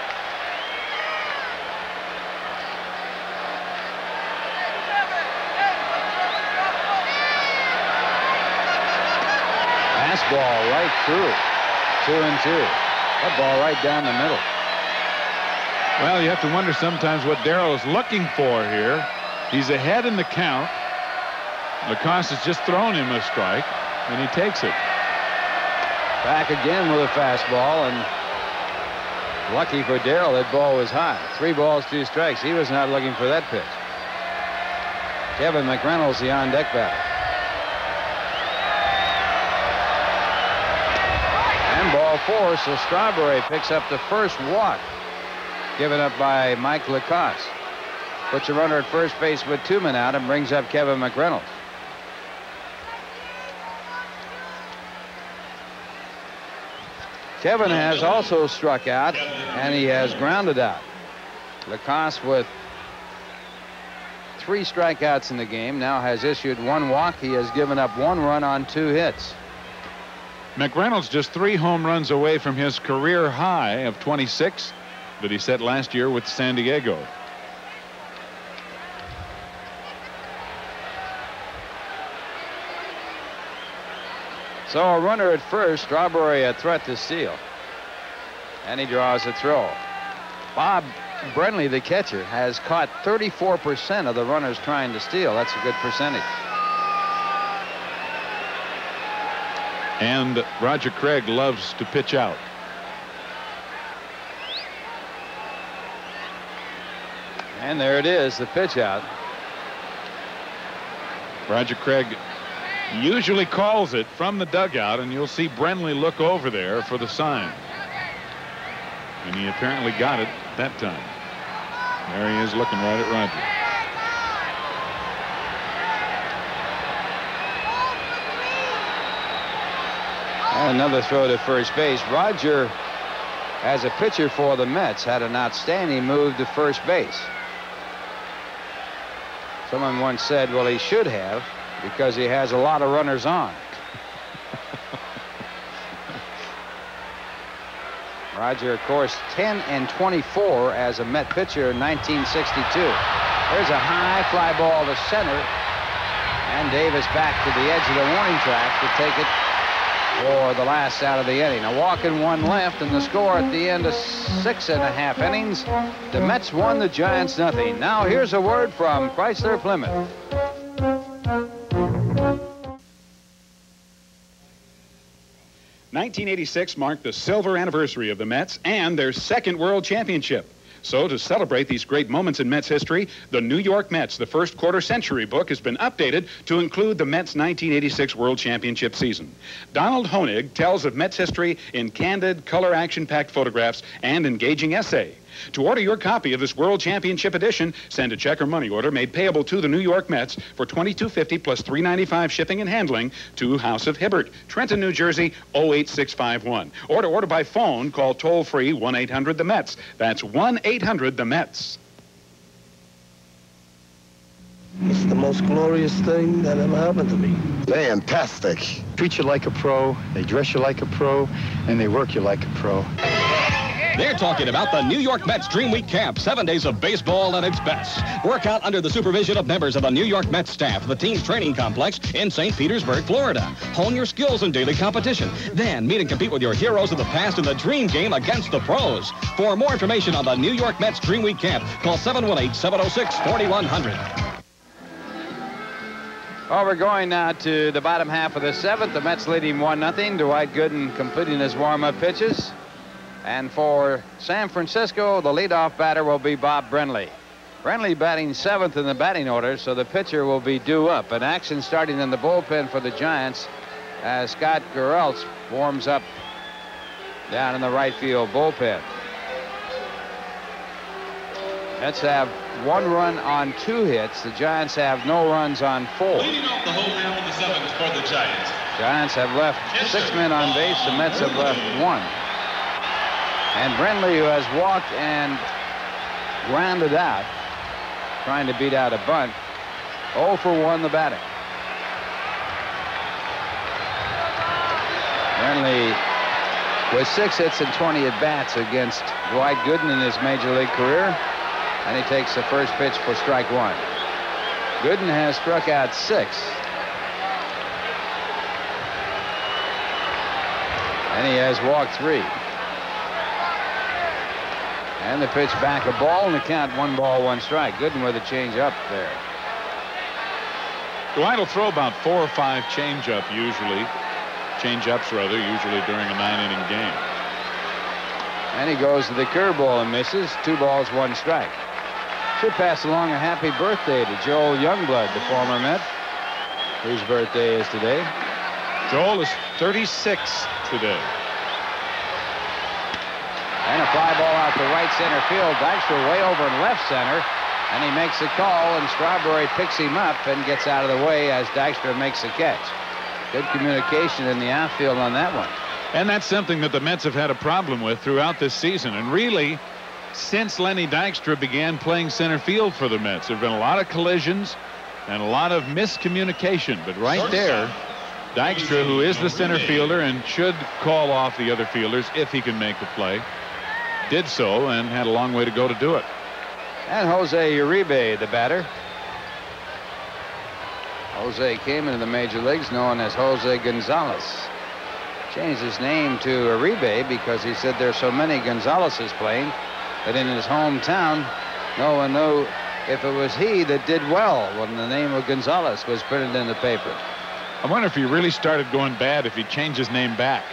Fastball right through. Two and two. That ball right down the middle. Well, you have to wonder sometimes what Darryl is looking for here. He's ahead in the count. LaCoss has just thrown him a strike, and he takes it. Back again with a fastball, and lucky for Darryl, that ball was high. Three balls, two strikes. He was not looking for that pitch. Kevin McReynolds, the on-deck batter. And ball four, so Strawberry picks up the first walk given up by Mike LaCoss. Puts a runner at first base with two men out and brings up Kevin McReynolds. Kevin has also struck out, and he has grounded out. LaCoss, with three strikeouts in the game, now has issued one walk. He has given up one run on two hits. McReynolds just three home runs away from his career high of twenty-six that he set last year with San Diego. So a runner at first, Strawberry a threat to steal. And he draws a throw. Bob Brenly, the catcher, has caught thirty-four percent of the runners trying to steal. That's a good percentage. And Roger Craig loves to pitch out. And there it is, the pitch out. Roger Craig usually calls it from the dugout, and you'll see Brenly look over there for the sign. And he apparently got it that time. There he is looking right at Roger. And another throw to first base. Roger, as a pitcher for the Mets, had an outstanding move to first base. Someone once said, well, he should have, because he has a lot of runners on. Roger, of course, ten and twenty-four as a Met pitcher in nineteen sixty-two. There's a high fly ball to center, and Davis back to the edge of the warning track to take it for the last out of the inning. A walk and one left, and the score at the end of six and a half innings. The Mets won, the Giants nothing. Now here's a word from Chrysler Plymouth. nineteen eighty-six marked the silver anniversary of the Mets and their second World Championship. So to celebrate these great moments in Mets history, the New York Mets, the first quarter century book, has been updated to include the Mets nineteen eighty-six World Championship season. Donald Honig tells of Mets history in candid, color action-packed photographs and engaging essay. To order your copy of this World Championship edition, send a check or money order made payable to the New York Mets for twenty-two fifty plus three ninety-five shipping and handling to House of Hibbert, Trenton, New Jersey oh eight six five one. Or to order by phone, call toll-free one eight hundred the Mets. That's one eight hundred the Mets. It's the most glorious thing that ever happened to me. Fantastic. Treat you like a pro, they dress you like a pro, and they work you like a pro. They're talking about the New York Mets Dream Week Camp, seven days of baseball at its best. Work out under the supervision of members of the New York Mets staff, the team's training complex in Saint Petersburg, Florida. Hone your skills in daily competition. Then meet and compete with your heroes of the past in the dream game against the pros. For more information on the New York Mets Dream Week Camp, call seven one eight, seven oh six, four one zero zero. Well, we're going now to the bottom half of the seventh. The Mets leading one nothing. Dwight Gooden completing his warm-up pitches. And for San Francisco, the leadoff batter will be Bob Brenly. Brenly batting seventh in the batting order, so the pitcher will be due up. An action starting in the bullpen for the Giants as Scott Geraltz warms up down in the right field bullpen. Mets have one run on two hits. The Giants have no runs on four. Leading off the whole half of the seventh for the Giants. Giants have left six men on base. The Mets have left one. And Brenly, who has walked and grounded out, trying to beat out a bunt, oh for one the batting. Brenly with six hits and twenty at-bats against Dwight Gooden in his major league career. And he takes the first pitch for strike one. Gooden has struck out six. And he has walked three. And the pitch back, a ball, and the count one ball, one strike. Gooden with a change up there. Dwight will throw about four or five change up usually. Change ups rather, usually during a nine inning game. And he goes to the curveball and misses. Two balls, one strike. Should pass along a happy birthday to Joel Youngblood, the former Met, whose birthday is today. Joel is thirty-six today. And a fly ball out to right center field. Dykstra way over in left center. And he makes the call, and Strawberry picks him up and gets out of the way as Dykstra makes the catch. Good communication in the outfield on that one. And that's something that the Mets have had a problem with throughout this season. And really, since Lenny Dykstra began playing center field for the Mets, there have been a lot of collisions and a lot of miscommunication. But right there, Dykstra, who is the center fielder and should call off the other fielders if he can make the play, did so and had a long way to go to do it. And Jose Uribe, the batter. Jose came into the major leagues known as Jose Gonzalez. changed his name to Uribe because he said there's so many Gonzaleses playing that in his hometown, no one knew if it was he that did well when the name of Gonzalez was printed in the paper. I wonder if he really started going bad if he changed his name back.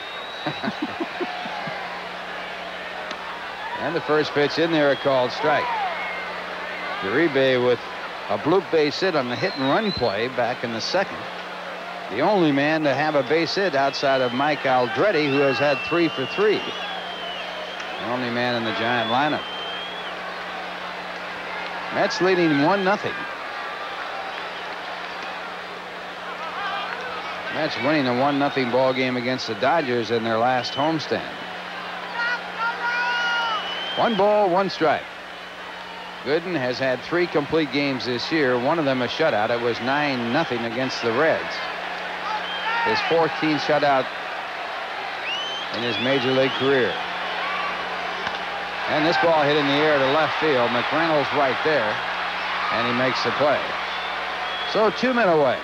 And the first pitch in there, a called strike. Uribe with a bloop base hit on the hit and run play back in the second. The only man to have a base hit outside of Mike Aldretti, who has had three for three. The only man in the Giant lineup. Mets leading one nothing. Mets winning a one nothing ball game against the Dodgers in their last homestand. One ball, one strike. Gooden has had three complete games this year. One of them a shutout. It was nine nothing against the Reds. His fourteenth shutout in his major league career. And this ball hit in the air to left field. McReynolds right there, and he makes the play. So two men away.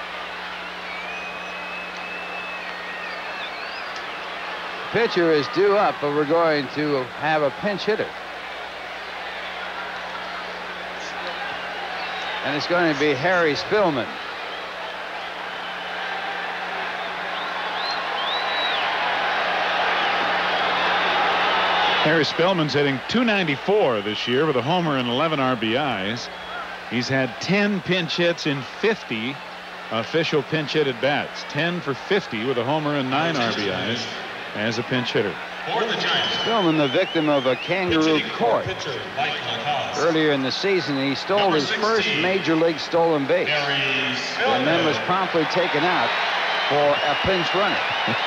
Pitcher is due up, but we're going to have a pinch hitter. And it's going to be Harry Spillman. Harry Spillman's hitting two ninety-four this year with a homer and eleven R B Is. He's had ten pinch hits in fifty official pinch hit at bats. ten for fifty with a homer and nine R B Is as a pinch hitter. For the Giants, Spillman, the victim of a kangaroo court. pitcher, Mike LaCoss. Earlier in the season, he stole Number his first sixteen, major league stolen base. Harry And then was promptly taken out for a pinch runner.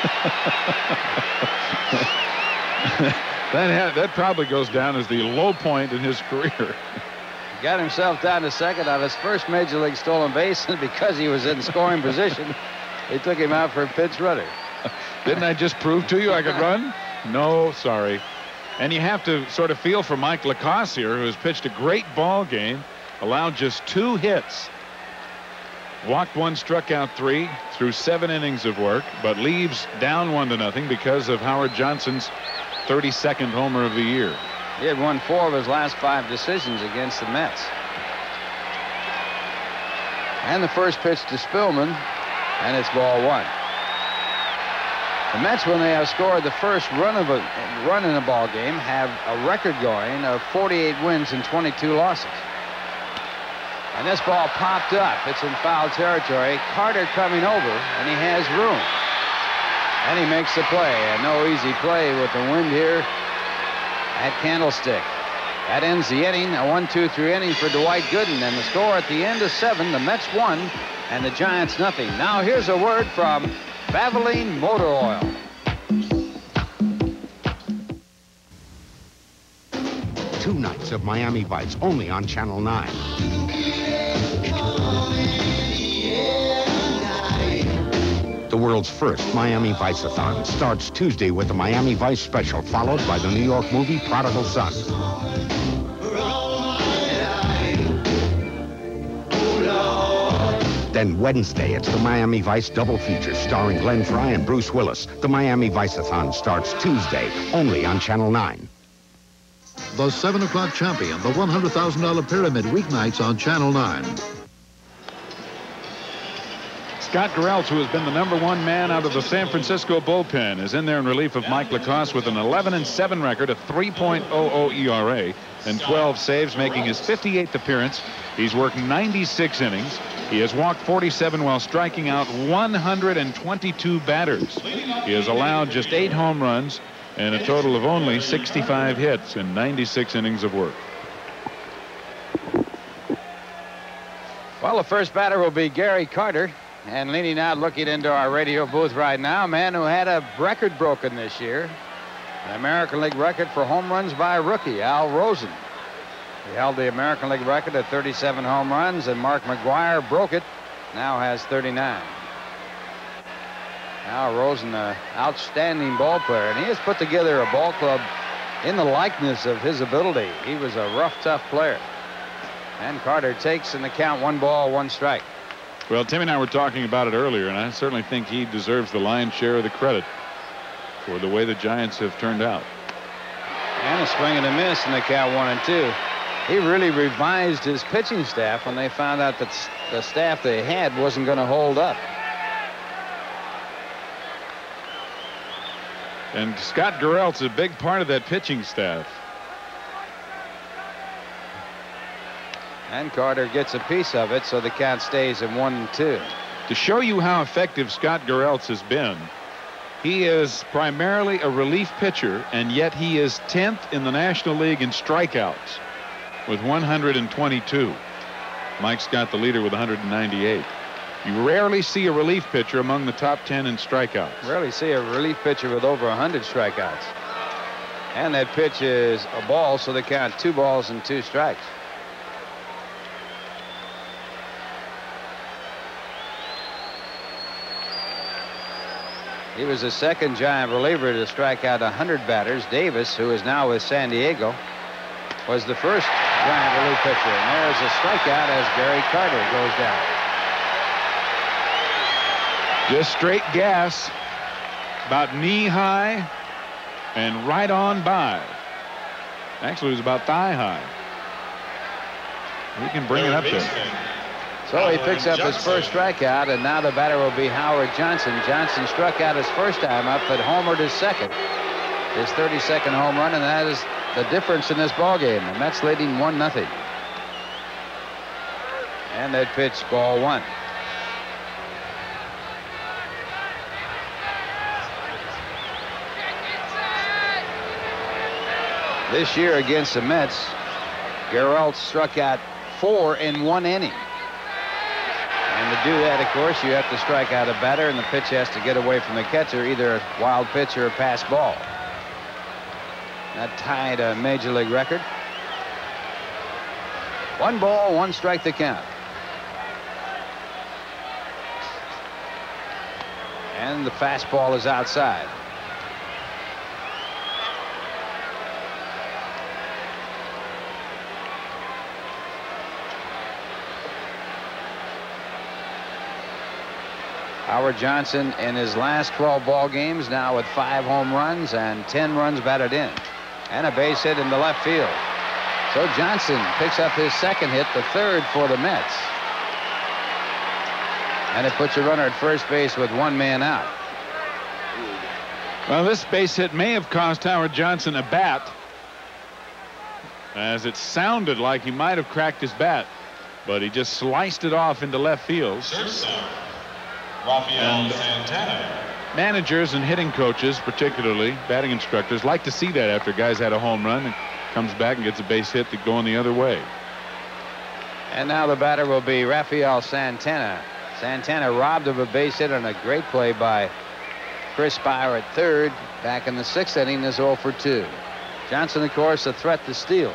That had, that probably goes down as the low point in his career. Got himself down to second on his first major league stolen base, and because he was in scoring position, they took him out for a pinch runner. Didn't I just prove to you I could run? No, sorry. And you have to sort of feel for Mike LaCoss here, who has pitched a great ball game, allowed just two hits, walked one, struck out three, through seven innings of work, but leaves down one to nothing because of Howard Johnson's thirty-second homer of the year. He had won four of his last five decisions against the Mets. And the first pitch to Spillman, and it's ball one. The Mets, when they have scored the first run of a run in a ball game, have a record going of forty-eight wins and twenty-two losses. And this ball popped up. It's in foul territory. Carter coming over, and he has room. And he makes the play. And no easy play with the wind here at Candlestick. That ends the inning. A one two three inning for Dwight Gooden. And the score at the end of seven, the Mets won and the Giants nothing. Now here's a word from Valvoline Motor Oil. Two nights of Miami Vice only on Channel nine. The world's first Miami Vice-a-thon starts Tuesday with the Miami Vice special, followed by the New York movie Prodigal Son. Then Wednesday, it's the Miami Vice double feature starring Glenn Frey and Bruce Willis. The Miami Vice-a-thon starts Tuesday, only on Channel nine. The seven o'clock champion, the one hundred thousand dollar pyramid, weeknights on Channel nine. Scott Garrelts, who has been the number one man out of the San Francisco bullpen, is in there in relief of Mike LaCoss with an eleven and seven record, a three point oh oh E R A, and twelve saves, making his fifty-eighth appearance. He's worked ninety-six innings. He has walked forty-seven while striking out one hundred twenty-two batters. He has allowed just eight home runs and a total of only sixty-five hits in ninety-six innings of work. Well, the first batter will be Gary Carter. And leaning out, looking into our radio booth right now, a man who had a record broken this year. An American League record for home runs by a rookie, Al Rosen. He held the American League record at thirty-seven home runs, and Mark McGwire broke it, now has thirty-nine. Al Rosen, an outstanding ball player, and he has put together a ball club in the likeness of his ability. He was a rough, tough player. And Carter takes in the count, one ball, one strike. Well, Timmy and I were talking about it earlier, and I certainly think he deserves the lion's share of the credit. for the way the Giants have turned out. And a swing and a miss, and the count one and two. He really revised his pitching staff when they found out that the staff they had wasn't going to hold up. And Scott Gerelt's a big part of that pitching staff. And Carter gets a piece of it, so the count stays at one and two. To show you how effective Scott Gerelt's has been, he is primarily a relief pitcher, and yet he is tenth in the National League in strikeouts with one hundred twenty-two. Mike's got the leader with one hundred ninety-eight. You rarely see a relief pitcher among the top ten in strikeouts. Rarely see a relief pitcher with over one hundred strikeouts. And that pitch is a ball, so they count two balls and two strikes. He was the second Giant reliever to strike out one hundred batters. Davis, who is now with San Diego, was the first Giant relief pitcher. And there's a strikeout as Gary Carter goes down. Just straight gas, about knee high and right on by. Actually, it was about thigh high. He can bring it up there. So he picks up his first strikeout, and now the batter will be Howard Johnson. Johnson struck out his first time up, but homered his second. His thirty-second home run, and that is the difference in this ballgame. The Mets leading one nothing. And that pitch, ball one. This year against the Mets, Gerelt struck out four in one inning. And to do that, of course, you have to strike out a batter, and the pitch has to get away from the catcher, either a wild pitch or a pass ball. That tied a major league record. One ball, one strike the count. And the fastball is outside. Howard Johnson in his last twelve ball games now with five home runs and ten runs batted in, and a base hit in the left field. So Johnson picks up his second hit, the third for the Mets. And it puts a runner at first base with one man out. Well, this base hit may have cost Howard Johnson a bat, as it sounded like he might have cracked his bat, but he just sliced it off into left field. And Santana. Managers and hitting coaches, particularly batting instructors, like to see that after guys had a home run and comes back and gets a base hit to going the other way. And now the batter will be Rafael Santana. Santana robbed of a base hit on a great play by Chris Spire at third. Back in the sixth inning is oh for two. Johnson, of course, a threat to steal.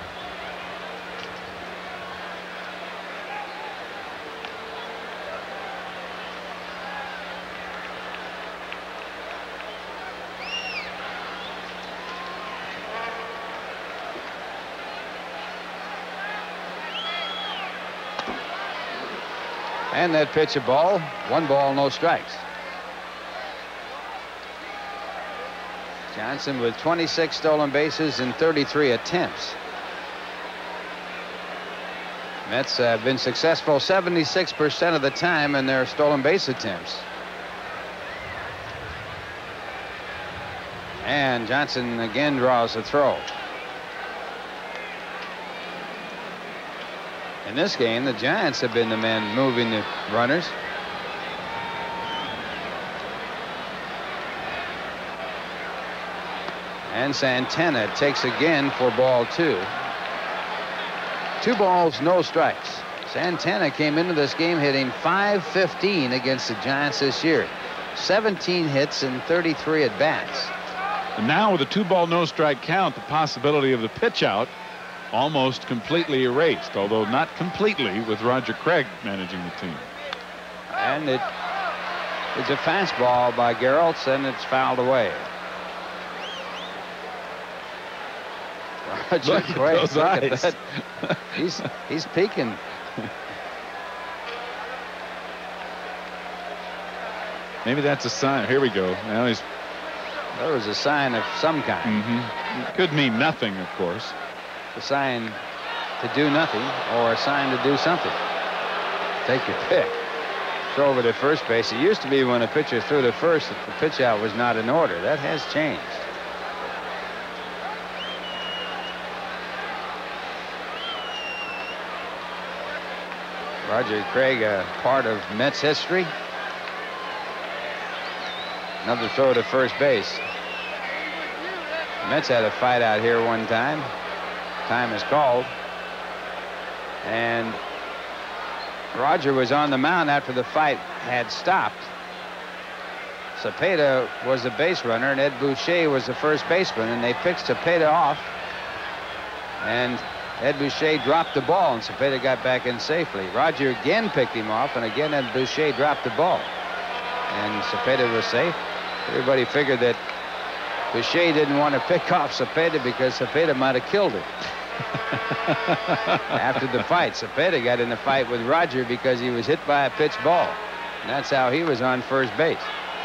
And that pitch a ball. One ball, no strikes. Johnson with twenty-six stolen bases in thirty-three attempts. Mets have been successful seventy-six percent of the time in their stolen base attempts. And Johnson again draws a throw. In this game, the Giants have been the men moving the runners. And Santana takes again for ball two. Two balls, no strikes. Santana came into this game hitting five fifteen against the Giants this year. seventeen hits and thirty-three at bats. And now with a two ball, no strike count, the possibility of the pitch out almost completely erased, although not completely with Roger Craig managing the team. And it is a fastball by Geralt, and it's fouled away. Roger Look Craig, at those look eyes. at that. He's, he's peeking. Maybe that's a sign. Here we go. Now he's That was a sign of some kind. Mm-hmm. It could mean nothing, of course. A sign to do nothing or a sign to do something. Take your pick. Throw over to first base. It used to be when a pitcher threw to first that the pitch out was not in order. That has changed. Roger Craig, a part of Mets history. Another throw to first base. The Mets had a fight out here one time. Time is called. And Roger was on the mound after the fight had stopped. Cepeda was the base runner, and Ed Boucher was the first baseman, and they picked Cepeda off. And Ed Boucher dropped the ball, and Cepeda got back in safely. Roger again picked him off, and again Ed Boucher dropped the ball. And Cepeda was safe. Everybody figured that Boucher didn't want to pick off Cepeda because Cepeda might have killed him. After the fight, Cepeda got in a fight with Roger because he was hit by a pitch ball. And that's how he was on first base.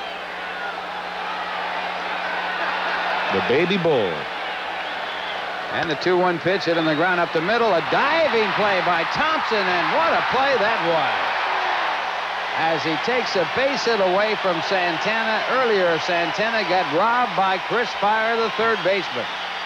The baby bull. And the two one pitch hit on the ground up the middle. A diving play by Thompson, and what a play that was. As he takes a base hit away from Santana. Earlier, Santana got robbed by Chris Spire, the third baseman.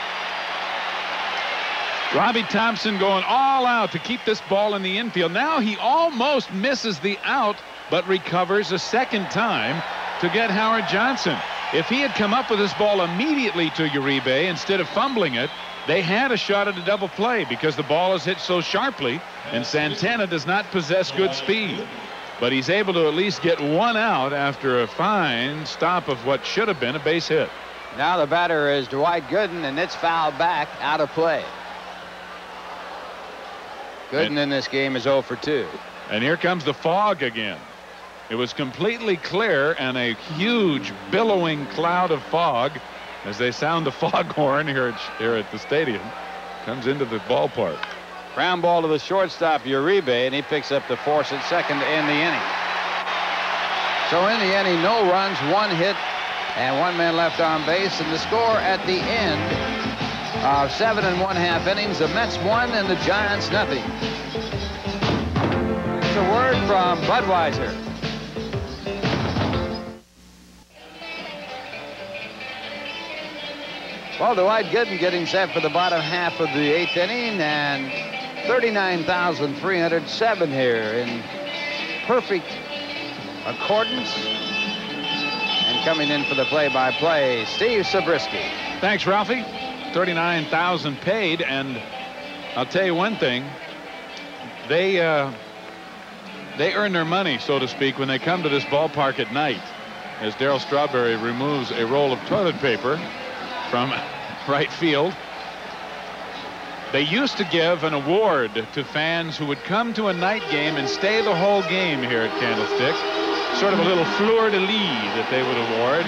Robbie Thompson going all out to keep this ball in the infield. Now he almost misses the out, but recovers a second time to get Howard Johnson. If he had come up with this ball immediately to Uribe instead of fumbling it, they had a shot at a double play because the ball is hit so sharply, and Santana does not possess good speed. But he's able to at least get one out after a fine stop of what should have been a base hit. Now the batter is Dwight Gooden, and it's fouled back, out of play. Gooden in this game is oh for two. And here comes the fog again. It was completely clear, and a huge billowing cloud of fog as they sound the foghorn here at, here at the stadium. Comes into the ballpark. Ground ball to the shortstop, Uribe, and he picks up the force at second to end the inning. So in the inning, no runs, one hit, and one man left on base, and the score at the end of seven and one half innings, the Mets won and the Giants nothing. It's a word from Budweiser. Well, Dwight Gooden getting set for the bottom half of the eighth inning, and thirty-nine thousand three hundred seven here in perfect accordance. And coming in for the play-by-play, Steve Zabriski. Thanks, Ralphie. thirty-nine thousand paid, and I'll tell you one thing. They uh, they earn their money, so to speak, when they come to this ballpark at night, as Darryl Strawberry removes a roll of toilet paper from right field. They used to give an award to fans who would come to a night game and stay the whole game here at Candlestick. Sort of a little fleur-de-lis that they would award.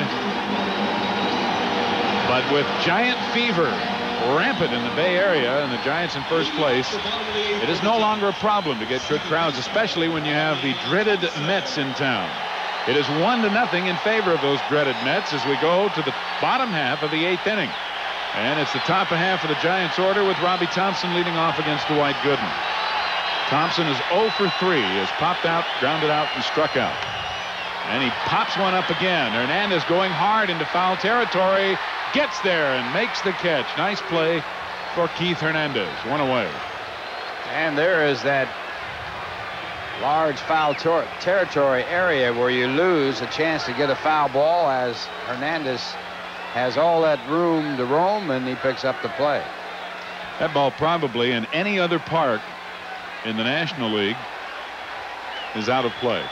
But with Giant fever rampant in the Bay Area and the Giants in first place, it is no longer a problem to get good crowds, especially when you have the dreaded Mets in town. It is one to nothing in favor of those dreaded Mets as we go to the bottom half of the eighth inning. And it's the top half of the Giants order with Robbie Thompson leading off against Dwight Gooden. Thompson is oh for three. He has popped out, grounded out, and struck out. And he pops one up again. Hernandez going hard into foul territory. Gets there and makes the catch. Nice play for Keith Hernandez. One away. And there is that large foul ter territory area where you lose a chance to get a foul ball, as Hernandez has all that room to roam, and he picks up the play. That ball probably in any other park in the National League is out of play.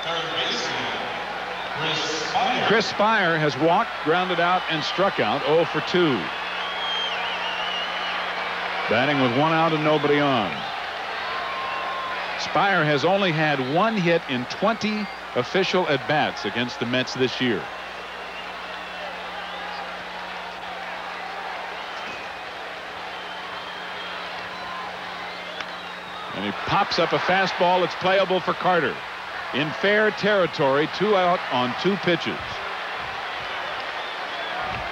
Chris Spire has walked, grounded out, and struck out. oh for two. Batting with one out and nobody on. Spire has only had one hit in twenty official at-bats against the Mets this year. And he pops up a fastball. It's playable for Carter. In fair territory, two out on two pitches.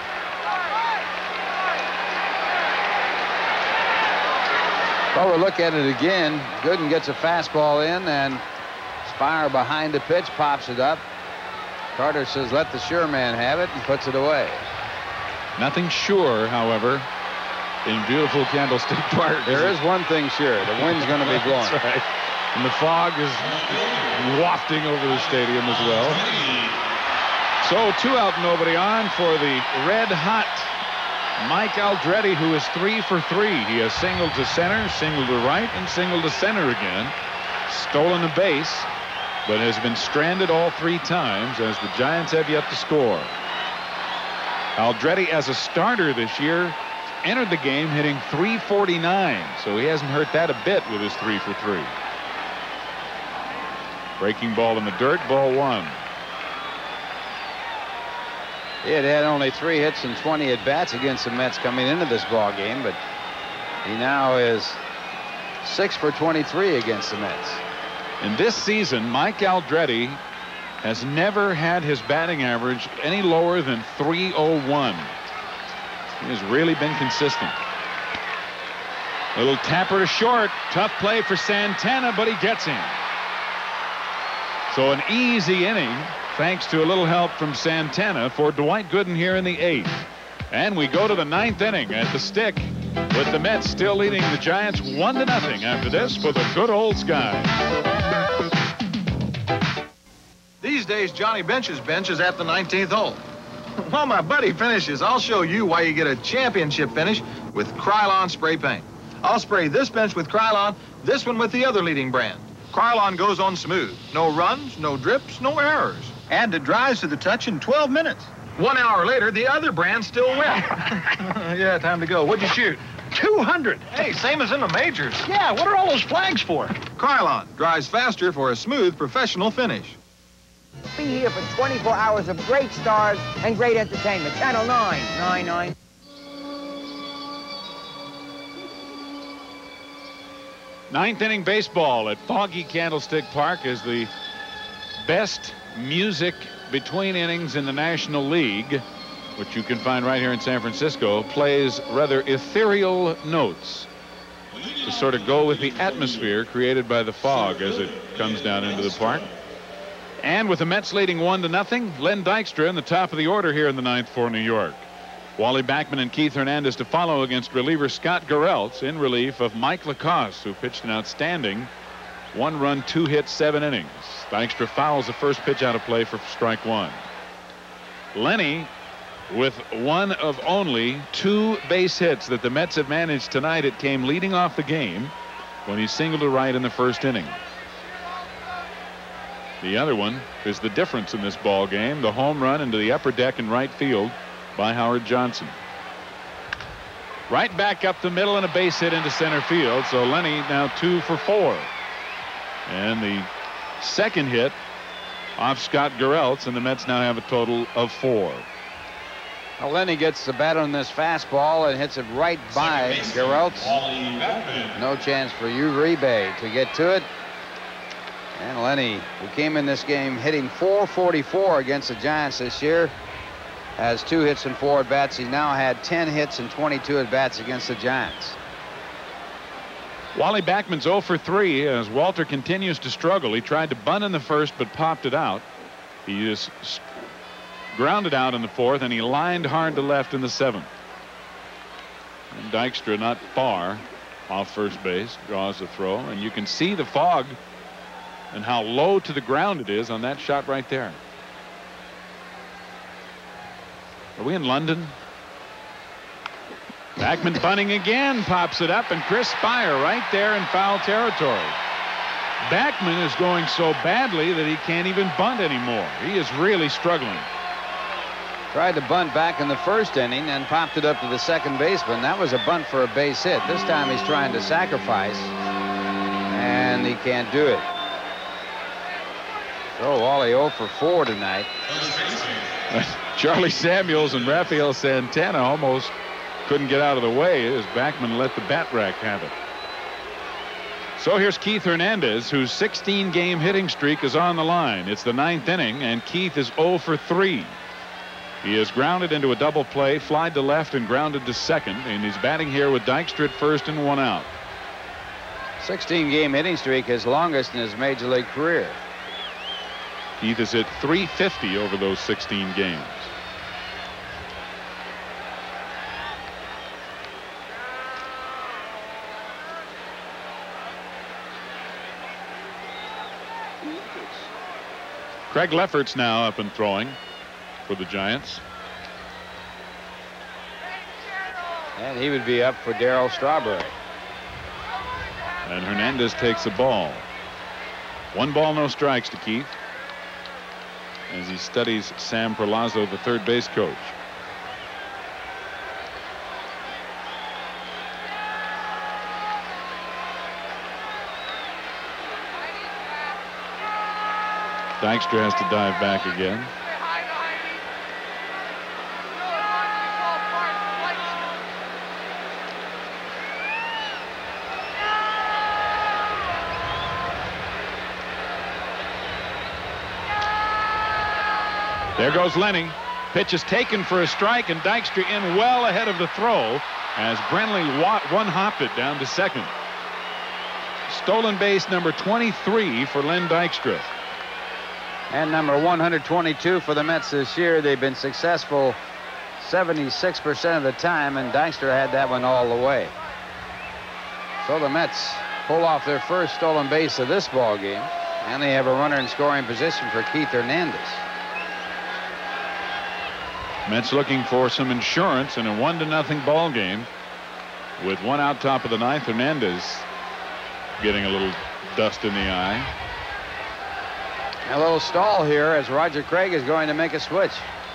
Well, we'll look at it again. Gooden gets a fastball in, and Spire behind the pitch pops it up. Carter says, let the sure man have it, and puts it away. Nothing sure, however, in beautiful Candlestick Park. There is one thing sure. The wind's going to be blowing. That's right. And the fog is wafting over the stadium as well. So two out, nobody on for the red-hot Mike Aldretti, who is three for three. He has singled to center, singled to right, and singled to center again. Stolen a base, but has been stranded all three times as the Giants have yet to score. Aldretti, as a starter this year, entered the game hitting three forty-nine, so he hasn't hurt that a bit with his three for three. Breaking ball in the dirt, ball one. He had had only three hits and twenty at-bats against the Mets coming into this ball game, but he now is six for twenty-three against the Mets. In this season, Mike Aldretti has never had his batting average any lower than three oh one. He has really been consistent. Little tapper to short. Tough play for Santana, but he gets him. So an easy inning, thanks to a little help from Santana for Dwight Gooden here in the eighth. And we go to the ninth inning at the stick, with the Mets still leading the Giants one to nothing after this for the good old Sky. These days, Johnny Bench's bench is at the nineteenth hole. While my buddy finishes, I'll show you why you get a championship finish with Krylon spray paint. I'll spray this bench with Krylon, this one with the other leading brand. Krylon goes on smooth. No runs, no drips, no errors. And it dries to the touch in twelve minutes. One hour later, the other brand's still wet. Yeah, time to go. What'd you shoot? two hundred. Hey, same as in the majors. Yeah, what are all those flags for? Krylon dries faster for a smooth, professional finish. Be here for twenty-four hours of great stars and great entertainment. Channel nine, nine nine. Ninth inning baseball at foggy Candlestick Park is the best music between innings in the National League, which you can find right here in San Francisco, plays rather ethereal notes to sort of go with the atmosphere created by the fog as it comes down into the park. And with the Mets leading one to nothing, Len Dykstra in the top of the order here in the ninth for New York. Wally Backman and Keith Hernandez to follow against reliever Scott Garrelts in relief of Mike LaCoss, who pitched an outstanding one run, two hit, seven innings. Dykstra fouls the first pitch out of play for strike one. Lenny, with one of only two base hits that the Mets have managed tonight, it came leading off the game when he singled to right in the first inning. The other one is the difference in this ball game, the home run into the upper deck in right field by Howard Johnson. Right back up the middle and a base hit into center field. So Lenny now two for four. And the second hit off Scott Garrelts, and the Mets now have a total of four. Well, Lenny gets the bat on this fastball and hits it right by Garrelts. No chance for Uribe to get to it. And Lenny, who came in this game hitting four forty-four against the Giants this year, has two hits and four at-bats. He's now had ten hits and twenty-two at-bats against the Giants. Wally Backman's oh for three as Walter continues to struggle. He tried to bunt in the first but popped it out. He is grounded out in the fourth, and he lined hard to left in the seventh. And Dykstra not far off first base, draws the throw, and you can see the fog and how low to the ground it is on that shot right there. Are we in London? Backman bunting again, pops it up, and Chris Spire right there in foul territory. Backman is going so badly that he can't even bunt anymore. He is really struggling. Tried to bunt back in the first inning and popped it up to the second baseman. That was a bunt for a base hit. This time he's trying to sacrifice, and he can't do it. So Wally oh for four tonight. Charlie Samuels and Rafael Santana almost couldn't get out of the way as Backman let the bat rack have it. So here's Keith Hernandez, whose sixteen game hitting streak is on the line. It's the ninth inning, and Keith is oh for three. He is grounded into a double play, flied to left, and grounded to second, and he's batting here with Dykstra at first and one out. sixteen game hitting streak, his longest in his major league career. Keith is at three fifty over those sixteen games. Craig Lefferts now up and throwing for the Giants. And he would be up for Darryl Strawberry. And Hernandez takes the ball. One ball, no strikes to Keith as he studies Sam Perlazzo, the third base coach. Dykstra has to dive back again. There goes Lenny. Pitch is taken for a strike, and Dykstra in well ahead of the throw as Brenly one-hopped it down to second. Stolen base number twenty-three for Len Dykstra. And number one hundred twenty-two for the Mets this year. They've been successful seventy-six percent of the time, and Dykstra had that one all the way. So the Mets pull off their first stolen base of this ball game, and they have a runner in scoring position for Keith Hernandez. Mets looking for some insurance in a one to nothing ball game with one out top of the ninth. Hernandez getting a little dust in the eye. A little stall here as Roger Craig is going to make a switch.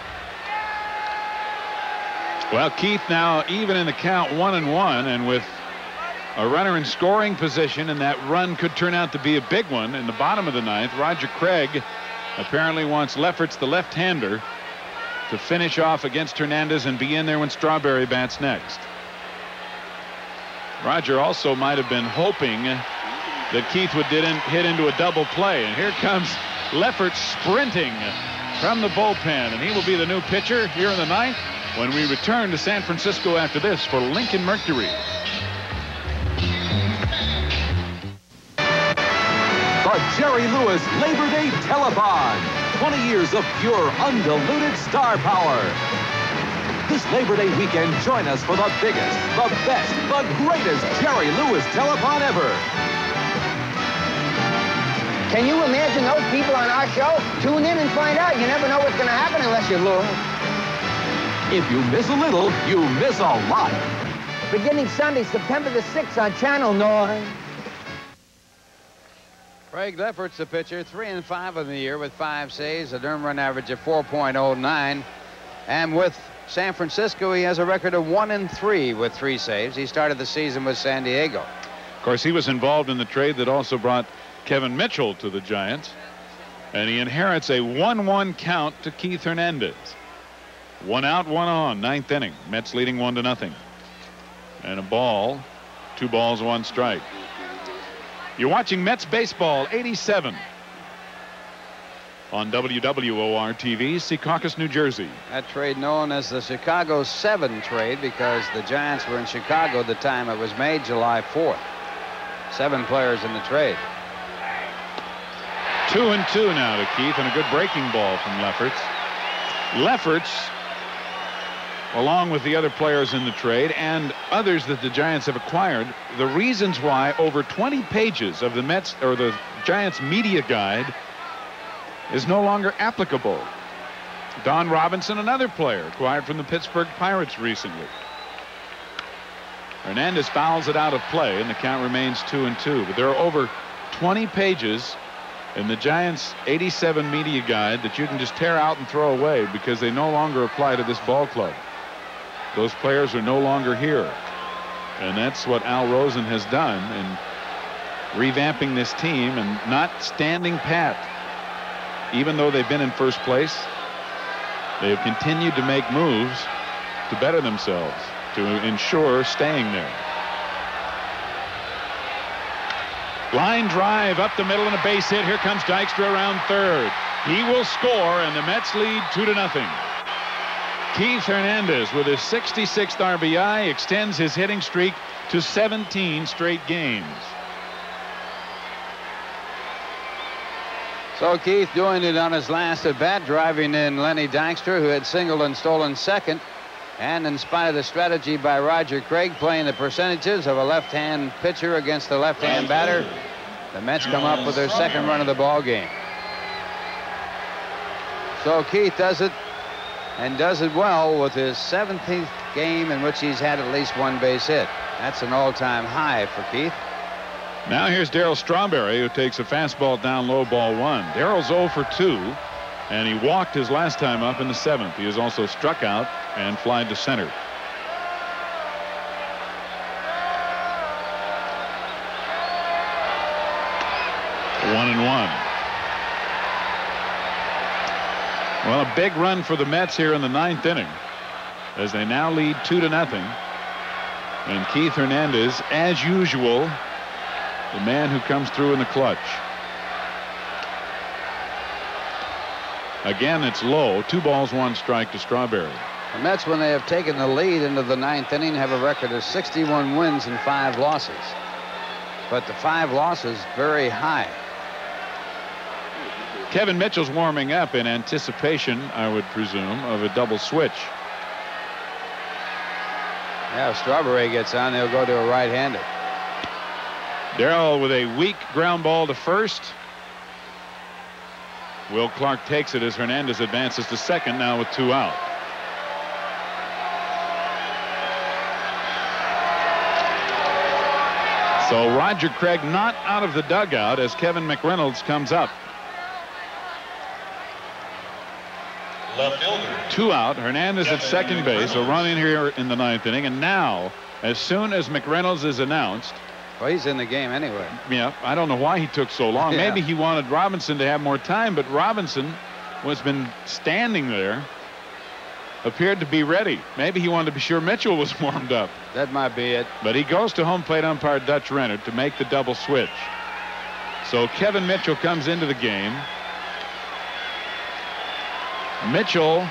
Well, Keith now even in the count, one and one, and with a runner in scoring position, and that run could turn out to be a big one in the bottom of the ninth. Roger Craig apparently wants Lefferts, the left-hander, to finish off against Hernandez and be in there when Strawberry bats next. Roger also might have been hoping that Keith would did in, hit into a double play, and here comes Lefferts sprinting from the bullpen, and he will be the new pitcher here in the ninth when we return to San Francisco after this for Lincoln Mercury. The Jerry Lewis Labor Day Telethon. twenty years of pure, undiluted star power. This Labor Day weekend, join us for the biggest, the best, the greatest Jerry Lewis Telethon ever. Can you imagine those people on our show? Tune in and find out. You never know what's going to happen unless you look. If you miss a little, you miss a lot. Beginning Sunday, September the sixth on Channel nine. Craig Lefferts, the pitcher, three and five in the year with five saves, an earned run average of four point oh nine. And with San Francisco, he has a record of one and three with three saves. He started the season with San Diego. Of course, he was involved in the trade that also brought Kevin Mitchell to the Giants, and he inherits a one one count to Keith Hernandez. One out, one on, ninth inning. Mets leading one to nothing. And a ball, two balls, one strike. You're watching Mets baseball eighty-seven on W W O R T V, Secaucus, New Jersey. That trade known as the Chicago seven trade because the Giants were in Chicago at the time it was made, July fourth. Seven players in the trade. Two and two now to Keith, and a good breaking ball from Lefferts. Lefferts, along with the other players in the trade and others that the Giants have acquired, the reasons why over twenty pages of the Mets or the Giants media guide is no longer applicable. Don Robinson, another player acquired from the Pittsburgh Pirates recently. Hernandez fouls it out of play, and the count remains two and two. But there are over twenty pages in the Giants eighty-seven media guide that you can just tear out and throw away because they no longer apply to this ball club. Those players are no longer here. And that's what Al Rosen has done in revamping this team and not standing pat. Even though they've been in first place, they have continued to make moves to better themselves, to ensure staying there. Line drive up the middle and a base hit. Here comes Dykstra around third. He will score, and the Mets lead two to nothing. Keith Hernandez, with his sixty-sixth R B I, extends his hitting streak to seventeen straight games. So Keith doing it on his last at bat, driving in Lenny Dykstra, who had singled and stolen second. And in spite of the strategy by Roger Craig, playing the percentages of a left-hand pitcher against a left-hand batter, the Mets come up with their second run of the ball game. So Keith does it, and does it well, with his seventeenth game in which he's had at least one base hit. That's an all-time high for Keith. Now here's Darryl Strawberry, who takes a fastball down low, ball one. Darryl's oh for two, and he walked his last time up in the seventh. He was also struck out and flied to center. One and one. Well, a big run for the Mets here in the ninth inning, as they now lead two to nothing. And Keith Hernandez, as usual, the man who comes through in the clutch. Again, it's low. Two balls, one strike to Strawberry. The Mets, when they have taken the lead into the ninth inning, have a record of sixty-one wins and five losses. But the five losses very high. Kevin Mitchell's warming up in anticipation, I would presume, of a double switch. Yeah, if Strawberry gets on, they'll go to a right-hander. Darryl with a weak ground ball to first. Will Clark takes it as Hernandez advances to second, now with two out. So Roger Craig not out of the dugout as Kevin McReynolds comes up. Left fielder. Two out. Hernandez at second base. A run in here in the ninth inning. And now, as soon as McReynolds is announced. Well, he's in the game anyway. Yeah, I don't know why he took so long. Yeah. Maybe he wanted Robinson to have more time, but Robinson was been standing there, appeared to be ready. Maybe he wanted to be sure Mitchell was warmed up. That might be it. But he goes to home plate umpire Dutch Renner to make the double switch. So Kevin Mitchell comes into the game. Mitchell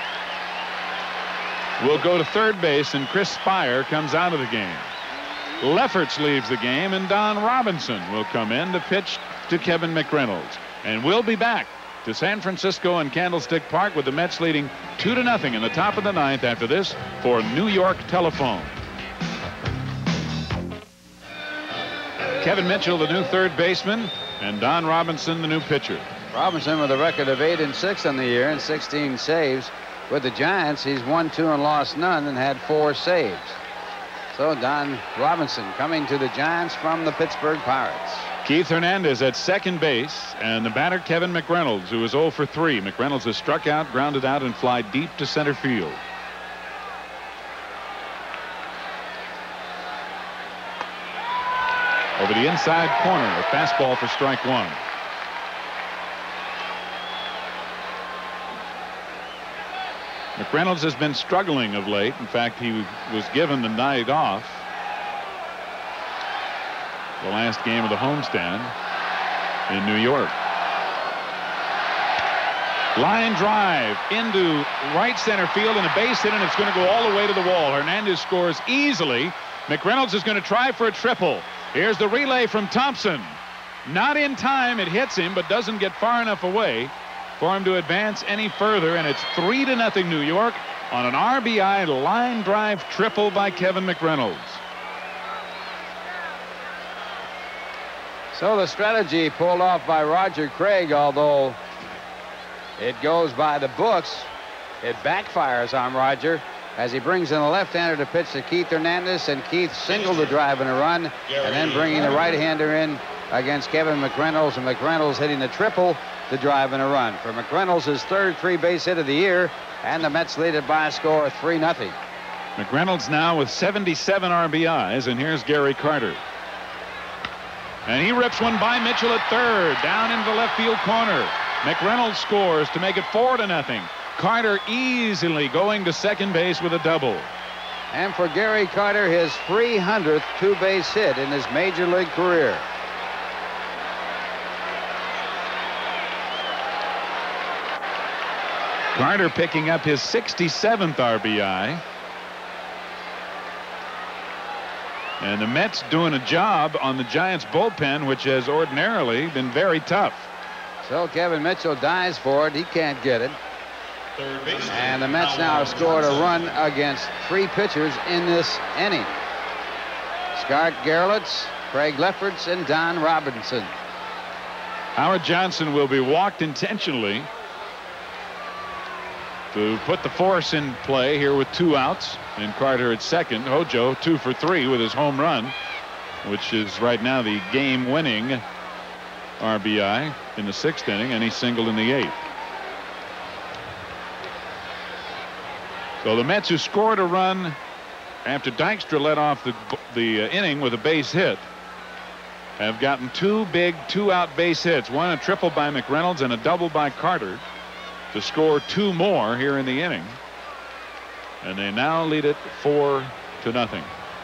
will go to third base, and Chris Spire comes out of the game. Lefferts leaves the game, and Don Robinson will come in to pitch to Kevin McReynolds. And we'll be back to San Francisco and Candlestick Park with the Mets leading two to nothing in the top of the ninth after this for New York Telephone. Kevin Mitchell, the new third baseman, and Don Robinson, the new pitcher. Robinson with a record of eight and six on the year and sixteen saves. With the Giants, he's won two and lost none and had four saves. So Don Robinson coming to the Giants from the Pittsburgh Pirates. Keith Hernandez at second base, and the batter Kevin McReynolds, who is oh for three. McReynolds has struck out, grounded out, and fly deep to center field. Over the inside corner, a fastball for strike one. McReynolds has been struggling of late. In fact, he was given the night off the last game of the homestand in New York. Line drive into right center field and a base hit, and it's going to go all the way to the wall. Hernandez scores easily. McReynolds is going to try for a triple. Here's the relay from Thompson. Not in time. It hits him, but doesn't get far enough away for him to advance any further, and it's three to nothing New York on an R B I line drive triple by Kevin McReynolds. So the strategy pulled off by Roger Craig, although it goes by the books, it backfires on Roger as he brings in a left-hander to pitch to Keith Hernandez, and Keith singled the drive and a run, and then bringing the right-hander in against Kevin McReynolds, and McReynolds hitting the triple, the drive and a run. For McReynolds, his third three-base hit of the year, and the Mets lead it by a score of three nothing. McReynolds now with seventy-seven R B Is, and here's Gary Carter. And he rips one by Mitchell at third, down into the left field corner. McReynolds scores to make it four to nothing. Carter easily going to second base with a double. And for Gary Carter, his three hundredth two-base hit in his major league career. Carter picking up his sixty-seventh R B I. And the Mets doing a job on the Giants bullpen, which has ordinarily been very tough. So Kevin Mitchell dives for it. He can't get it. And the Mets now have scored a run against three pitchers in this inning. Scott Gerlitz, Craig Lefferts, and Don Robinson. Howard Johnson will be walked intentionally to put the force in play here with two outs. And Carter at second. Hojo two for three with his home run, which is right now the game-winning R B I in the sixth inning, and he singled in the eighth. So the Mets, who scored a run after Dykstra led off the, the uh, inning with a base hit, have gotten two big two-out base hits, one a triple by McReynolds and a double by Carter, to score two more here in the inning. And they now lead it four to nothing.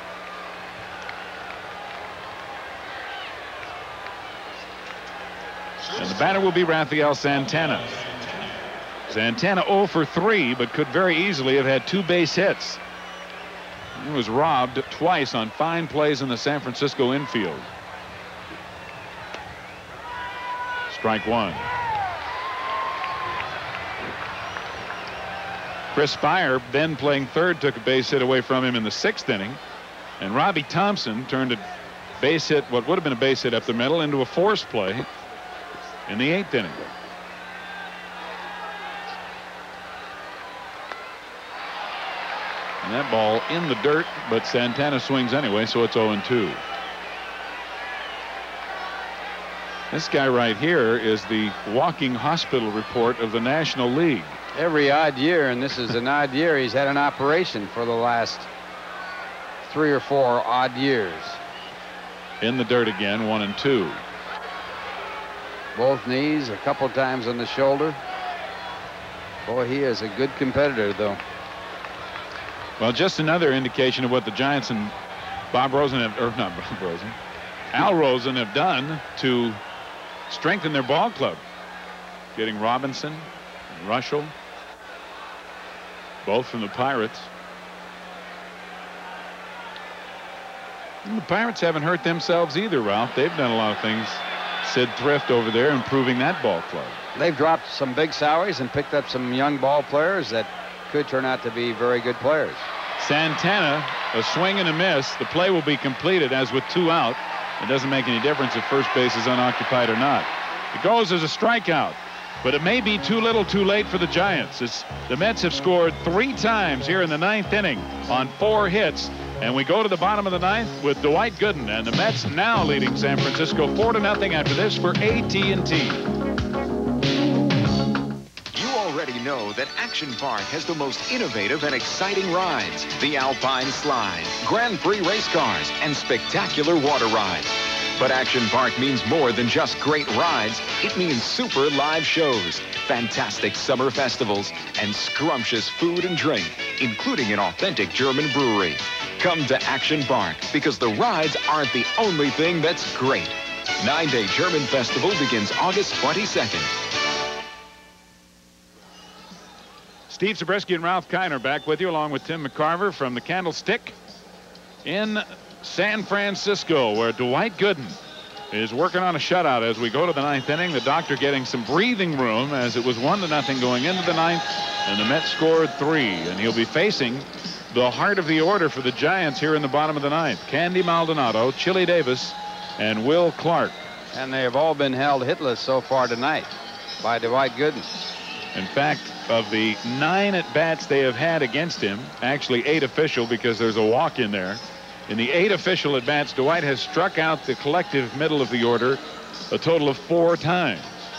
And the batter will be Rafael Santana. Santana oh for three, but could very easily have had two base hits. He was robbed twice on fine plays in the San Francisco infield. Strike one. Chris Spire, then playing third, took a base hit away from him in the sixth inning. And Robbie Thompson turned a base hit, what would have been a base hit up the middle, into a force play in the eighth inning. And that ball in the dirt, but Santana swings anyway, so it's oh and two. This guy right here is the walking hospital report of the National League. Every odd year, and this is an odd year, he's had an operation for the last three or four odd years. In the dirt again, one and two. Both knees, a couple times on the shoulder. Boy, he is a good competitor, though. Well, just another indication of what the Giants and Bob Rosen have, or not Bob Rosen, Al Rosen have done to strengthen their ball club. Getting Robinson and Russell, both from the Pirates. And the Pirates haven't hurt themselves either, Ralph. They've done a lot of things. Sid Thrift over there improving that ball club. They've dropped some big salaries and picked up some young ball players that could turn out to be very good players. Santana, a swing and a miss. The play will be completed as with two out. It doesn't make any difference if first base is unoccupied or not. It goes as a strikeout, but it may be too little too late for the Giants. It's, the Mets have scored three times here in the ninth inning on four hits. And we go to the bottom of the ninth with Dwight Gooden, and the Mets now leading San Francisco four to nothing after this for A T and T. You already know that Action Park has the most innovative and exciting rides. The Alpine Slide, Grand Prix race cars, and spectacular water rides. But Action Park means more than just great rides. It means super live shows, fantastic summer festivals, and scrumptious food and drink, including an authentic German brewery. Come to Action Park, because the rides aren't the only thing that's great. Nine-day German Festival begins August twenty-second. Steve Zabriski and Ralph Kiner back with you, along with Tim McCarver from the Candlestick in San Francisco, where Dwight Gooden is working on a shutout as we go to the ninth inning. The doctor getting some breathing room as it was one to nothing going into the ninth, and the Mets scored three, and he'll be facing the heart of the order for the Giants here in the bottom of the ninth. Candy Maldonado, Chili Davis, and Will Clark. And they have all been held hitless so far tonight by Dwight Gooden. In fact, of the nine at-bats they have had against him, actually eight official because there's a walk in there. In the eight official at-bats, Dwight has struck out the collective middle of the order a total of four times.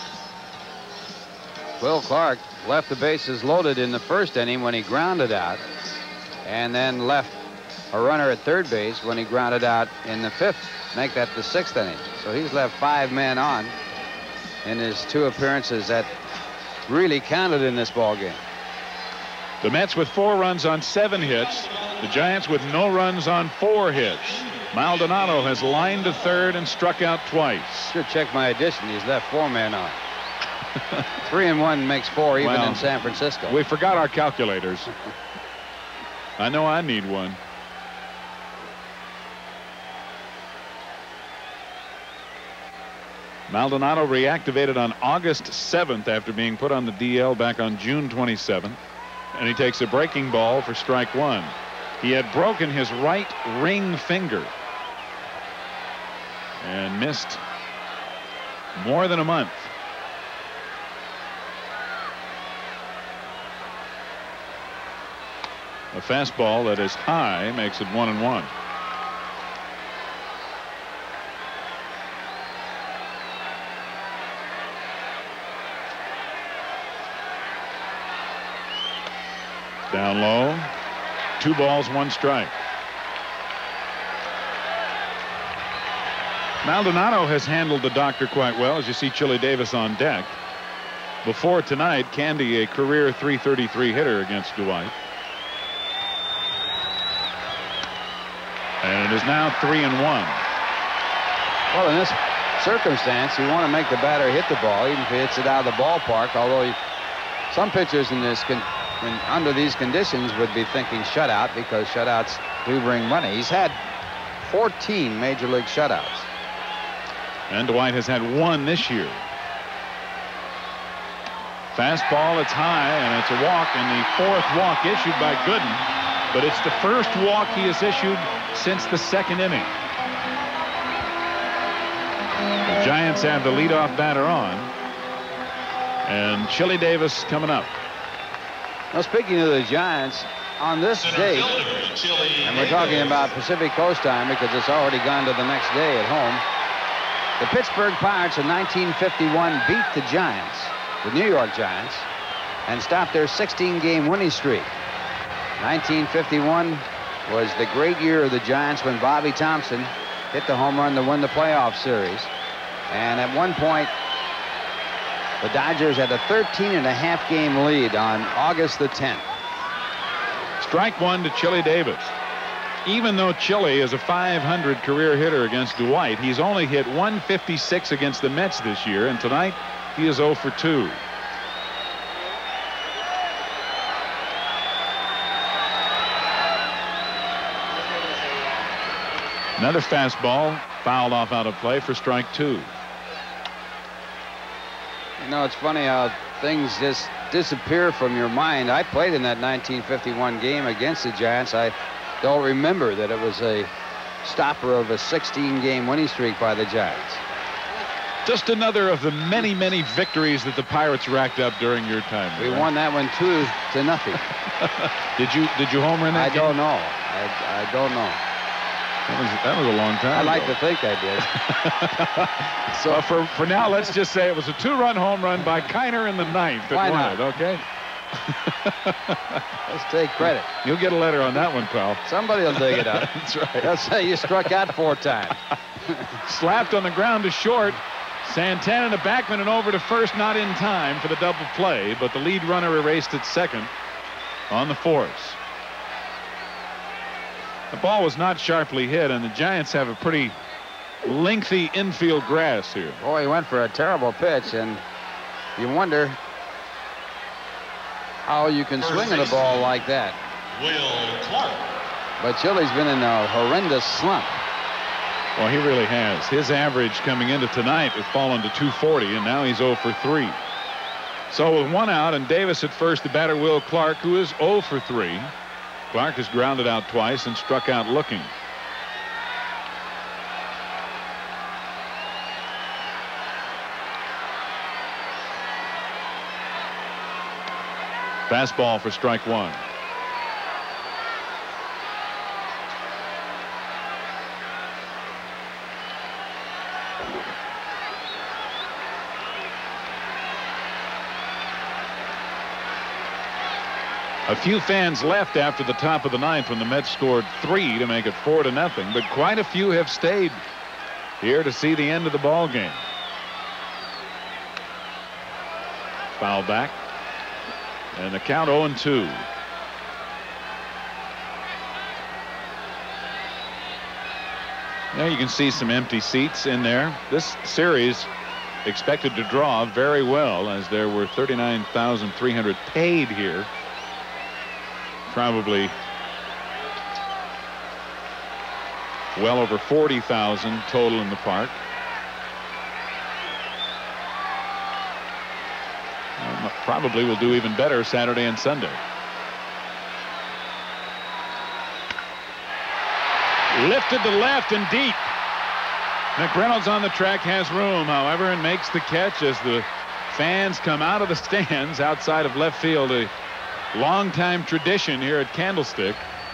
Will Clark left the bases loaded in the first inning when he grounded out, and then left a runner at third base when he grounded out in the fifth. Make that the sixth inning. So he's left five men on in his two appearances that really counted in this ball game. The Mets with four runs on seven hits. The Giants with no runs on four hits. Maldonado has lined to third and struck out twice. Should check my addition. He's left four men on. Three and one makes four even well, in San Francisco. We forgot our calculators. I know I need one. Maldonado reactivated on August seventh after being put on the D L back on June twenty-seventh. And he takes a breaking ball for strike one. He had broken his right ring finger and missed more than a month. A fastball that is high makes it one and one. Down low. Two balls, one strike. Maldonado has handled the doctor quite well, as you see Chili Davis on deck. Before tonight, Candy a career three thirty-three hitter against Dwight. And it is now three and one. Well, in this circumstance, you want to make the batter hit the ball, even if he hits it out of the ballpark. Although he, some pitchers in this can, in, under these conditions would be thinking shutout, because shutouts do bring money. He's had fourteen major league shutouts. And Dwight has had one this year. Fastball, it's high, and it's a walk, and the fourth walk issued by Gooden. But it's the first walk he has issued since the second inning. The Giants have the leadoff batter on. And Chili Davis coming up. Well, speaking of the Giants, on this date, and we're talking about Pacific Coast time because it's already gone to the next day at home, the Pittsburgh Pirates in nineteen fifty-one beat the Giants, the New York Giants, and stopped their sixteen game winning streak. nineteen fifty-one was the great year of the Giants when Bobby Thompson hit the home run to win the playoff series. And at one point, the Dodgers had a thirteen and a half game lead on August the tenth. Strike one to Chili Davis. Even though Chili is a five hundred career hitter against Dwight, he's only hit one fifty-six against the Mets this year, and tonight he is oh for two. Another fastball fouled off out of play for strike two. You know, it's funny how things just disappear from your mind. I played in that nineteen fifty-one game against the Giants. I don't remember that it was a stopper of a sixteen game winning streak by the Giants. Just another of the many, many victories that the Pirates racked up during your time. We right? won that one two to nothing. Did you did you homer in that I game? don't know. I, I don't know. That was, that was a long time I like ago. to think I did. So for, for now, let's just say it was a two-run home run by Kiner in the ninth. Why not? It, okay? Let's take credit. You'll get a letter on that one, pal. Somebody will dig it up. That's right. They'll say you struck out four times. Slapped on the ground to short. Santana to Backman and over to first, not in time for the double play, but the lead runner erased at second on the force. The ball was not sharply hit, and the Giants have a pretty lengthy infield grass here. Boy, he went for a terrible pitch, and you wonder how you can swing at a ball like that. Will Clark. But Chili's been in a horrendous slump. Well, he really has. His average coming into tonight has fallen to two forty, and now he's oh for three. So with one out and Davis at first, the batter Will Clark, who is oh for three. Clark has grounded out twice and struck out looking. Fastball for strike one. A few fans left after the top of the ninth when the Mets scored three to make it four to nothing, but quite a few have stayed here to see the end of the ball game. Foul back, and the count oh and two. Now you can see some empty seats in there. This series expected to draw very well, as there were thirty-nine thousand three hundred paid here. Probably well over forty thousand total in the park. Uh, probably will do even better Saturday and Sunday. Lifted to left and deep. McReynolds on the track has room, however, and makes the catch as the fans come out of the stands outside of left field. A long-time tradition here at Candlestick.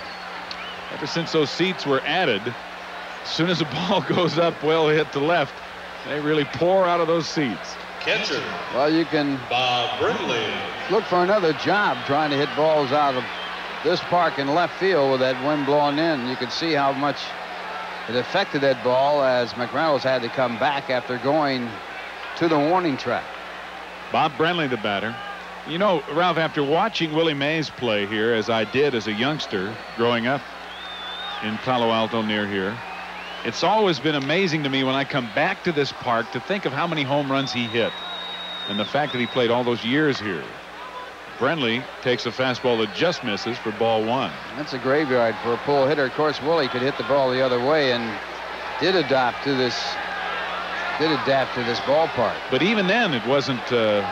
Ever since those seats were added, as soon as a ball goes up well hit to left, they really pour out of those seats. Catcher. Well, you can Bob Brindley. Look for another job trying to hit balls out of this park in left field with that wind blowing in. You could see how much it affected that ball as McReynolds had to come back after going to the warning track. Bob Brindley, the batter. You know, Ralph, after watching Willie Mays play here, as I did as a youngster growing up in Palo Alto near here, it's always been amazing to me when I come back to this park to think of how many home runs he hit and the fact that he played all those years here. Brindley takes a fastball that just misses for ball one. That's a graveyard for a pull hitter. Of course, Willie could hit the ball the other way and did adapt to this did adapt to this ballpark. But even then, it wasn't uh,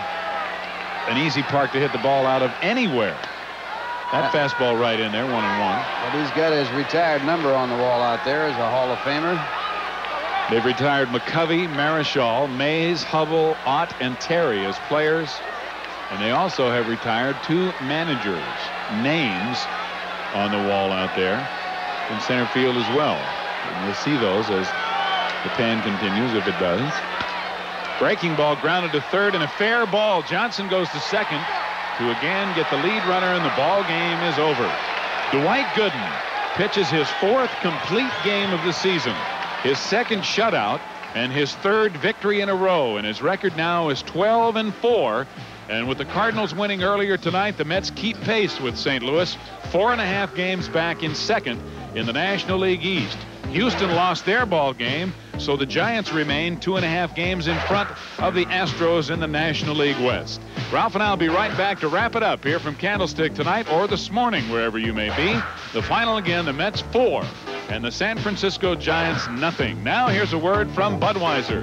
an easy park to hit the ball out of anywhere. That yeah. fastball right in there, one and one. But he's got his retired number on the wall out there as a Hall of Famer. They've retired McCovey, Marischal, Mays, Hubble, Ott, and Terry as players. And they also have retired two managers' names on the wall out there in center field as well. And you'll see those as the pan continues, if it does. Breaking ball grounded to third and a fair ball. Johnson goes to second to again get the lead runner, and the ball game is over. Dwight Gooden pitches his fourth complete game of the season, his second shutout, and his third victory in a row. And his record now is twelve and four. And with the Cardinals winning earlier tonight, the Mets keep pace with Saint Louis, four and a half games back in second in the National League East. Houston lost their ball game, so the Giants remain two and a half games in front of the Astros in the National League West. Ralph and I will be right back to wrap it up here from Candlestick tonight or this morning, wherever you may be. The final again, the Mets four and the San Francisco Giants nothing. Now here's a word from Budweiser.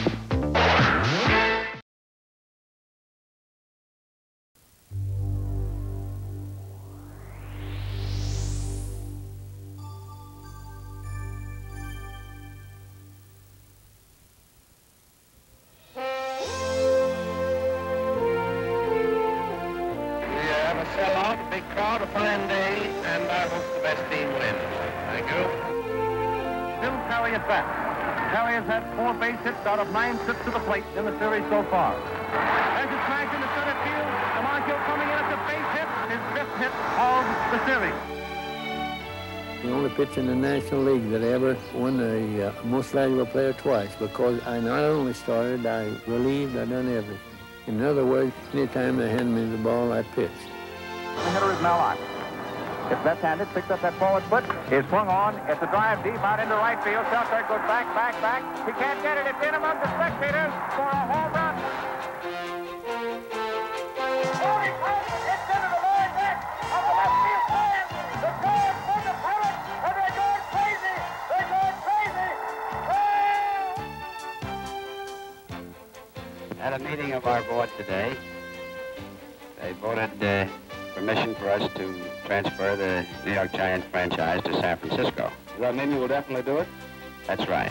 Out of nine trips to the plate in the series so far. There's a smash in the center field. DiMaggio coming in at the base hit, his fifth hit of the series. The only pitcher in the National League that ever won the uh, most valuable player twice, because I not only started, I relieved, I done everything. In other words, anytime they hand me the ball, I pitched. The hitter is now on. It's left-handed, picks up that forward foot, is swung on. It's a drive deep out into right field. Shelter goes back, back, back. He can't get it. It's in among the spectators for a home run. Holy crap! It's into the very back of the left field stand. The Giants win the pennant, and they're going crazy. They're going crazy. Oh! At a meeting of our board today, they voted uh, permission for us to transfer the New York Giants franchise to San Francisco. Does that mean you will definitely do it? That's right.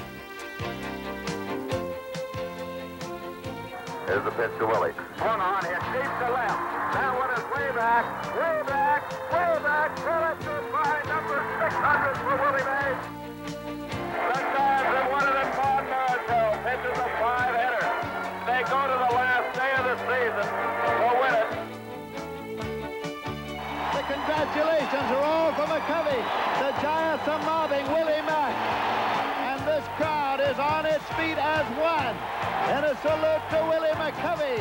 Here's the pitch to Willie. Swung on, hit deep to left. Now one is way back, way back, way back. Well, that's just by number six hundred for Willie Mays. The Giants have won it in Vaughn Marischal. Pitches a five-hitter. They go to the last day of the season to win it. The congratulations are all for McCovey. The Giants are mobbing Willie Mack. And this crowd is on its feet as one. And a salute to Willie McCovey.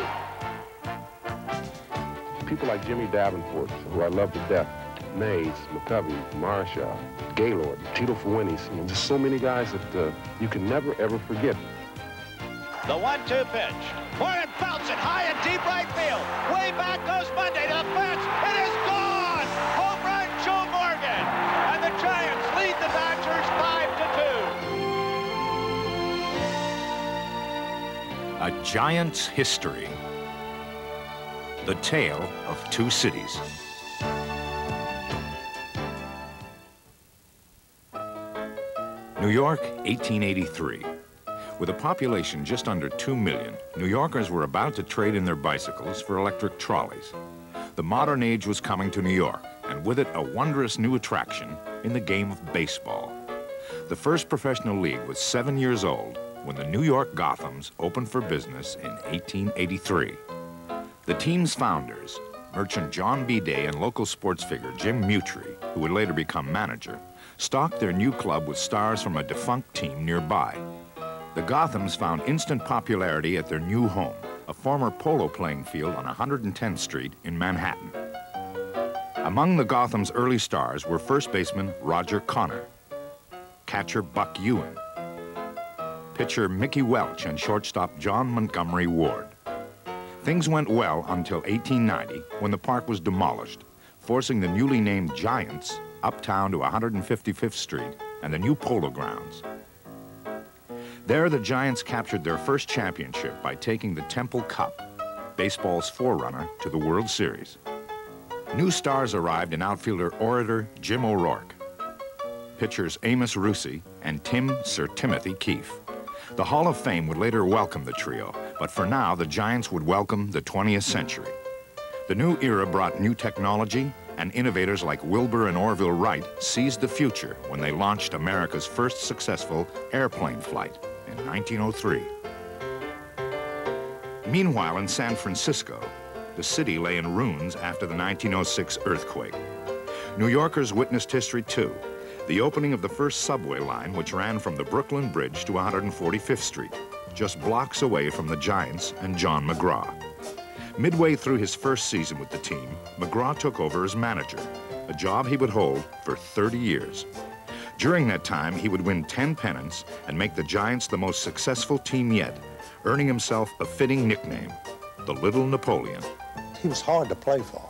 People like Jimmy Davenport, who I love to death, Mays, McCovey, Marischal, Gaylord, Tito Fuentes, you know, just so many guys that uh, you can never, ever forget. The one two pitch. Morgan belts it high and deep right field. Way back goes Monday to the fence. It is gone! Home run, Joe Morgan. And the Giants lead the Dodgers five to two. A Giants history. The Tale of Two Cities. New York, eighteen eighty-three. With a population just under two million, New Yorkers were about to trade in their bicycles for electric trolleys. The modern age was coming to New York, and with it a wondrous new attraction in the game of baseball. The first professional league was seven years old when the New York Gothams opened for business in eighteen eighty-three. The team's founders, merchant John B. Day and local sports figure Jim Mutry, who would later become manager, stocked their new club with stars from a defunct team nearby. The Gothams found instant popularity at their new home, a former polo playing field on one hundred tenth Street in Manhattan. Among the Gothams' early stars were first baseman Roger Connor, catcher Buck Ewan, pitcher Mickey Welch, and shortstop John Montgomery Ward. Things went well until eighteen ninety, when the park was demolished, forcing the newly named Giants uptown to one hundred fifty-fifth Street and the new Polo Grounds. There, the Giants captured their first championship by taking the Temple Cup, baseball's forerunner to the World Series. New stars arrived in outfielder orator Jim O'Rourke, pitchers Amos Russi and Tim Sir Timothy Keefe. The Hall of Fame would later welcome the trio, but for now, the Giants would welcome the twentieth century. The new era brought new technology, and innovators like Wilbur and Orville Wright seized the future when they launched America's first successful airplane flight in nineteen oh three. Meanwhile, in San Francisco, the city lay in ruins after the nineteen oh six earthquake. New Yorkers witnessed history too, the opening of the first subway line, which ran from the Brooklyn Bridge to one hundred forty-fifth Street, just blocks away from the Giants and John McGraw. Midway through his first season with the team, McGraw took over as manager, a job he would hold for thirty years. During that time, he would win ten pennants and make the Giants the most successful team yet, earning himself a fitting nickname, the Little Napoleon. He was hard to play for.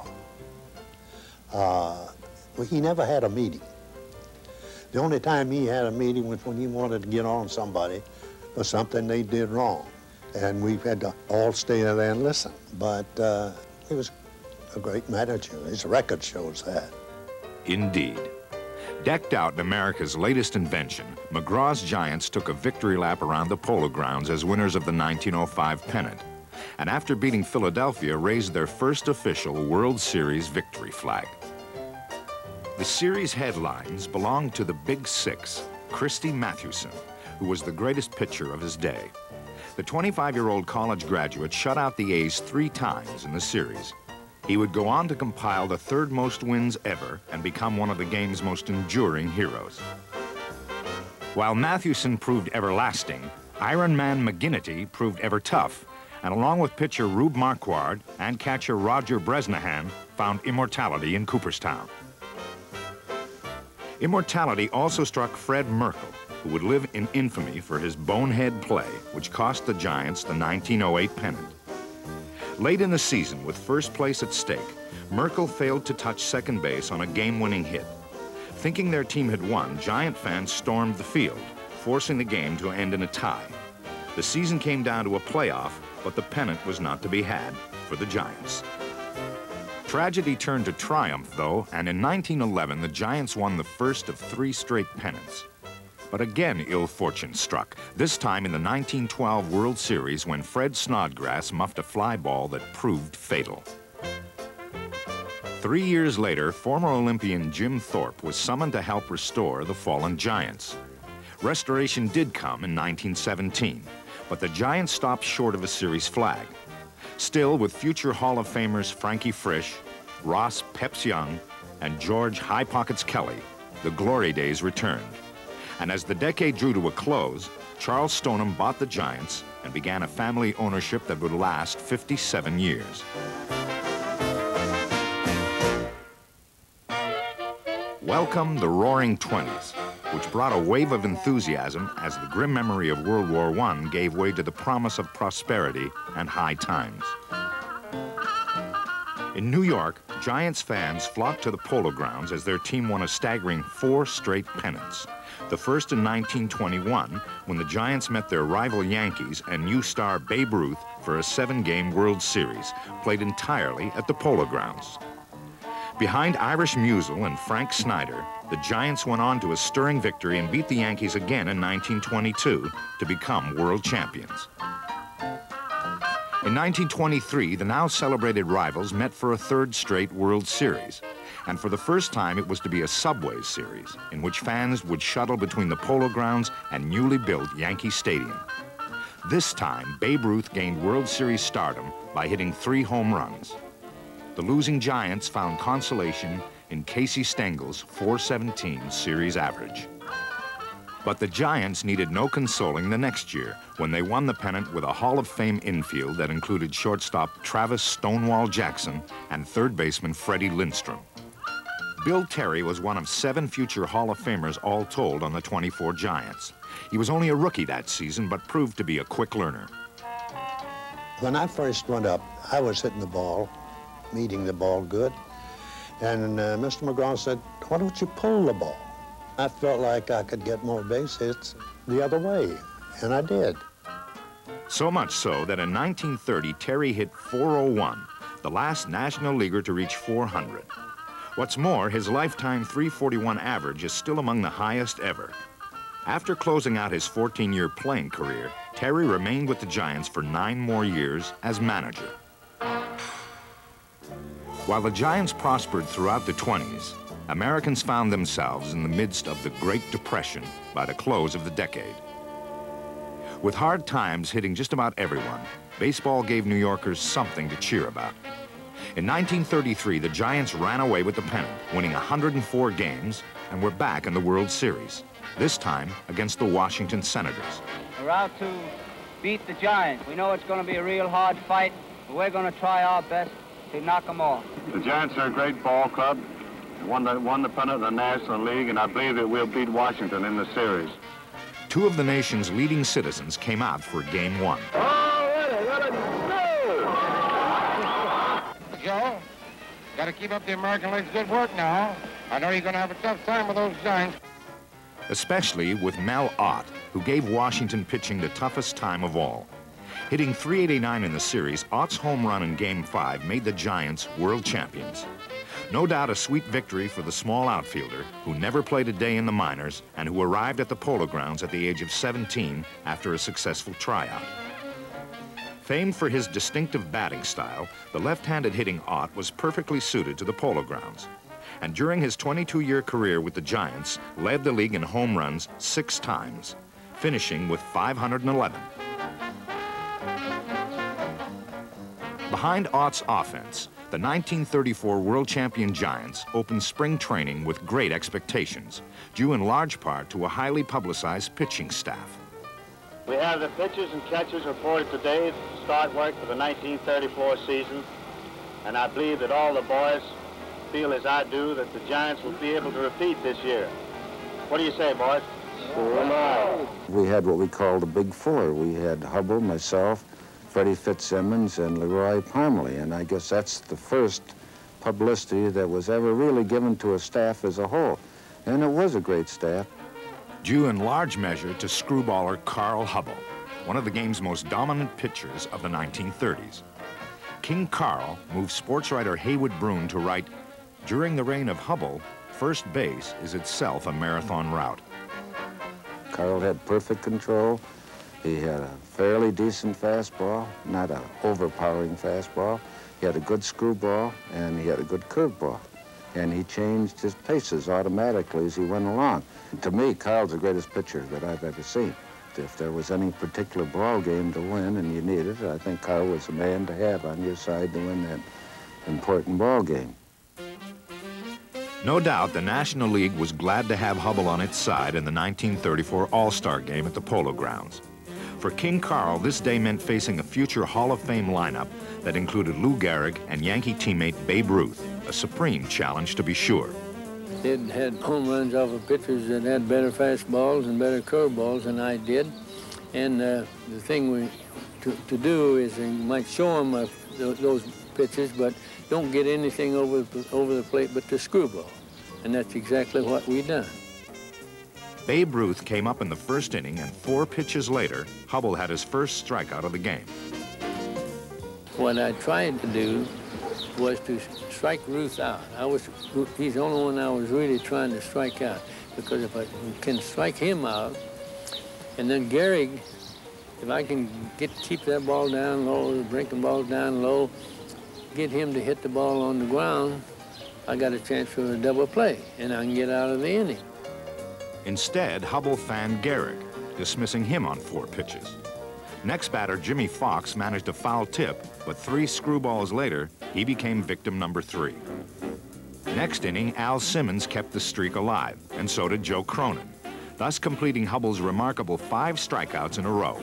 Uh, well, he never had a meeting. The only time he had a meeting was when he wanted to get on somebody for something they did wrong. And we had to all stay there and listen. But uh, he was a great manager. His record shows that. Indeed. Decked out in America's latest invention, McGraw's Giants took a victory lap around the Polo Grounds as winners of the nineteen oh five pennant. And after beating Philadelphia, raised their first official World Series victory flag. The series headlines belonged to the Big Six, Christy Mathewson, who was the greatest pitcher of his day. The twenty-five-year-old college graduate shut out the A's three times in the series. He would go on to compile the third most wins ever and become one of the game's most enduring heroes. While Mathewson proved everlasting, Iron Man McGinnity proved ever tough, and along with pitcher Rube Marquard and catcher Roger Bresnahan, found immortality in Cooperstown. Immortality also struck Fred Merkle, who would live in infamy for his bonehead play, which cost the Giants the nineteen oh eight pennant. Late in the season, with first place at stake, Merkle failed to touch second base on a game-winning hit. Thinking their team had won, Giant fans stormed the field, forcing the game to end in a tie. The season came down to a playoff, but the pennant was not to be had for the Giants. Tragedy turned to triumph, though, and in nineteen eleven, the Giants won the first of three straight pennants. But again, ill fortune struck, this time in the nineteen twelve World Series when Fred Snodgrass muffed a fly ball that proved fatal. Three years later, former Olympian Jim Thorpe was summoned to help restore the fallen Giants. Restoration did come in nineteen seventeen, but the Giants stopped short of a series flag. Still, with future Hall of Famers Frankie Frisch, Ross Peps Young, and George High Pockets Kelly, the glory days returned. And as the decade drew to a close, Charles Stoneham bought the Giants and began a family ownership that would last fifty-seven years. Welcome the Roaring Twenties, which brought a wave of enthusiasm as the grim memory of World War One gave way to the promise of prosperity and high times. In New York, Giants fans flocked to the Polo Grounds as their team won a staggering four straight pennants. The first in nineteen twenty-one, when the Giants met their rival Yankees and new star Babe Ruth for a seven-game World Series, played entirely at the Polo Grounds. Behind Irish Musial and Frank Snyder, the Giants went on to a stirring victory and beat the Yankees again in nineteen twenty-two to become world champions. In nineteen twenty-three, the now celebrated rivals met for a third straight World Series. And for the first time, it was to be a subway series in which fans would shuttle between the Polo Grounds and newly built Yankee Stadium. This time, Babe Ruth gained World Series stardom by hitting three home runs. The losing Giants found consolation in Casey Stengel's four seventeen series average. But the Giants needed no consoling the next year when they won the pennant with a Hall of Fame infield that included shortstop Travis Stonewall Jackson and third baseman Freddie Lindstrom. Bill Terry was one of seven future Hall of Famers all told on the twenty-four Giants. He was only a rookie that season, but proved to be a quick learner. When I first went up, I was hitting the ball, meeting the ball good, and uh, Mister McGraw said, "Why don't you pull the ball?" I felt like I could get more base hits the other way, and I did. So much so that in nineteen thirty, Terry hit four oh one, the last National Leaguer to reach four hundred. What's more, his lifetime three forty-one average is still among the highest ever. After closing out his fourteen-year playing career, Terry remained with the Giants for nine more years as manager. While the Giants prospered throughout the twenties, Americans found themselves in the midst of the Great Depression by the close of the decade. With hard times hitting just about everyone, baseball gave New Yorkers something to cheer about. In nineteen thirty-three, the Giants ran away with the pennant, winning one hundred four games, and were back in the World Series, this time against the Washington Senators. We're out to beat the Giants. We know it's going to be a real hard fight, but we're going to try our best to knock them off. The Giants are a great ball club. Won the, won the pennant of the National League, and I believe that we'll beat Washington in the series. Two of the nation's leading citizens came out for game one. Joe, got to keep up the American League's good work now. I know you're going to have a tough time with those Giants. Especially with Mel Ott, who gave Washington pitching the toughest time of all. Hitting three eighty-nine in the series, Ott's home run in Game five made the Giants world champions. No doubt a sweet victory for the small outfielder who never played a day in the minors and who arrived at the Polo Grounds at the age of seventeen after a successful tryout. Famed for his distinctive batting style, the left-handed hitting Ott was perfectly suited to the Polo Grounds. And during his twenty-two-year career with the Giants, led the league in home runs six times, finishing with five hundred eleven. Behind Ott's offense, the nineteen thirty-four world champion Giants opened spring training with great expectations, due in large part to a highly publicized pitching staff. We have the pitchers and catchers reported today to start work for the nineteen thirty-four season, and I believe that all the boys feel as I do that the Giants will be able to repeat this year. What do you say, boys? So am I. We had what we called the Big Four. We had Hubble, myself, Freddie Fitzsimmons, and Leroy Parmalee, and I guess that's the first publicity that was ever really given to a staff as a whole, and it was a great staff. Due in large measure to screwballer Carl Hubble, one of the game's most dominant pitchers of the nineteen thirties. King Carl moved sports writer Haywood Broun to write, "During the reign of Hubble, first base is itself a marathon route." Carl had perfect control. He had a fairly decent fastball, not an overpowering fastball. He had a good screwball, and he had a good curveball. And he changed his paces automatically as he went along. To me, Carl's the greatest pitcher that I've ever seen. If there was any particular ball game to win and you needed it, I think Carl was the man to have on your side to win that important ball game. No doubt the National League was glad to have Hubble on its side in the nineteen thirty-four All-Star Game at the Polo Grounds. For King Carl, this day meant facing a future Hall of Fame lineup that included Lou Gehrig and Yankee teammate Babe Ruth, a supreme challenge to be sure. They'd had home runs off of pitchers that had better fastballs and better curveballs than I did. And uh, the thing we to, to do is we might show them uh, those pitches, but don't get anything over the, over the plate but the screwball. And that's exactly what we done. Babe Ruth came up in the first inning, and four pitches later, Hubble had his first strikeout of the game. What I tried to do was to strike Ruth out. I was, he's the only one I was really trying to strike out, because if I can strike him out, and then Gehrig, if I can get keep that ball down low, breaking ball down low, get him to hit the ball on the ground, I got a chance for a double play, and I can get out of the inning. Instead, Hubble fanned Gehrig, dismissing him on four pitches. Next batter, Jimmy Fox, managed a foul tip, but three screwballs later, he became victim number three. Next inning, Al Simmons kept the streak alive, and so did Joe Cronin, thus completing Hubble's remarkable five strikeouts in a row.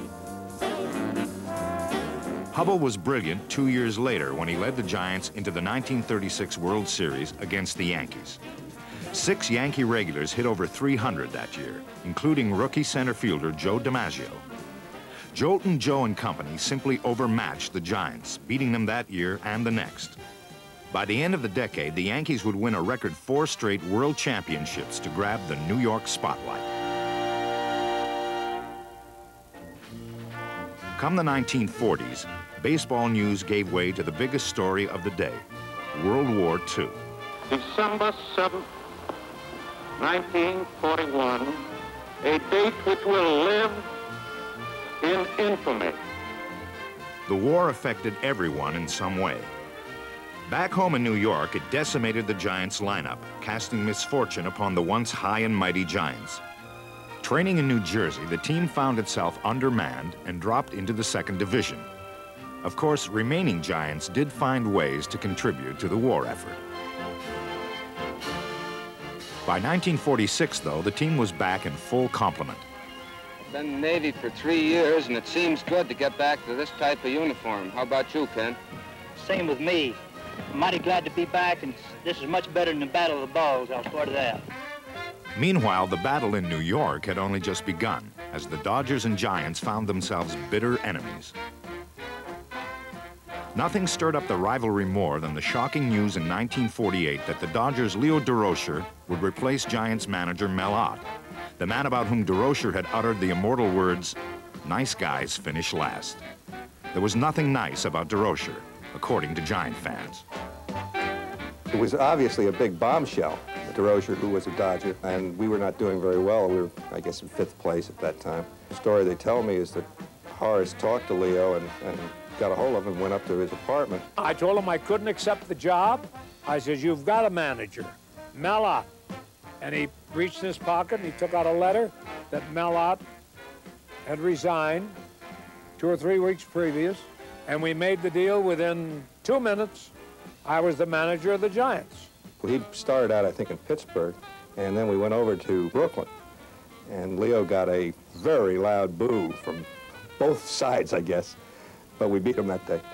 Hubble was brilliant two years later when he led the Giants into the nineteen thirty-six World Series against the Yankees. Six Yankee regulars hit over three hundred that year, including rookie center fielder Joe DiMaggio. Joltin' Joe and company simply overmatched the Giants, beating them that year and the next. By the end of the decade, the Yankees would win a record four straight world championships to grab the New York spotlight. Come the nineteen forties, baseball news gave way to the biggest story of the day, World War Two. December seventh, nineteen forty-one, a date which will live in infamy. The war affected everyone in some way. Back home in New York, it decimated the Giants' lineup, casting misfortune upon the once high and mighty Giants. Training in New Jersey, the team found itself undermanned and dropped into the second division. Of course, remaining Giants did find ways to contribute to the war effort. By nineteen forty-six, though, the team was back in full complement. I've been in the Navy for three years, and it seems good to get back to this type of uniform. How about you, Ken? Same with me. I'm mighty glad to be back, and this is much better than the Battle of the Bulge. I'll start it out. Meanwhile, the battle in New York had only just begun, as the Dodgers and Giants found themselves bitter enemies. Nothing stirred up the rivalry more than the shocking news in nineteen forty-eight that the Dodgers' Leo Durocher would replace Giants manager Mel Ott, the man about whom Durocher had uttered the immortal words, "Nice guys finish last." There was nothing nice about Durocher, according to Giant fans. It was obviously a big bombshell. Durocher, who was a Dodger, and we were not doing very well. We were, I guess, in fifth place at that time. The story they tell me is that Horace talked to Leo and, and got a hold of him, went up to his apartment. I told him I couldn't accept the job. I said, "You've got a manager, Mel Ott." And he reached in his pocket and he took out a letter that Mel Ott had resigned two or three weeks previous, and we made the deal within two minutes. I was the manager of the Giants. He started out, I think, in Pittsburgh, and then we went over to Brooklyn. And Leo got a very loud boo from both sides, I guess. But we beat him that day.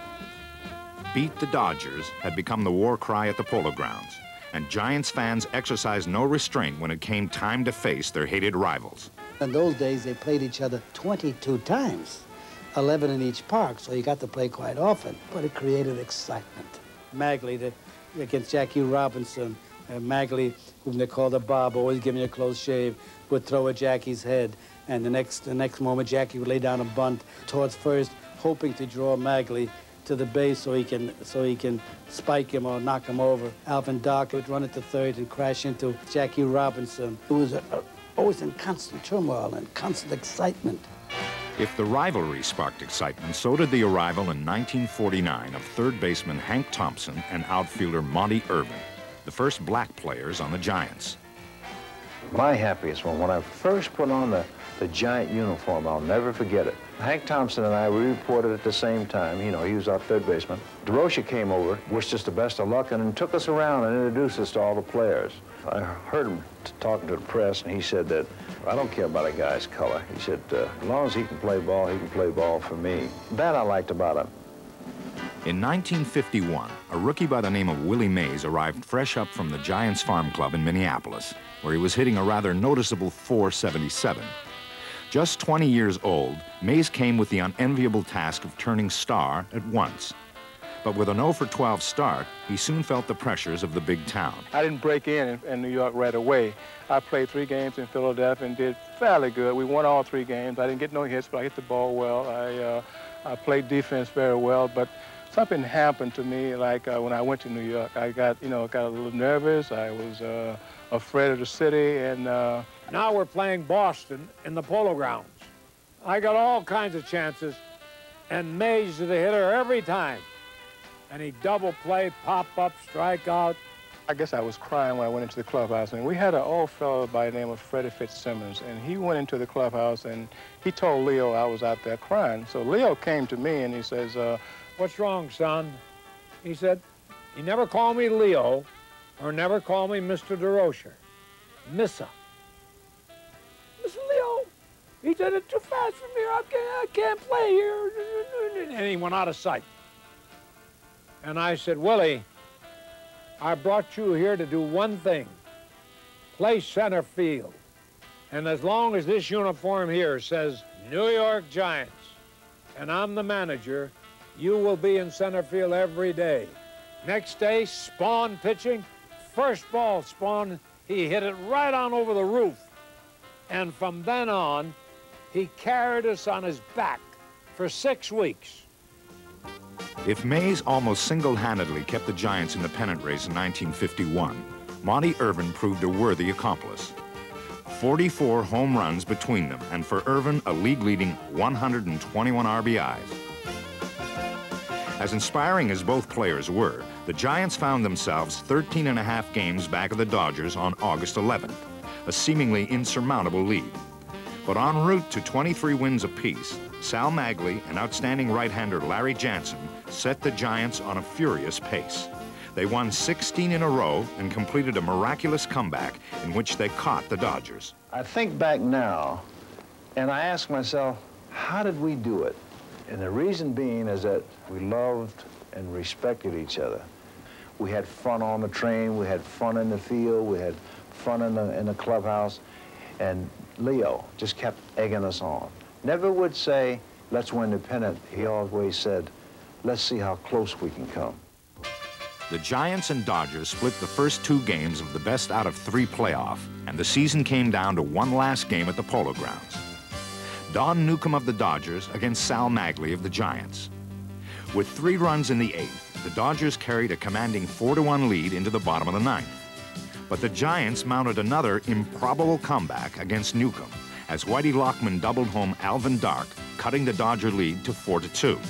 Beat the Dodgers had become the war cry at the Polo Grounds, and Giants fans exercised no restraint when it came time to face their hated rivals. In those days, they played each other twenty-two times, eleven in each park, so you got to play quite often. But it created excitement. Magley, the against Jackie Robinson. Uh, Magley, whom they called a Bob, always giving a close shave, would throw at Jackie's head. And the next, the next moment, Jackie would lay down a bunt towards first, hoping to draw Magley to the base so he can, so he can spike him or knock him over. Alvin Doc would run it to third and crash into Jackie Robinson. It was a, a, always in constant turmoil and constant excitement. If the rivalry sparked excitement, so did the arrival in nineteen forty-nine of third baseman Hank Thompson and outfielder Monty Irvin, the first black players on the Giants. My happiest one, when I first put on the, the Giant uniform, I'll never forget it. Hank Thompson and I, we reported at the same time. You know, he was our third baseman. Durocher came over, wished us the best of luck, and then took us around and introduced us to all the players. I heard him talking to the press, and he said that, "I don't care about a guy's color." He said, uh, as long as he can play ball, he can play ball for me. That I liked about him. In nineteen fifty-one, a rookie by the name of Willie Mays arrived fresh up from the Giants Farm Club in Minneapolis, where he was hitting a rather noticeable four seventy-seven. Just twenty years old, Mays came with the unenviable task of turning star at once. But with an oh for twelve start, he soon felt the pressures of the big town. I didn't break in, in in New York right away. I played three games in Philadelphia and did fairly good. We won all three games. I didn't get no hits, but I hit the ball well. I, uh, I played defense very well, but something happened to me, like uh, when I went to New York. I got, you know, got a little nervous. I was uh, afraid of the city, and uh, now we're playing Boston in the Polo Grounds. I got all kinds of chances, and Mays is the hitter every time. And he double play, pop up, strike out. I guess I was crying when I went into the clubhouse, and we had an old fellow by the name of Freddie Fitzsimmons, and he went into the clubhouse, and he told Leo I was out there crying. So Leo came to me, and he says, uh, "What's wrong, son?" He said, "He never called me Leo, or never called me Mister DeRocher. Missa. Mister Leo, he said, it's too fast for me. I can't, I can't play here." And he went out of sight. And I said, "Willie, I brought you here to do one thing, play center field. And as long as this uniform here says New York Giants, and I'm the manager, you will be in center field every day." Next day, Spawn pitching, first ball, Spawn, he hit it right on over the roof. And from then on, he carried us on his back for six weeks. If Mays almost single-handedly kept the Giants in the pennant race in nineteen fifty-one, Monty Irvin proved a worthy accomplice. forty-four home runs between them, and for Irvin, a league-leading one hundred twenty-one R B Is. As inspiring as both players were, the Giants found themselves thirteen and a half games back of the Dodgers on August eleventh, a seemingly insurmountable lead. But en route to twenty-three wins apiece, Sal Magley and outstanding right-hander Larry Jansen set the Giants on a furious pace. They won sixteen in a row and completed a miraculous comeback in which they caught the Dodgers. I think back now, and I ask myself, how did we do it? And the reason being is that we loved and respected each other. We had fun on the train, we had fun in the field, we had fun in the, in the clubhouse, and Leo just kept egging us on. Never would say, "Let's win the pennant." He always said, "Let's see how close we can come." The Giants and Dodgers split the first two games of the best out of three playoff, and the season came down to one last game at the Polo Grounds. Don Newcomb of the Dodgers against Sal Magley of the Giants. With three runs in the eighth, the Dodgers carried a commanding four to one lead into the bottom of the ninth. But the Giants mounted another improbable comeback against Newcomb, as Whitey Lockman doubled home Alvin Dark, cutting the Dodger lead to four to two.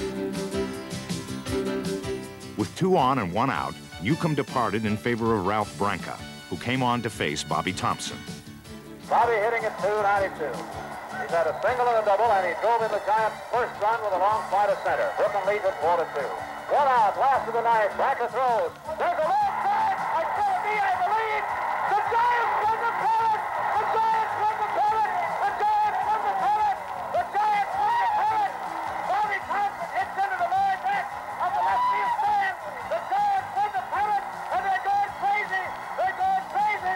With two on and one out, Newcomb departed in favor of Ralph Branca, who came on to face Bobby Thompson. Bobby hitting at two ninety-two. He's had a single and a double, and he drove in the Giants' first run with a long fly to center. Brooklyn leads at four to two. One out, last of the ninth. Branca throws. There's a long strike. I can't be, I believe. The Giants won the pennant. The Giants won the pennant. The Giants won the pennant. The Giants won the pennant. Bobby Thompson hits into the lower deck of the left field stand. The Giants won the pennant, and they're going crazy. They're going crazy.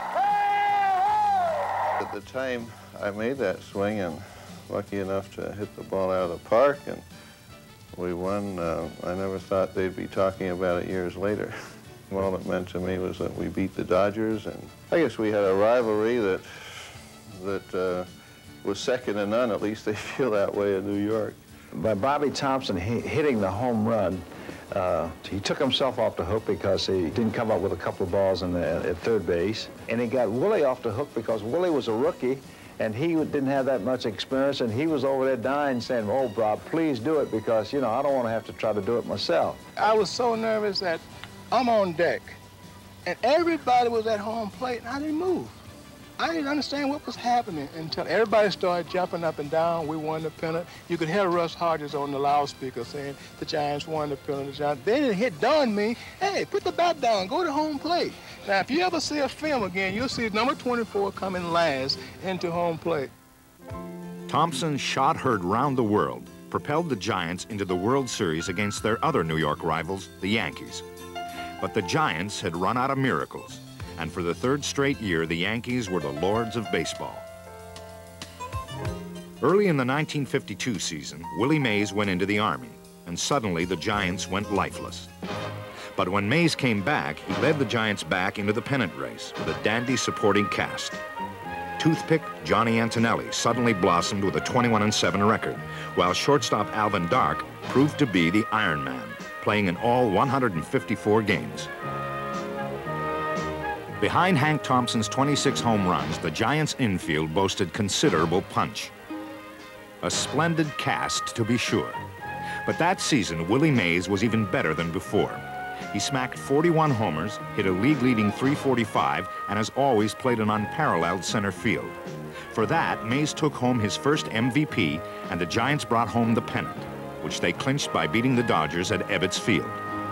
Hey-ho! At the time I made that swing, and lucky enough to hit the ball out of the park, and we won. Uh, I never thought they'd be talking about it years later. All it meant to me was that we beat the Dodgers, and I guess we had a rivalry that that uh, was second to none. At least they feel that way in New York. By Bobby Thompson hitting the home run, uh, he took himself off the hook because he didn't come up with a couple of balls in the, at third base. And he got Willie off the hook because Willie was a rookie, and he didn't have that much experience, and he was over there dying saying, "Oh, Bob, please do it, because, you know, I don't want to have to try to do it myself." I was so nervous that I'm on deck, and everybody was at home plate, and I didn't move. I didn't understand what was happening until everybody started jumping up and down. We won the pennant. You could hear Russ Hodges on the loudspeaker saying, "The Giants won the pennant, the Giants." They didn't hit dawn me, "Hey, put the bat down, go to home plate." Now, if you ever see a film again, you'll see number twenty-four coming last into home plate. Thompson's shot heard round the world propelled the Giants into the World Series against their other New York rivals, the Yankees. But the Giants had run out of miracles, and for the third straight year, the Yankees were the lords of baseball. Early in the nineteen fifty-two season, Willie Mays went into the Army. and suddenly the Giants went lifeless. But when Mays came back, he led the Giants back into the pennant race with a dandy supporting cast. Toothpick Johnny Antonelli suddenly blossomed with a twenty-one and seven record, while shortstop Alvin Dark proved to be the Iron Man, playing in all one hundred fifty-four games. Behind Hank Thompson's twenty-six home runs, the Giants' infield boasted considerable punch. A splendid cast, to be sure. But that season, Willie Mays was even better than before. He smacked forty-one homers, hit a league-leading three forty-five, and has always played an unparalleled center field. For that, Mays took home his first M V P, and the Giants brought home the pennant, which they clinched by beating the Dodgers at Ebbets Field.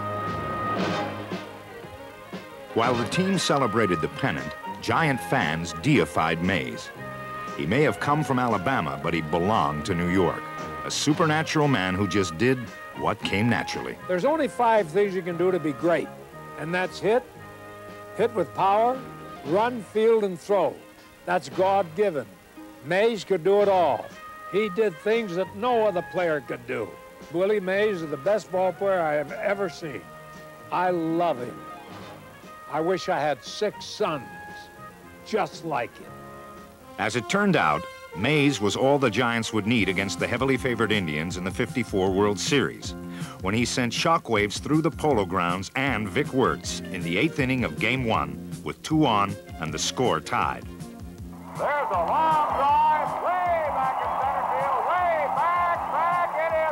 While the team celebrated the pennant, Giant fans deified Mays. He may have come from Alabama, but he belonged to New York. A supernatural man who just did what came naturally. There's only five things you can do to be great, and that's hit, hit with power, run, field, and throw. That's God-given. Mays could do it all. He did things that no other player could do. Willie Mays is the best ball player I have ever seen. I love him. I wish I had six sons just like him. As it turned out, Mays was all the Giants would need against the heavily favored Indians in the fifty-four World Series, when he sent shockwaves through the Polo Grounds and Vic Wertz in the eighth inning of Game One, with two on and the score tied. There's a long drive way back in center field, way back, back. It is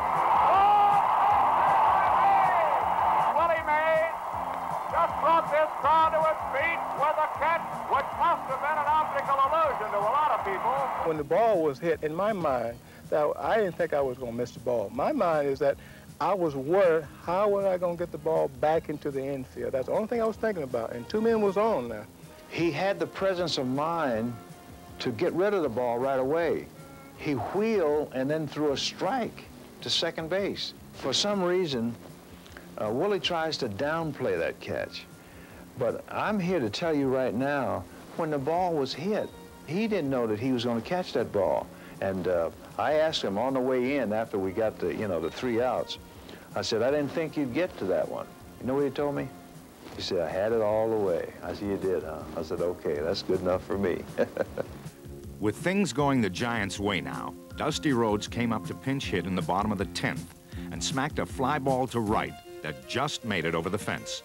oh, Willie Mays just brought this crowd to its feet with a catch, which must have been an optical illusion to a lot of people. When the ball was hit, in my mind, that I didn't think I was going to miss the ball. My mind is that I was worried, how was I going to get the ball back into the infield? That's the only thing I was thinking about, and two men was on there. He had the presence of mind to get rid of the ball right away. He wheeled and then threw a strike to second base. For some reason, uh, Willie tries to downplay that catch. But I'm here to tell you right now, when the ball was hit, he didn't know that he was going to catch that ball. And uh, I asked him on the way in after we got the, you know, the three outs, I said, I didn't think you'd get to that one. You know what he told me? He said, I had it all the way. I said, you did, huh? I said, okay, that's good enough for me. With things going the Giants' way now, Dusty Rhodes came up to pinch hit in the bottom of the tenth and smacked a fly ball to right that just made it over the fence.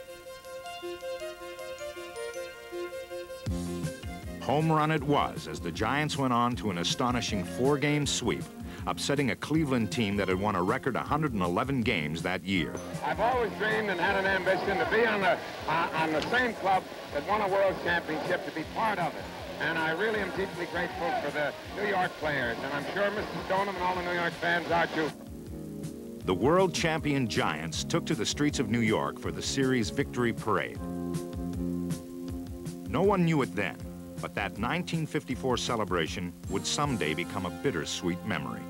Home run it was as the Giants went on to an astonishing four-game sweep, upsetting a Cleveland team that had won a record one hundred eleven games that year. I've always dreamed and had an ambition to be on the, uh, on the same club that won a world championship, to be part of it. And I really am deeply grateful for the New York players, and I'm sure Mister Stoneham and all the New York fans are too. The world champion Giants took to the streets of New York for the series victory parade. No one knew it then, but that nineteen fifty-four celebration would someday become a bittersweet memory.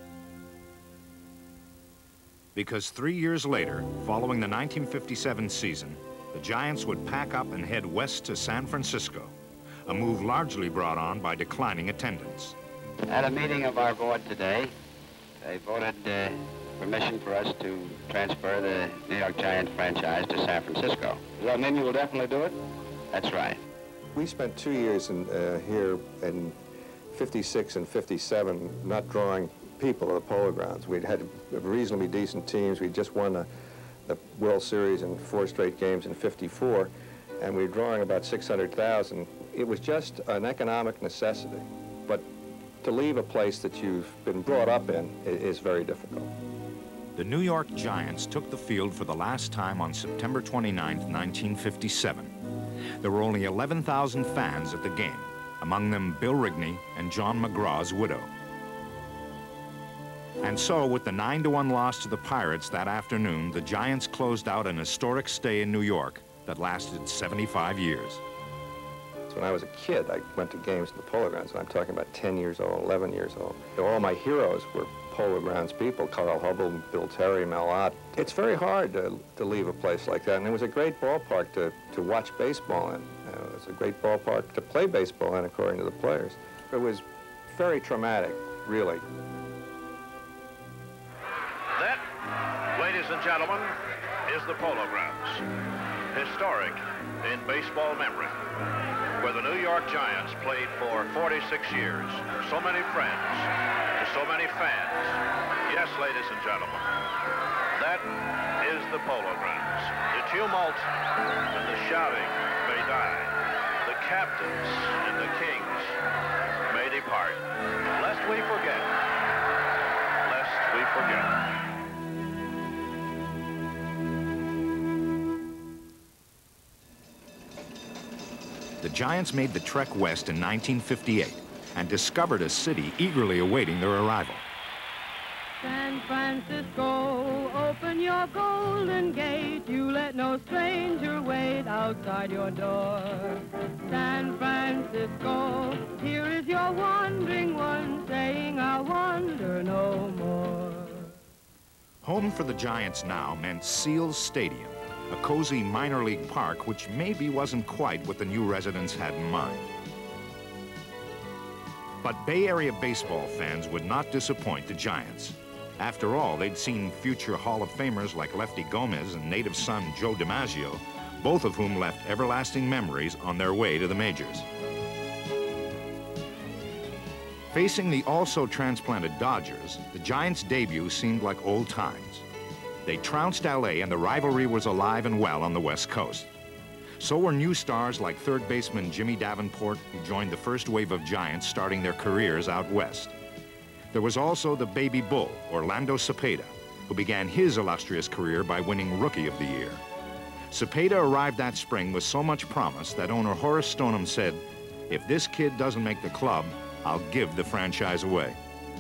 Because three years later, following the nineteen fifty-seven season, the Giants would pack up and head west to San Francisco, a move largely brought on by declining attendance. At a meeting of our board today, they voted uh, permission for us to transfer the New York Giants franchise to San Francisco. Does that mean you will definitely do it? That's right. We spent two years in, uh, here in fifty-six and fifty-seven not drawing people at the Polo Grounds. We'd had reasonably decent teams. We'd just won the, the World Series in four straight games in fifty-four, and we were drawing about six hundred thousand. It was just an economic necessity, but to leave a place that you've been brought up in is very difficult. The New York Giants took the field for the last time on September twenty-ninth, nineteen fifty-seven. There were only eleven thousand fans at the game, among them Bill Rigney and John McGraw's widow. And so, with the nine to one loss to the Pirates that afternoon, the Giants closed out an historic stay in New York that lasted seventy-five years. So when I was a kid, I went to games at the Polo Grounds, and I'm talking about ten years old, eleven years old. All my heroes were Polo Grounds people, Carl Hubbell, Bill Terry, Mel Ott. It's very hard to, to leave a place like that, and it was a great ballpark to, to watch baseball in. Uh, it was a great ballpark to play baseball in, according to the players. It was very traumatic, really. Set, and gentlemen, is the Polo Grounds. Historic in baseball memory, where the New York Giants played for forty-six years. So many friends, so many fans. Yes, ladies and gentlemen, that is the Polo Grounds. The tumult and the shouting may die. The captains and the kings may depart. Lest we forget, lest we forget. The Giants made the trek west in nineteen fifty-eight and discovered a city eagerly awaiting their arrival. San Francisco, open your golden gate. You let no stranger wait outside your door. San Francisco, here is your wandering one, saying I wander no more. Home for the Giants now meant Seals Stadium, a cozy minor league park which maybe wasn't quite what the new residents had in mind. But Bay Area baseball fans would not disappoint the Giants. After all, they'd seen future Hall of Famers like Lefty Gomez and native son Joe DiMaggio, both of whom left everlasting memories on their way to the majors. Facing the also transplanted Dodgers, the Giants' debut seemed like old times. They trounced L A and the rivalry was alive and well on the West Coast. So were new stars like third baseman Jimmy Davenport, who joined the first wave of Giants starting their careers out west. There was also the baby bull, Orlando Cepeda, who began his illustrious career by winning Rookie of the Year. Cepeda arrived that spring with so much promise that owner Horace Stoneham said, "If this kid doesn't make the club, I'll give the franchise away."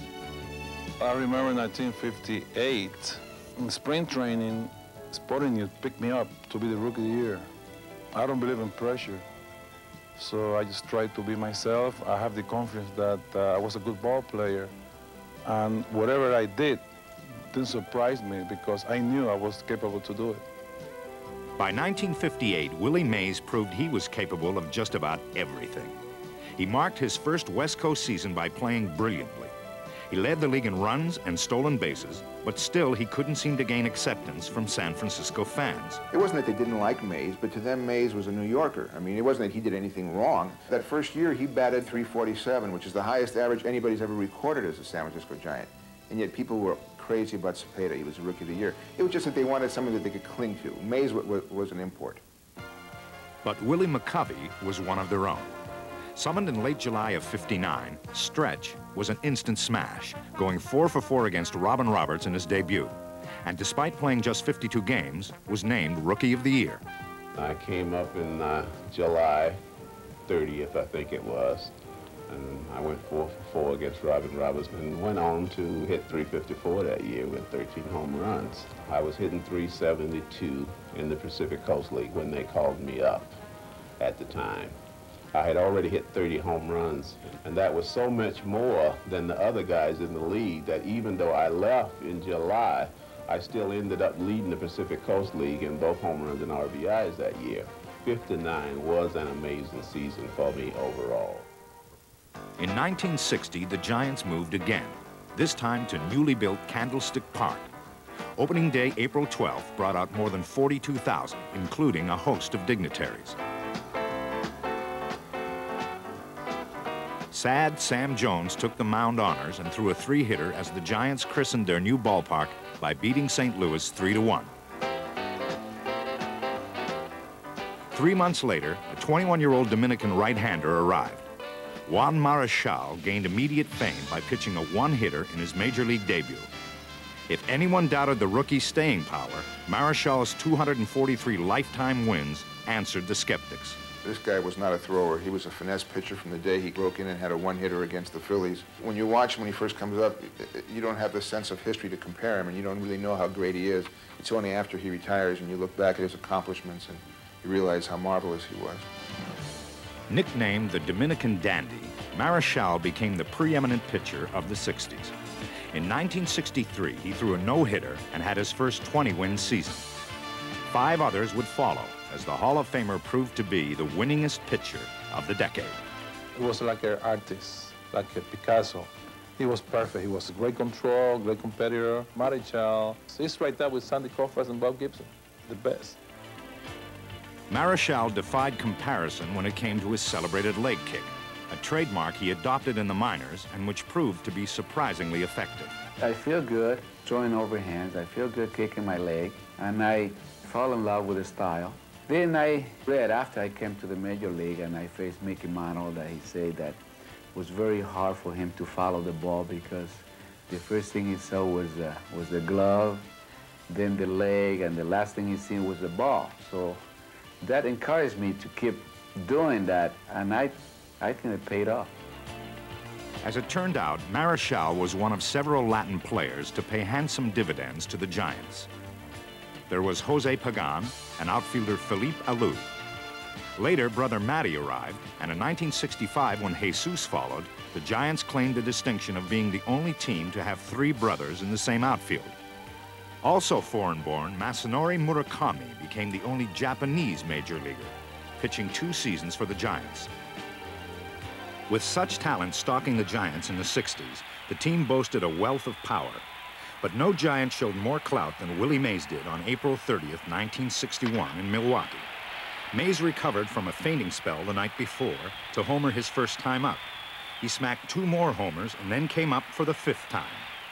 I remember nineteen fifty-eight, in spring training, Sporting News picked me up to be the Rookie of the Year. I don't believe in pressure, so I just tried to be myself. I have the confidence that uh, I was a good ball player, and whatever I did didn't surprise me because I knew I was capable to do it. By nineteen fifty-eight, Willie Mays proved he was capable of just about everything. He marked his first West Coast season by playing brilliantly. He led the league in runs and stolen bases, but still he couldn't seem to gain acceptance from San Francisco fans. It wasn't that they didn't like Mays, but to them Mays was a New Yorker. I mean, it wasn't that he did anything wrong. That first year he batted three forty-seven, which is the highest average anybody's ever recorded as a San Francisco Giant. And yet people were crazy about Cepeda. He was a Rookie of the Year. It was just that they wanted someone that they could cling to. Mays was an import. But Willie McCovey was one of their own. Summoned in late July of fifty-nine, Stretch was an instant smash, going four for four against Robin Roberts in his debut. And despite playing just fifty-two games, was named Rookie of the Year. I came up in uh, July thirtieth, I think it was, and I went four for four against Robin Roberts and went on to hit three fifty-four that year with thirteen home runs. I was hitting three seventy-two in the Pacific Coast League when they called me up at the time. I had already hit thirty home runs, and that was so much more than the other guys in the league that even though I left in July, I still ended up leading the Pacific Coast League in both home runs and R B Is that year. fifty-nine was an amazing season for me overall. In nineteen sixty, the Giants moved again, this time to newly built Candlestick Park. Opening day, April twelfth, brought out more than forty-two thousand, including a host of dignitaries. Sad Sam Jones took the mound honors and threw a three-hitter as the Giants christened their new ballpark by beating Saint Louis three to one. Three months later, a twenty-one-year-old Dominican right-hander arrived. Juan Marichal gained immediate fame by pitching a one-hitter in his major league debut. If anyone doubted the rookie's staying power, Marichal's two hundred forty-three lifetime wins answered the skeptics. This guy was not a thrower. He was a finesse pitcher from the day he broke in and had a one-hitter against the Phillies. When you watch him when he first comes up, you don't have the sense of history to compare him, and you don't really know how great he is. It's only after he retires and you look back at his accomplishments and you realize how marvelous he was. Nicknamed the Dominican Dandy, Marichal became the preeminent pitcher of the sixties. In nineteen sixty-three, he threw a no-hitter and had his first twenty-win season. Five others would follow, as the Hall of Famer proved to be the winningest pitcher of the decade. He was like an artist, like a Picasso. He was perfect. He was a great control, great competitor. Marichal. He's right there with Sandy Koufax and Bob Gibson, the best. Marichal defied comparison when it came to his celebrated leg kick, a trademark he adopted in the minors and which proved to be surprisingly effective. I feel good throwing overhands. I feel good kicking my leg, and I fall in love with the style. Then I read after I came to the major league and I faced Mickey Mantle that he said that it was very hard for him to follow the ball because the first thing he saw was, uh, was the glove, then the leg, and the last thing he seen was the ball. So that encouraged me to keep doing that, and I, I think it paid off. As it turned out, Marichal was one of several Latin players to pay handsome dividends to the Giants. There was Jose Pagan and outfielder Felipe Alou. Later, brother Matty arrived, and in nineteen sixty-five, when Jesus followed, the Giants claimed the distinction of being the only team to have three brothers in the same outfield. Also foreign-born, Masanori Murakami became the only Japanese major leaguer, pitching two seasons for the Giants. With such talent stalking the Giants in the sixties, the team boasted a wealth of power. But no Giant showed more clout than Willie Mays did on April thirtieth, nineteen sixty-one in Milwaukee. Mays recovered from a fainting spell the night before to homer his first time up. He smacked two more homers and then came up for the fifth time.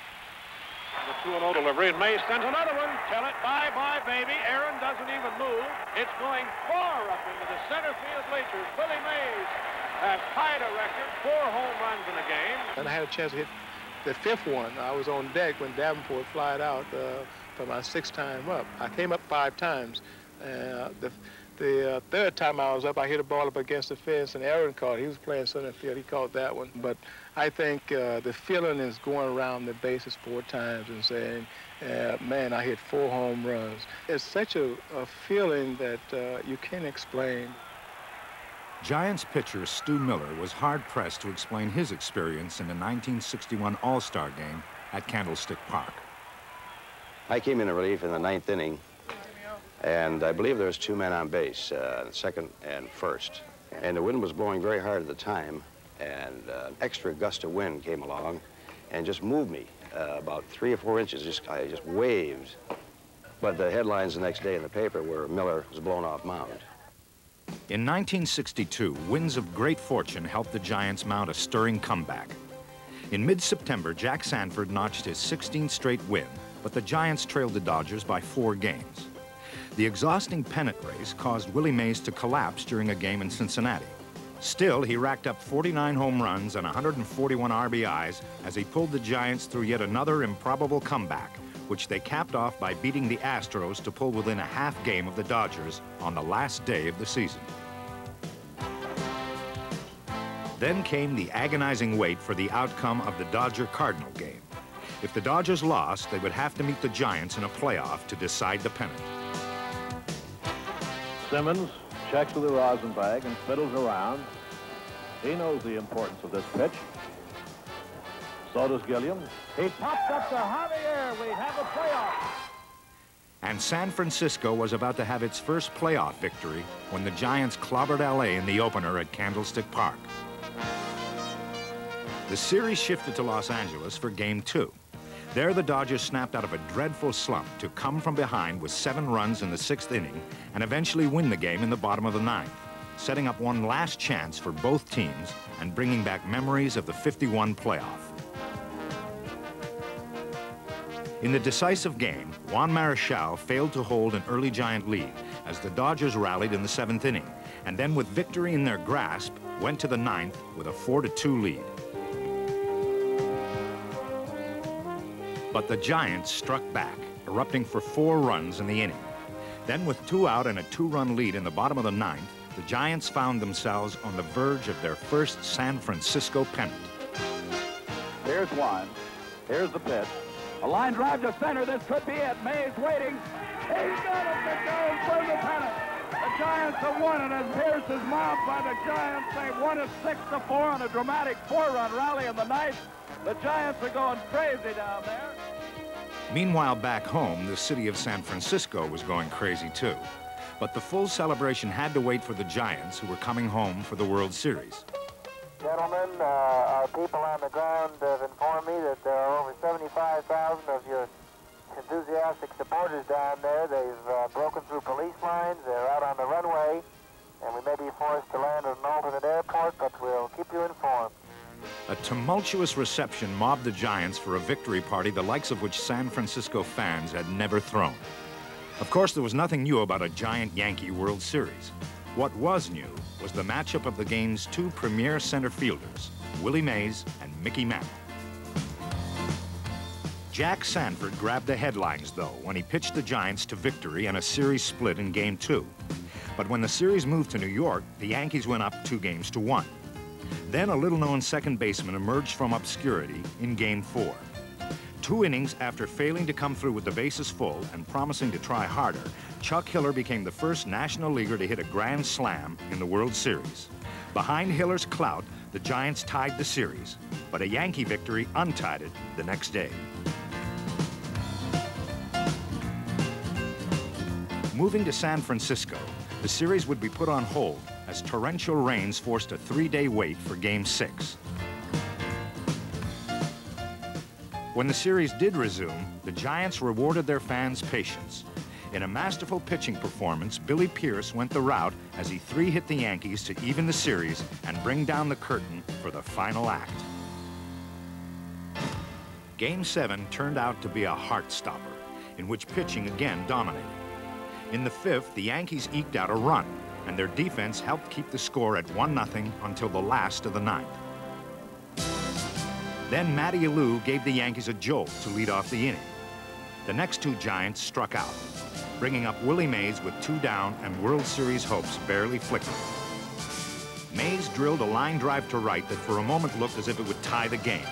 The two and oh delivery, and Mays sends another one. Tell it, bye-bye, baby. Aaron doesn't even move. It's going far up into the center field bleachers. Willie Mays has tied a record, four home runs in a game. And I had a chance to hit the fifth one. I was on deck when Davenport flied out uh, for my sixth time up. I came up five times. Uh, the the uh, third time I was up, I hit a ball up against the fence, and Aaron caught it. He was playing center field. He caught that one. But I think uh, the feeling is going around the bases four times and saying, uh, man, I hit four home runs. It's such a, a feeling that uh, you can't explain. Giants pitcher Stu Miller was hard-pressed to explain his experience in the nineteen sixty-one All-Star game at Candlestick Park. I came in relief in the ninth inning, and I believe there was two men on base, uh, second and first. And the wind was blowing very hard at the time, and uh, an extra gust of wind came along and just moved me uh, about three or four inches. Just, I just waved. But the headlines the next day in the paper were Miller was blown off mound. In nineteen sixty-two, winds of great fortune helped the Giants mount a stirring comeback. In mid-September, Jack Sanford notched his sixteenth straight win, but the Giants trailed the Dodgers by four games. The exhausting pennant race caused Willie Mays to collapse during a game in Cincinnati. Still, he racked up forty-nine home runs and one hundred forty-one R B Is as he pulled the Giants through yet another improbable comeback, which they capped off by beating the Astros to pull within a half game of the Dodgers on the last day of the season. Then came the agonizing wait for the outcome of the Dodger-Cardinal game. If the Dodgers lost, they would have to meet the Giants in a playoff to decide the pennant. Simmons checks with the rosin bag and fiddles around. He knows the importance of this pitch. So does Gilliam. He pops up to Javier. We have a playoff. And San Francisco was about to have its first playoff victory when the Giants clobbered L A in the opener at Candlestick Park. The series shifted to Los Angeles for game two. There, the Dodgers snapped out of a dreadful slump to come from behind with seven runs in the sixth inning and eventually win the game in the bottom of the ninth, setting up one last chance for both teams and bringing back memories of the fifty-one playoff. In the decisive game, Juan Marichal failed to hold an early Giant lead as the Dodgers rallied in the seventh inning, and then with victory in their grasp, went to the ninth with a four to two lead. But the Giants struck back, erupting for four runs in the inning. Then with two out and a two-run lead in the bottom of the ninth, the Giants found themselves on the verge of their first San Francisco pennant. Here's one. Here's the pitch. A line drive to center. This could be it. Mays waiting. He's got it to go for the pennant. The Giants have won it as Pierce is mobbed by the Giants. They've won it six to four on a dramatic four-run rally in the ninth. The Giants are going crazy down there. Meanwhile, back home, the city of San Francisco was going crazy too. But the full celebration had to wait for the Giants, who were coming home for the World Series. Gentlemen, uh, our people on the ground have informed me that there are over seventy-five thousand of your enthusiastic supporters down there. They've uh, broken through police lines. They're out on the runway, and we may be forced to land at an alternate airport, but we'll keep you informed. A tumultuous reception mobbed the Giants for a victory party the likes of which San Francisco fans had never thrown. Of course, there was nothing new about a Giant-Yankee World Series. What was new was the matchup of the game's two premier center fielders, Willie Mays and Mickey Mantle. Jack Sanford grabbed the headlines, though, when he pitched the Giants to victory and a series split in Game two. But when the series moved to New York, the Yankees went up two games to one. Then a little-known second baseman emerged from obscurity in Game four. Two innings after failing to come through with the bases full and promising to try harder, Chuck Hiller became the first National Leaguer to hit a grand slam in the World Series. Behind Hiller's clout, the Giants tied the series, but a Yankee victory untied it the next day. Moving to San Francisco, the series would be put on hold as torrential rains forced a three-day wait for Game six. When the series did resume, the Giants rewarded their fans' patience. In a masterful pitching performance, Billy Pierce went the route as he three-hit the Yankees to even the series and bring down the curtain for the final act. Game seven turned out to be a heart-stopper, in which pitching again dominated. In the fifth, the Yankees eked out a run, and their defense helped keep the score at one nothing until the last of the ninth. Then Matty Alou gave the Yankees a jolt to lead off the inning. The next two Giants struck out, bringing up Willie Mays with two down and World Series hopes barely flickering. Mays drilled a line drive to right that for a moment looked as if it would tie the game.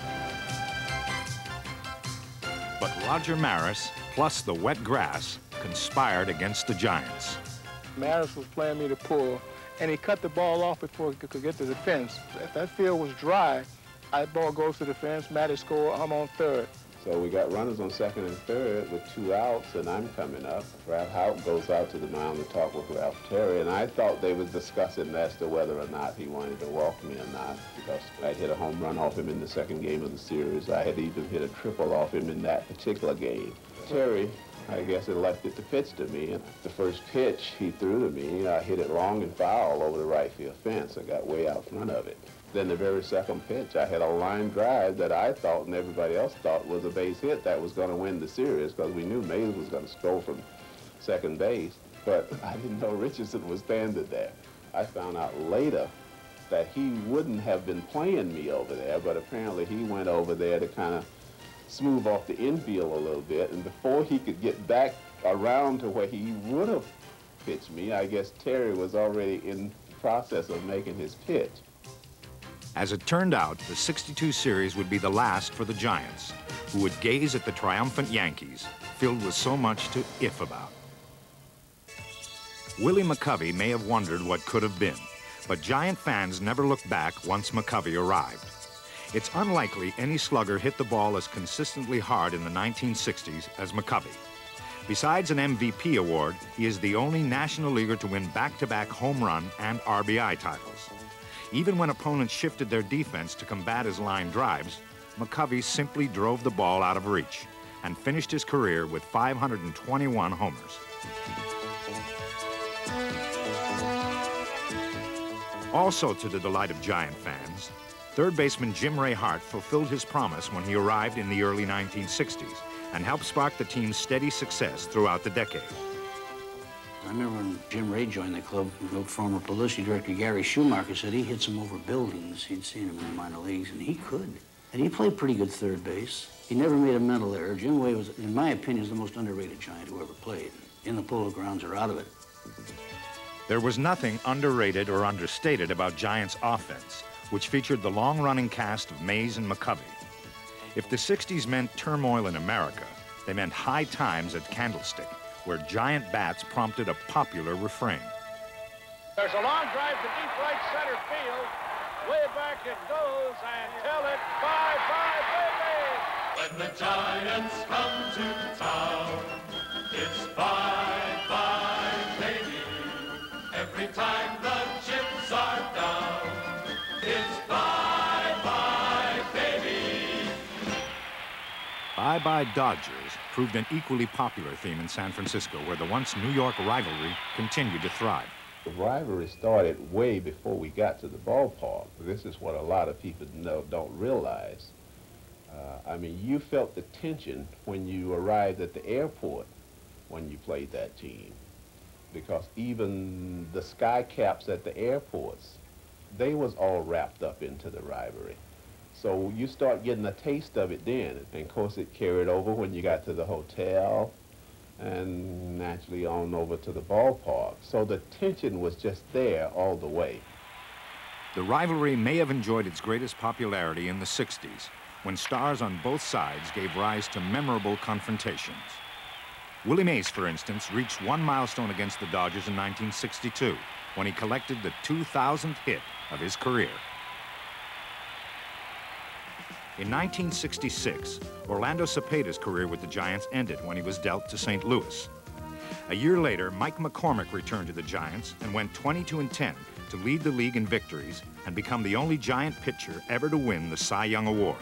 But Roger Maris, plus the wet grass, conspired against the Giants. Maris was playing me to pull, and he cut the ball off before he could get to the fence. If that field was dry, that ball goes to the fence, Matty score, I'm on third. So we got runners on second and third with two outs, and I'm coming up. Ralph Houck goes out to the mound to talk with Ralph Terry, and I thought they was discussing as to whether or not he wanted to walk me or not, because I'd hit a home run off him in the second game of the series. I had even hit a triple off him in that particular game. Terry, I guess, elected to pitch to me, and the first pitch he threw to me, I hit it long and foul over the right field fence. I got way out front of it. Then the very second pitch, I had a line drive that I thought and everybody else thought was a base hit that was going to win the series, because we knew Mays was going to score from second base, but I didn't know Richardson was standing there. I found out later that he wouldn't have been playing me over there, but apparently he went over there to kind of smooth off the infield a little bit, and before he could get back around to where he would have pitched me, I guess Terry was already in the process of making his pitch. As it turned out, the sixty-two series would be the last for the Giants, who would gaze at the triumphant Yankees, filled with so much to if about. Willie McCovey may have wondered what could have been, but Giant fans never looked back once McCovey arrived. It's unlikely any slugger hit the ball as consistently hard in the nineteen sixties as McCovey. Besides an M V P award, he is the only National Leaguer to win back-to-back home run and R B I titles. Even when opponents shifted their defense to combat his line drives, McCovey simply drove the ball out of reach and finished his career with five hundred twenty-one homers. Also to the delight of Giant fans, third baseman Jim Ray Hart fulfilled his promise when he arrived in the early nineteen sixties and helped spark the team's steady success throughout the decade. I remember when Jim Ray joined the club, the former publicity director Gary Schumacher said he hit some over buildings. He'd seen him in the minor leagues, and he could. And he played pretty good third base. He never made a mental error. Jim Ray was, in my opinion, is the most underrated Giant who ever played. In the Polo Grounds or out of it. There was nothing underrated or understated about Giants' offense, which featured the long-running cast of Mays and McCovey. If the sixties meant turmoil in America, they meant high times at Candlestick, where Giant bats prompted a popular refrain. There's a long drive to deep right center field. Way back it goes, and tell it bye-bye, baby! When the Giants come to town, it's bye-bye, baby. Every time the chips are down, it's bye. Bye-Bye Dodgers proved an equally popular theme in San Francisco, where the once New York rivalry continued to thrive. The rivalry started way before we got to the ballpark. This is what a lot of people know, don't realize. Uh, I mean, you felt the tension when you arrived at the airport when you played that team, because even the sky caps at the airports, they was all wrapped up into the rivalry. So you start getting a taste of it then, and of course it carried over when you got to the hotel, and naturally on over to the ballpark. So the tension was just there all the way. The rivalry may have enjoyed its greatest popularity in the sixties, when stars on both sides gave rise to memorable confrontations. Willie Mays, for instance, reached one milestone against the Dodgers in nineteen sixty-two, when he collected the two thousandth hit of his career. In nineteen sixty-six, Orlando Cepeda's career with the Giants ended when he was dealt to Saint Louis. A year later, Mike McCormick returned to the Giants and went twenty-two and ten to lead the league in victories and become the only Giant pitcher ever to win the Cy Young Award.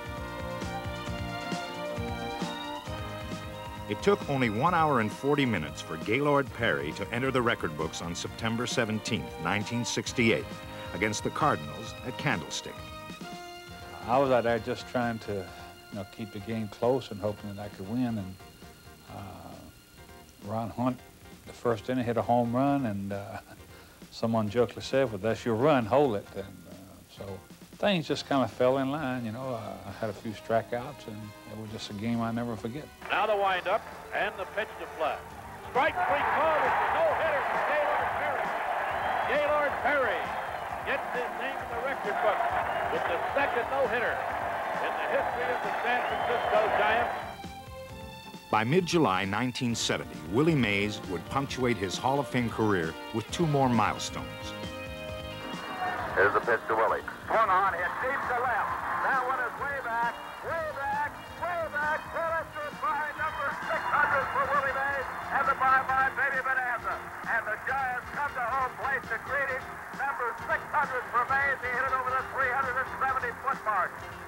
It took only one hour and forty minutes for Gaylord Perry to enter the record books on September seventeenth, nineteen sixty-eight, against the Cardinals at Candlestick. I was out there just trying to, you know, keep the game close and hoping that I could win. And uh, Ron Hunt, the first inning, hit a home run, and uh, someone jokingly said, "Well, that's your run, hold it." And uh, so things just kind of fell in line, you know. Uh, I had a few strikeouts, and it was just a game I never forget. Now the windup and the pitch to play. Strike three called. It's a no-hitter for Gaylord Perry. Gaylord Perry gets his name in the record book with the second no-hitter in the history of the San Francisco Giants. By mid-July nineteen seventy, Willie Mays would punctuate his Hall of Fame career with two more milestones. Here's the pitch to Willie. Swung on, hit deep to left. That one is way back, way back, way back. Well, by number six hundred for Willie Mays and the bye-bye baby bonanza. And the Giants come to home plate to greet him. Number six hundred for Mays. He hit it over the three hundred seventy foot mark.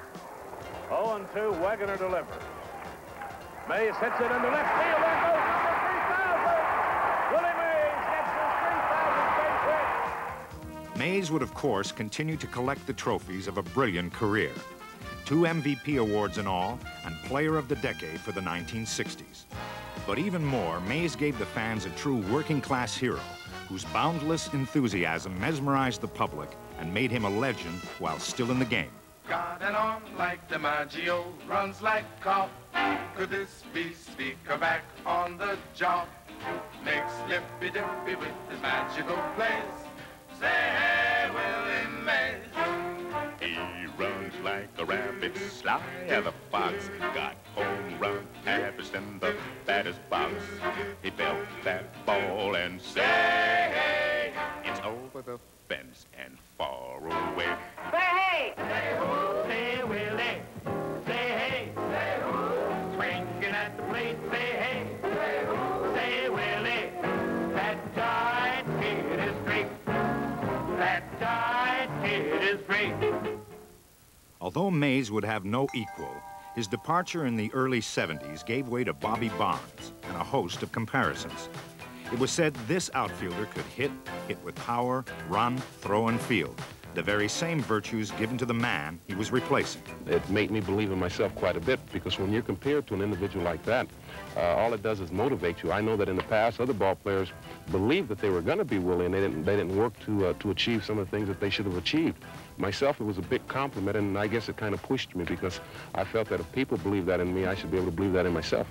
oh and two, Wegener delivers. Mays hits it into left field. There goes number three thousand. Willie Mays gets his three thousandth base hit. Mays would, of course, continue to collect the trophies of a brilliant career. Two M V P awards in all, and Player of the Decade for the nineteen sixties. But even more, Mays gave the fans a true working-class hero whose boundless enthusiasm mesmerized the public and made him a legend while still in the game. Got an arm like DiMaggio, runs like cough. Could this be Speaker back on the job? Makes lippy-dippy with his magical plays. Say, hey, Willie Mays. He runs like a rabbit, sly as a fox. Got home run habits in the batters box. He felt that ball and say, hey, it's over the fence and far away. Say hey! Say who? Say Willie. Say hey! Say who? Swinging at the plate. Say hey! Say who? Say Willie. That giant kid is great. That giant kid is great. Although Mays would have no equal, his departure in the early seventies gave way to Bobby Bonds and a host of comparisons. It was said this outfielder could hit, hit with power, run, throw, and field, the very same virtues given to the man he was replacing. It made me believe in myself quite a bit, because when you're compared to an individual like that, uh, all it does is motivate you. I know that in the past, other ball players believed that they were going to be Willie, and they didn't, they didn't work to, uh, to achieve some of the things that they should have achieved. Myself, it was a big compliment, and I guess it kind of pushed me, because I felt that if people believe that in me, I should be able to believe that in myself.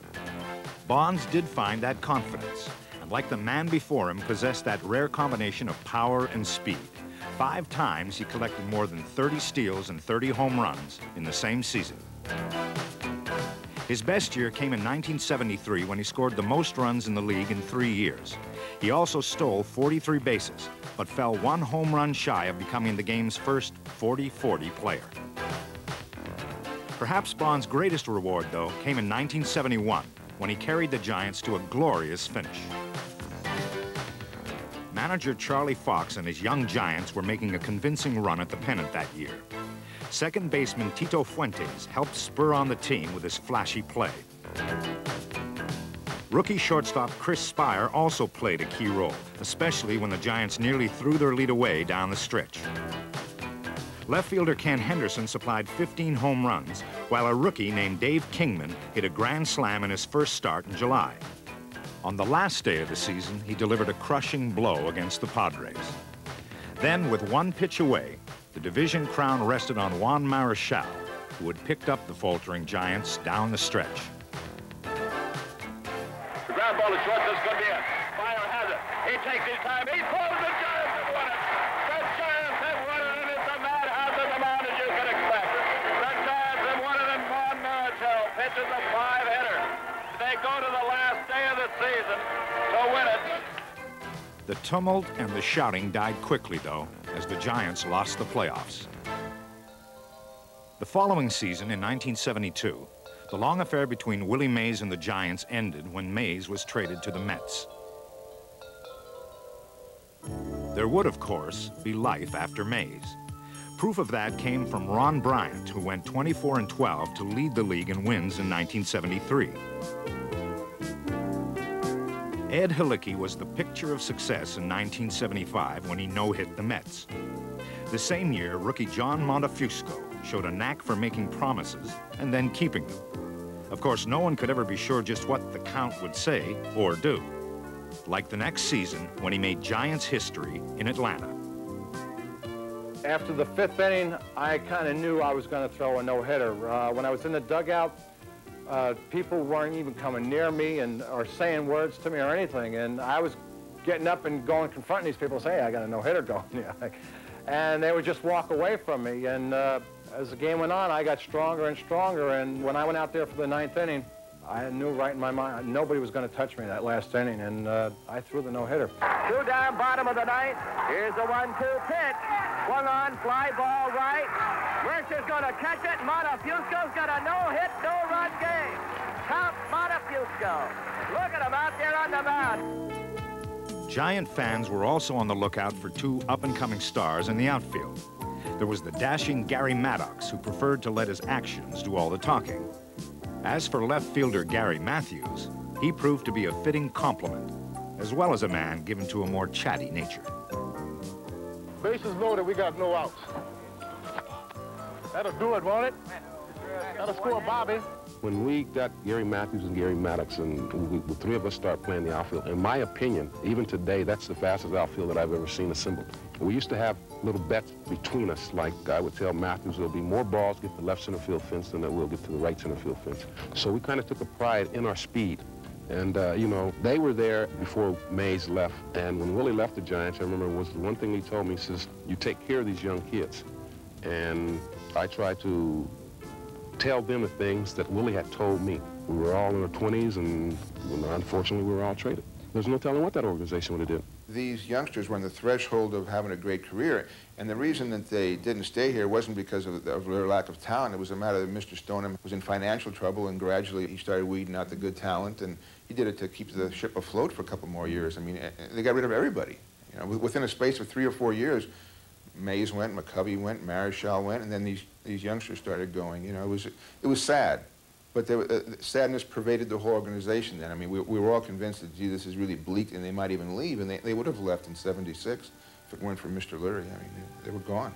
Bonds did find that confidence, and like the man before him, possessed that rare combination of power and speed. Five times he collected more than thirty steals and thirty home runs in the same season. His best year came in nineteen seventy-three, when he scored the most runs in the league in three years. He also stole forty-three bases, but fell one home run shy of becoming the game's first forty forty player. Perhaps Bonds' greatest reward, though, came in nineteen seventy-one, when he carried the Giants to a glorious finish. Manager Charlie Fox and his young Giants were making a convincing run at the pennant that year. Second baseman Tito Fuentes helped spur on the team with his flashy play. Rookie shortstop Chris Spire also played a key role, especially when the Giants nearly threw their lead away down the stretch. Left fielder Ken Henderson supplied fifteen home runs, while a rookie named Dave Kingman hit a grand slam in his first start in July. On the last day of the season, he delivered a crushing blow against the Padres. Then, with one pitch away, the division crown rested on Juan Marichal, who had picked up the faltering Giants down the stretch. The ground ball is short. This could be it. Spire has it. He takes his time. He throws. The Giants have won it. The Giants have won it, and it's a madhouse of the mound as you can expect. The Giants have won it, and Juan Marichal pitches a five-hitter. They go to the last day of the season to win it. The tumult and the shouting died quickly, though, as the Giants lost the playoffs. The following season, in nineteen seventy-two, the long affair between Willie Mays and the Giants ended when Mays was traded to the Mets. There would, of course, be life after Mays. Proof of that came from Ron Bryant, who went twenty-four and twelve to lead the league in wins in nineteen seventy-three. Ed Halicki was the picture of success in nineteen seventy-five when he no-hit the Mets. The same year, rookie John Montefusco showed a knack for making promises and then keeping them. Of course, no one could ever be sure just what the count would say or do. Like the next season when he made Giants history in Atlanta. After the fifth inning, I kind of knew I was going to throw a no-hitter. Uh, when I was in the dugout, uh, people weren't even coming near me and or saying words to me or anything. And I was getting up and going confronting these people, saying, hey, I got a no-hitter going. Yeah. And they would just walk away from me. And uh, as the game went on, I got stronger and stronger. And when I went out there for the ninth inning, I knew right in my mind nobody was going to touch me that last inning, and uh, I threw the no-hitter. Two down, bottom of the ninth. Here's the one two pitch. Swung on, fly ball right. Mercer's going to catch it. Montefusco's got a no-hit, no-run game. Count Montefusco. Look at him out there on the mound. Giant fans were also on the lookout for two up-and-coming stars in the outfield. There was the dashing Gary Maddox, who preferred to let his actions do all the talking. As for left fielder Gary Matthews, he proved to be a fitting complement, as well as a man given to a more chatty nature. Bases loaded, we got no outs. That'll do it, won't it? That'll score Bobby. When we got Gary Matthews and Gary Maddox, and we, the three of us start playing the outfield, in my opinion, even today, that's the fastest outfield that I've ever seen assembled. We used to have little bets between us, like I would tell Matthews there'll be more balls get to the left center field fence than that will get to the right center field fence. So we kind of took a pride in our speed. And, uh, you know, they were there before Mays left. And when Willie left the Giants, I remember was the one thing he told me, he says, you take care of these young kids. And I tried to tell them the things that Willie had told me. We were all in our twenties, and you know, unfortunately, we were all traded. There's no telling what that organization would have did. These youngsters were on the threshold of having a great career, and the reason that they didn't stay here wasn't because of, of their lack of talent. It was a matter that Mister Stoneham was in financial trouble, and gradually he started weeding out the good talent, and he did it to keep the ship afloat for a couple more years. I mean, they got rid of everybody. You know, within a space of three or four years, Mays went, McCovey went, Marichal went, and then these, these youngsters started going. You know, it was, it was sad. But there, uh, sadness pervaded the whole organization then. I mean, we, we were all convinced that, gee, this is really bleak, and they might even leave, and they, they would have left in seventy-six if it weren't for Mister Leary. I mean, they, they were gone.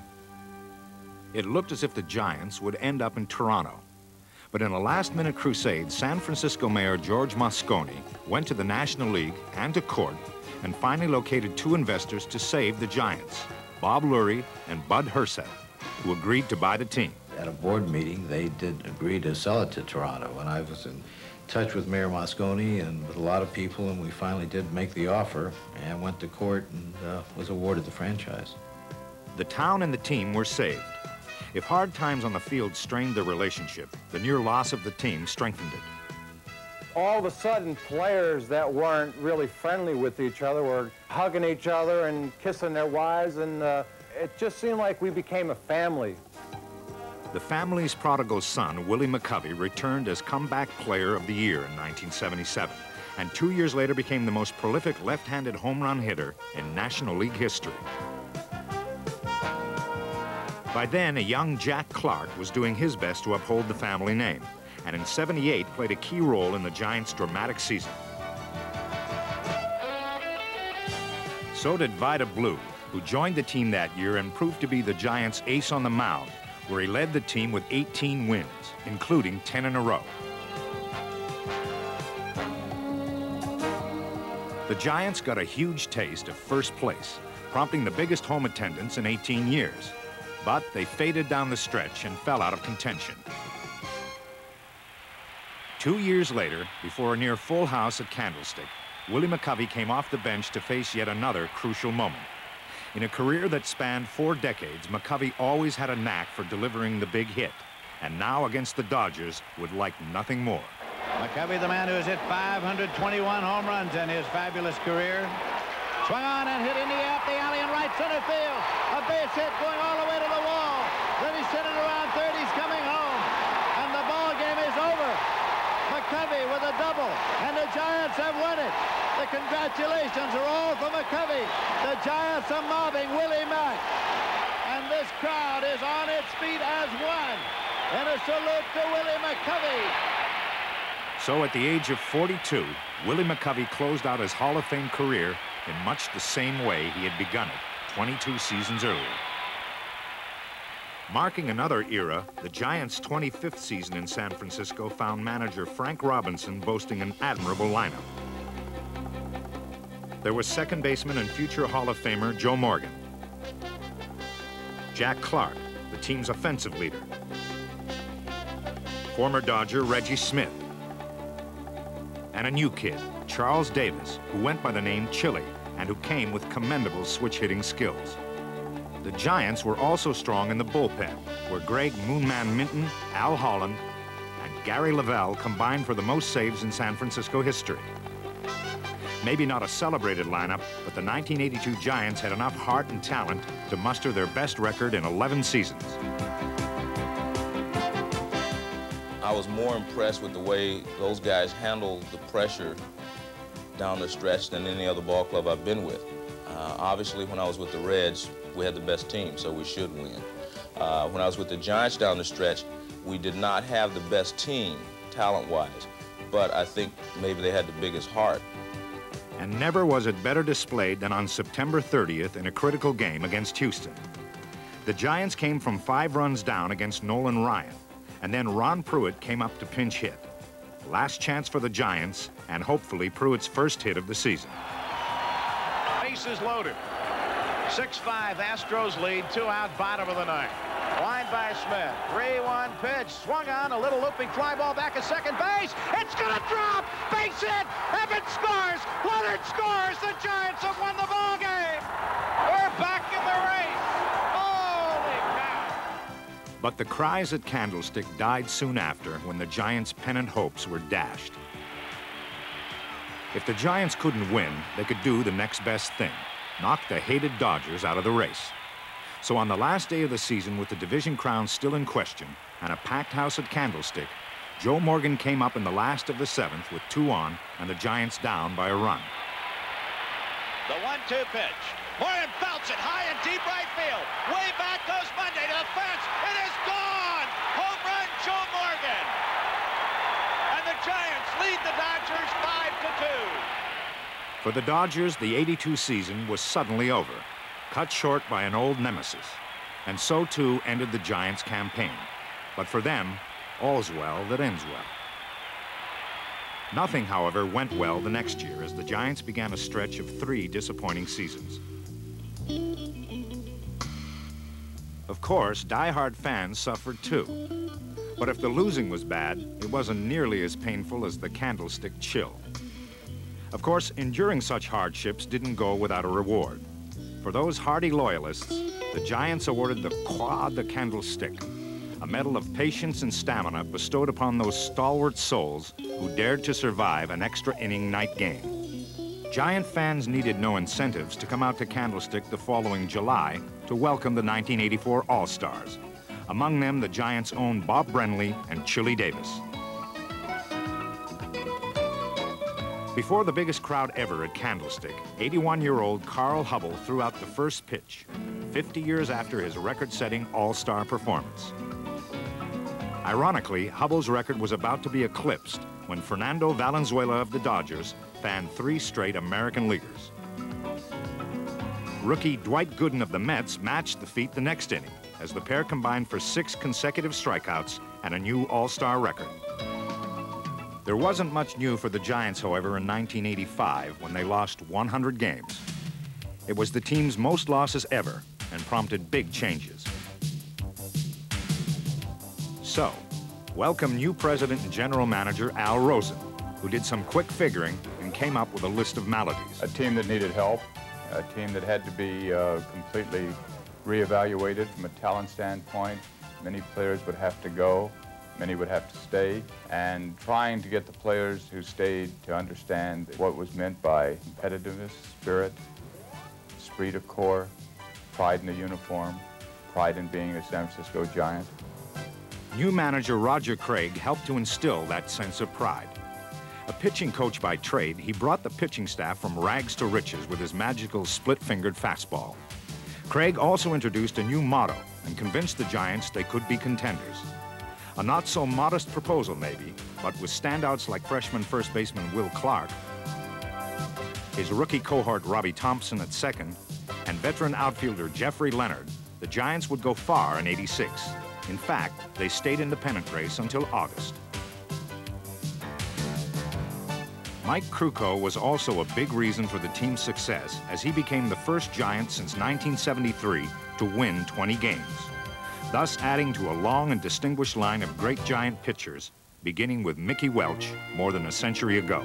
It looked as if the Giants would end up in Toronto. But in a last-minute crusade, San Francisco Mayor George Moscone went to the National League and to court and finally located two investors to save the Giants, Bob Lurie and Bud Herseth, who agreed to buy the team. At a board meeting, they did agree to sell it to Toronto, and I was in touch with Mayor Moscone and with a lot of people, and we finally did make the offer and went to court and uh, was awarded the franchise. The town and the team were saved. If hard times on the field strained their relationship, the near loss of the team strengthened it. All of a sudden, players that weren't really friendly with each other were hugging each other and kissing their wives, and uh, it just seemed like we became a family. The family's prodigal son, Willie McCovey, returned as comeback player of the year in nineteen seventy-seven, and two years later became the most prolific left-handed home run hitter in National League history. By then, a young Jack Clark was doing his best to uphold the family name, and in seventy-eight played a key role in the Giants' dramatic season. So did Vida Blue, who joined the team that year and proved to be the Giants' ace on the mound, where he led the team with eighteen wins, including ten in a row. The Giants got a huge taste of first place, prompting the biggest home attendance in eighteen years. But they faded down the stretch and fell out of contention. Two years later, before a near full house at Candlestick, Willie McCovey came off the bench to face yet another crucial moment. In a career that spanned four decades, McCovey always had a knack for delivering the big hit, and now against the Dodgers would like nothing more. McCovey, the man who has hit five hundred twenty-one home runs in his fabulous career. Swung on and hit in the up the alley in right center field. A base hit going all the way to the wall. Then he's sitting around third. He's coming home. And the ball game is over. McCovey with a double. And the Giants have won it. The congratulations are all for McCovey. The Giants are mobbing Willie Mack. And this crowd is on its feet as one. And a salute to Willie McCovey. So at the age of forty-two, Willie McCovey closed out his Hall of Fame career in much the same way he had begun it twenty-two seasons earlier. Marking another era, the Giants' twenty-fifth season in San Francisco found manager Frank Robinson boasting an admirable lineup. There was second baseman and future Hall of Famer Joe Morgan, Jack Clark, the team's offensive leader, former Dodger Reggie Smith, and a new kid, Charles Davis, who went by the name Chili and who came with commendable switch-hitting skills. The Giants were also strong in the bullpen, where Greg Moonman Minton, Al Holland, and Gary Lavelle combined for the most saves in San Francisco history. Maybe not a celebrated lineup, but the nineteen eighty-two Giants had enough heart and talent to muster their best record in eleven seasons. I was more impressed with the way those guys handled the pressure down the stretch than any other ball club I've been with. Uh, obviously, when I was with the Reds, we had the best team, so we should win. Uh, when I was with the Giants down the stretch, we did not have the best team, talent-wise, but I think maybe they had the biggest heart. And never was it better displayed than on September thirtieth in a critical game against Houston. The Giants came from five runs down against Nolan Ryan, and then Ron Pruitt came up to pinch hit. Last chance for the Giants, and hopefully Pruitt's first hit of the season. Bases loaded. six five Astros lead, two out, bottom of the ninth. Line by Smith. three one pitch. Swung on, a little looping fly ball back at second base. It's going to drop. Base hit. Evans scores. Leonard scores. The Giants have won the ball game. We're back in the race. Holy cow. But the cries at Candlestick died soon after when the Giants' pennant hopes were dashed. If the Giants couldn't win, they could do the next best thing, knock the hated Dodgers out of the race. So on the last day of the season, with the division crown still in question and a packed house at Candlestick, Joe Morgan came up in the last of the seventh with two on and the Giants down by a run. The one two pitch. Morgan belts it high and deep right field. Way back goes Monday to the fence. It is gone. Home run, Joe Morgan. And the Giants lead the Dodgers five to two. For the Dodgers, the eighty-two season was suddenly over, cut short by an old nemesis. And so, too, ended the Giants' campaign. But for them, all's well that ends well. Nothing, however, went well the next year as the Giants began a stretch of three disappointing seasons. Of course, die-hard fans suffered too. But if the losing was bad, it wasn't nearly as painful as the Candlestick chill. Of course, enduring such hardships didn't go without a reward. For those hardy loyalists, the Giants awarded the Croix de Candlestick, a medal of patience and stamina bestowed upon those stalwart souls who dared to survive an extra inning night game. Giant fans needed no incentives to come out to Candlestick the following July to welcome the nineteen eighty-four All-Stars. Among them, the Giants' own Bob Brenly and Chili Davis. Before the biggest crowd ever at Candlestick, eighty-one-year-old Carl Hubble threw out the first pitch, fifty years after his record-setting All-Star performance. Ironically, Hubbell's record was about to be eclipsed when Fernando Valenzuela of the Dodgers fanned three straight American leaguers. Rookie Dwight Gooden of the Mets matched the feat the next inning, as the pair combined for six consecutive strikeouts and a new All-Star record. There wasn't much new for the Giants, however, in nineteen eighty-five, when they lost one hundred games. It was the team's most losses ever and prompted big changes. So, welcome new president and general manager Al Rosen, who did some quick figuring and came up with a list of maladies. A team that needed help, a team that had to be uh, completely reevaluated from a talent standpoint. Many players would have to go, many would have to stay, and trying to get the players who stayed to understand what was meant by competitiveness, spirit, esprit de corps, pride in the uniform, pride in being a San Francisco Giant. New manager Roger Craig helped to instill that sense of pride. A pitching coach by trade, he brought the pitching staff from rags to riches with his magical split-fingered fastball. Craig also introduced a new motto and convinced the Giants they could be contenders. A not-so-modest proposal, maybe, but with standouts like freshman first baseman Will Clark, his rookie cohort Robbie Thompson at second, and veteran outfielder Jeffrey Leonard, the Giants would go far in eighty-six. In fact, they stayed in the pennant race until August. Mike Krukow was also a big reason for the team's success, as he became the first Giant since nineteen seventy-three to win twenty games, thus adding to a long and distinguished line of great Giant pitchers, beginning with Mickey Welch more than a century ago.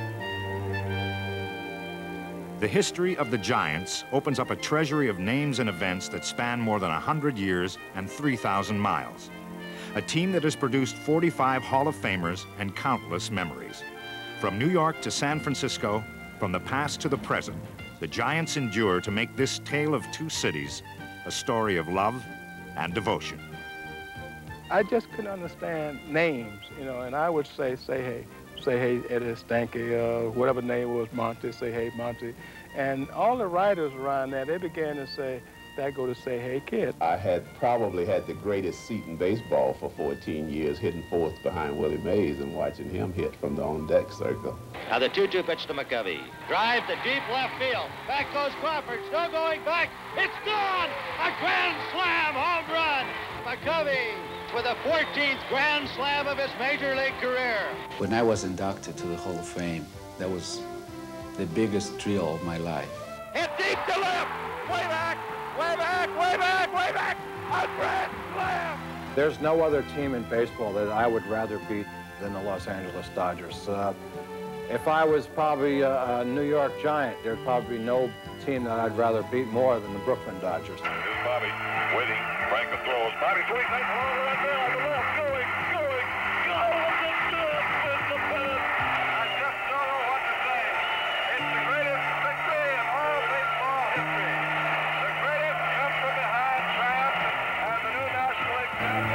The history of the Giants opens up a treasury of names and events that span more than one hundred years and three thousand miles. A team that has produced forty-five Hall of Famers and countless memories. From New York to San Francisco, from the past to the present, the Giants endure to make this tale of two cities a story of love and devotion. I just couldn't understand names, you know, and I would say, say, hey, say, hey, Eddie Stanky, uh, whatever the name was, Monty, say, hey, Monty. And all the writers around there, they began to say, that go to say, hey, kid. I had probably had the greatest seat in baseball for fourteen years, hitting fourth behind Willie Mays and watching him hit from the on-deck circle. Now the two two pitch to McCovey. Drive to deep left field. Back goes Crawford, still going back. It's gone! A grand slam home run! McCovey with the fourteenth grand slam of his major league career. When I was inducted to the Hall of Fame, that was the biggest thrill of my life. Hit deep to left! Way back! Way back! Way back! Way back! A grand slam! There's no other team in baseball that I would rather beat than the Los Angeles Dodgers. Uh, if I was probably a, a New York Giant, there'd probably be no team that I'd rather beat more than the Brooklyn Dodgers. Here's Bobby waiting. Franklin throws. Bobby swings. Nice along the right field. On the left. Going. Going. Goes and good. Wins the pennant. I just don't know what to say. It's the greatest victory in all baseball history. The greatest come from behind triumph and the new National League champion.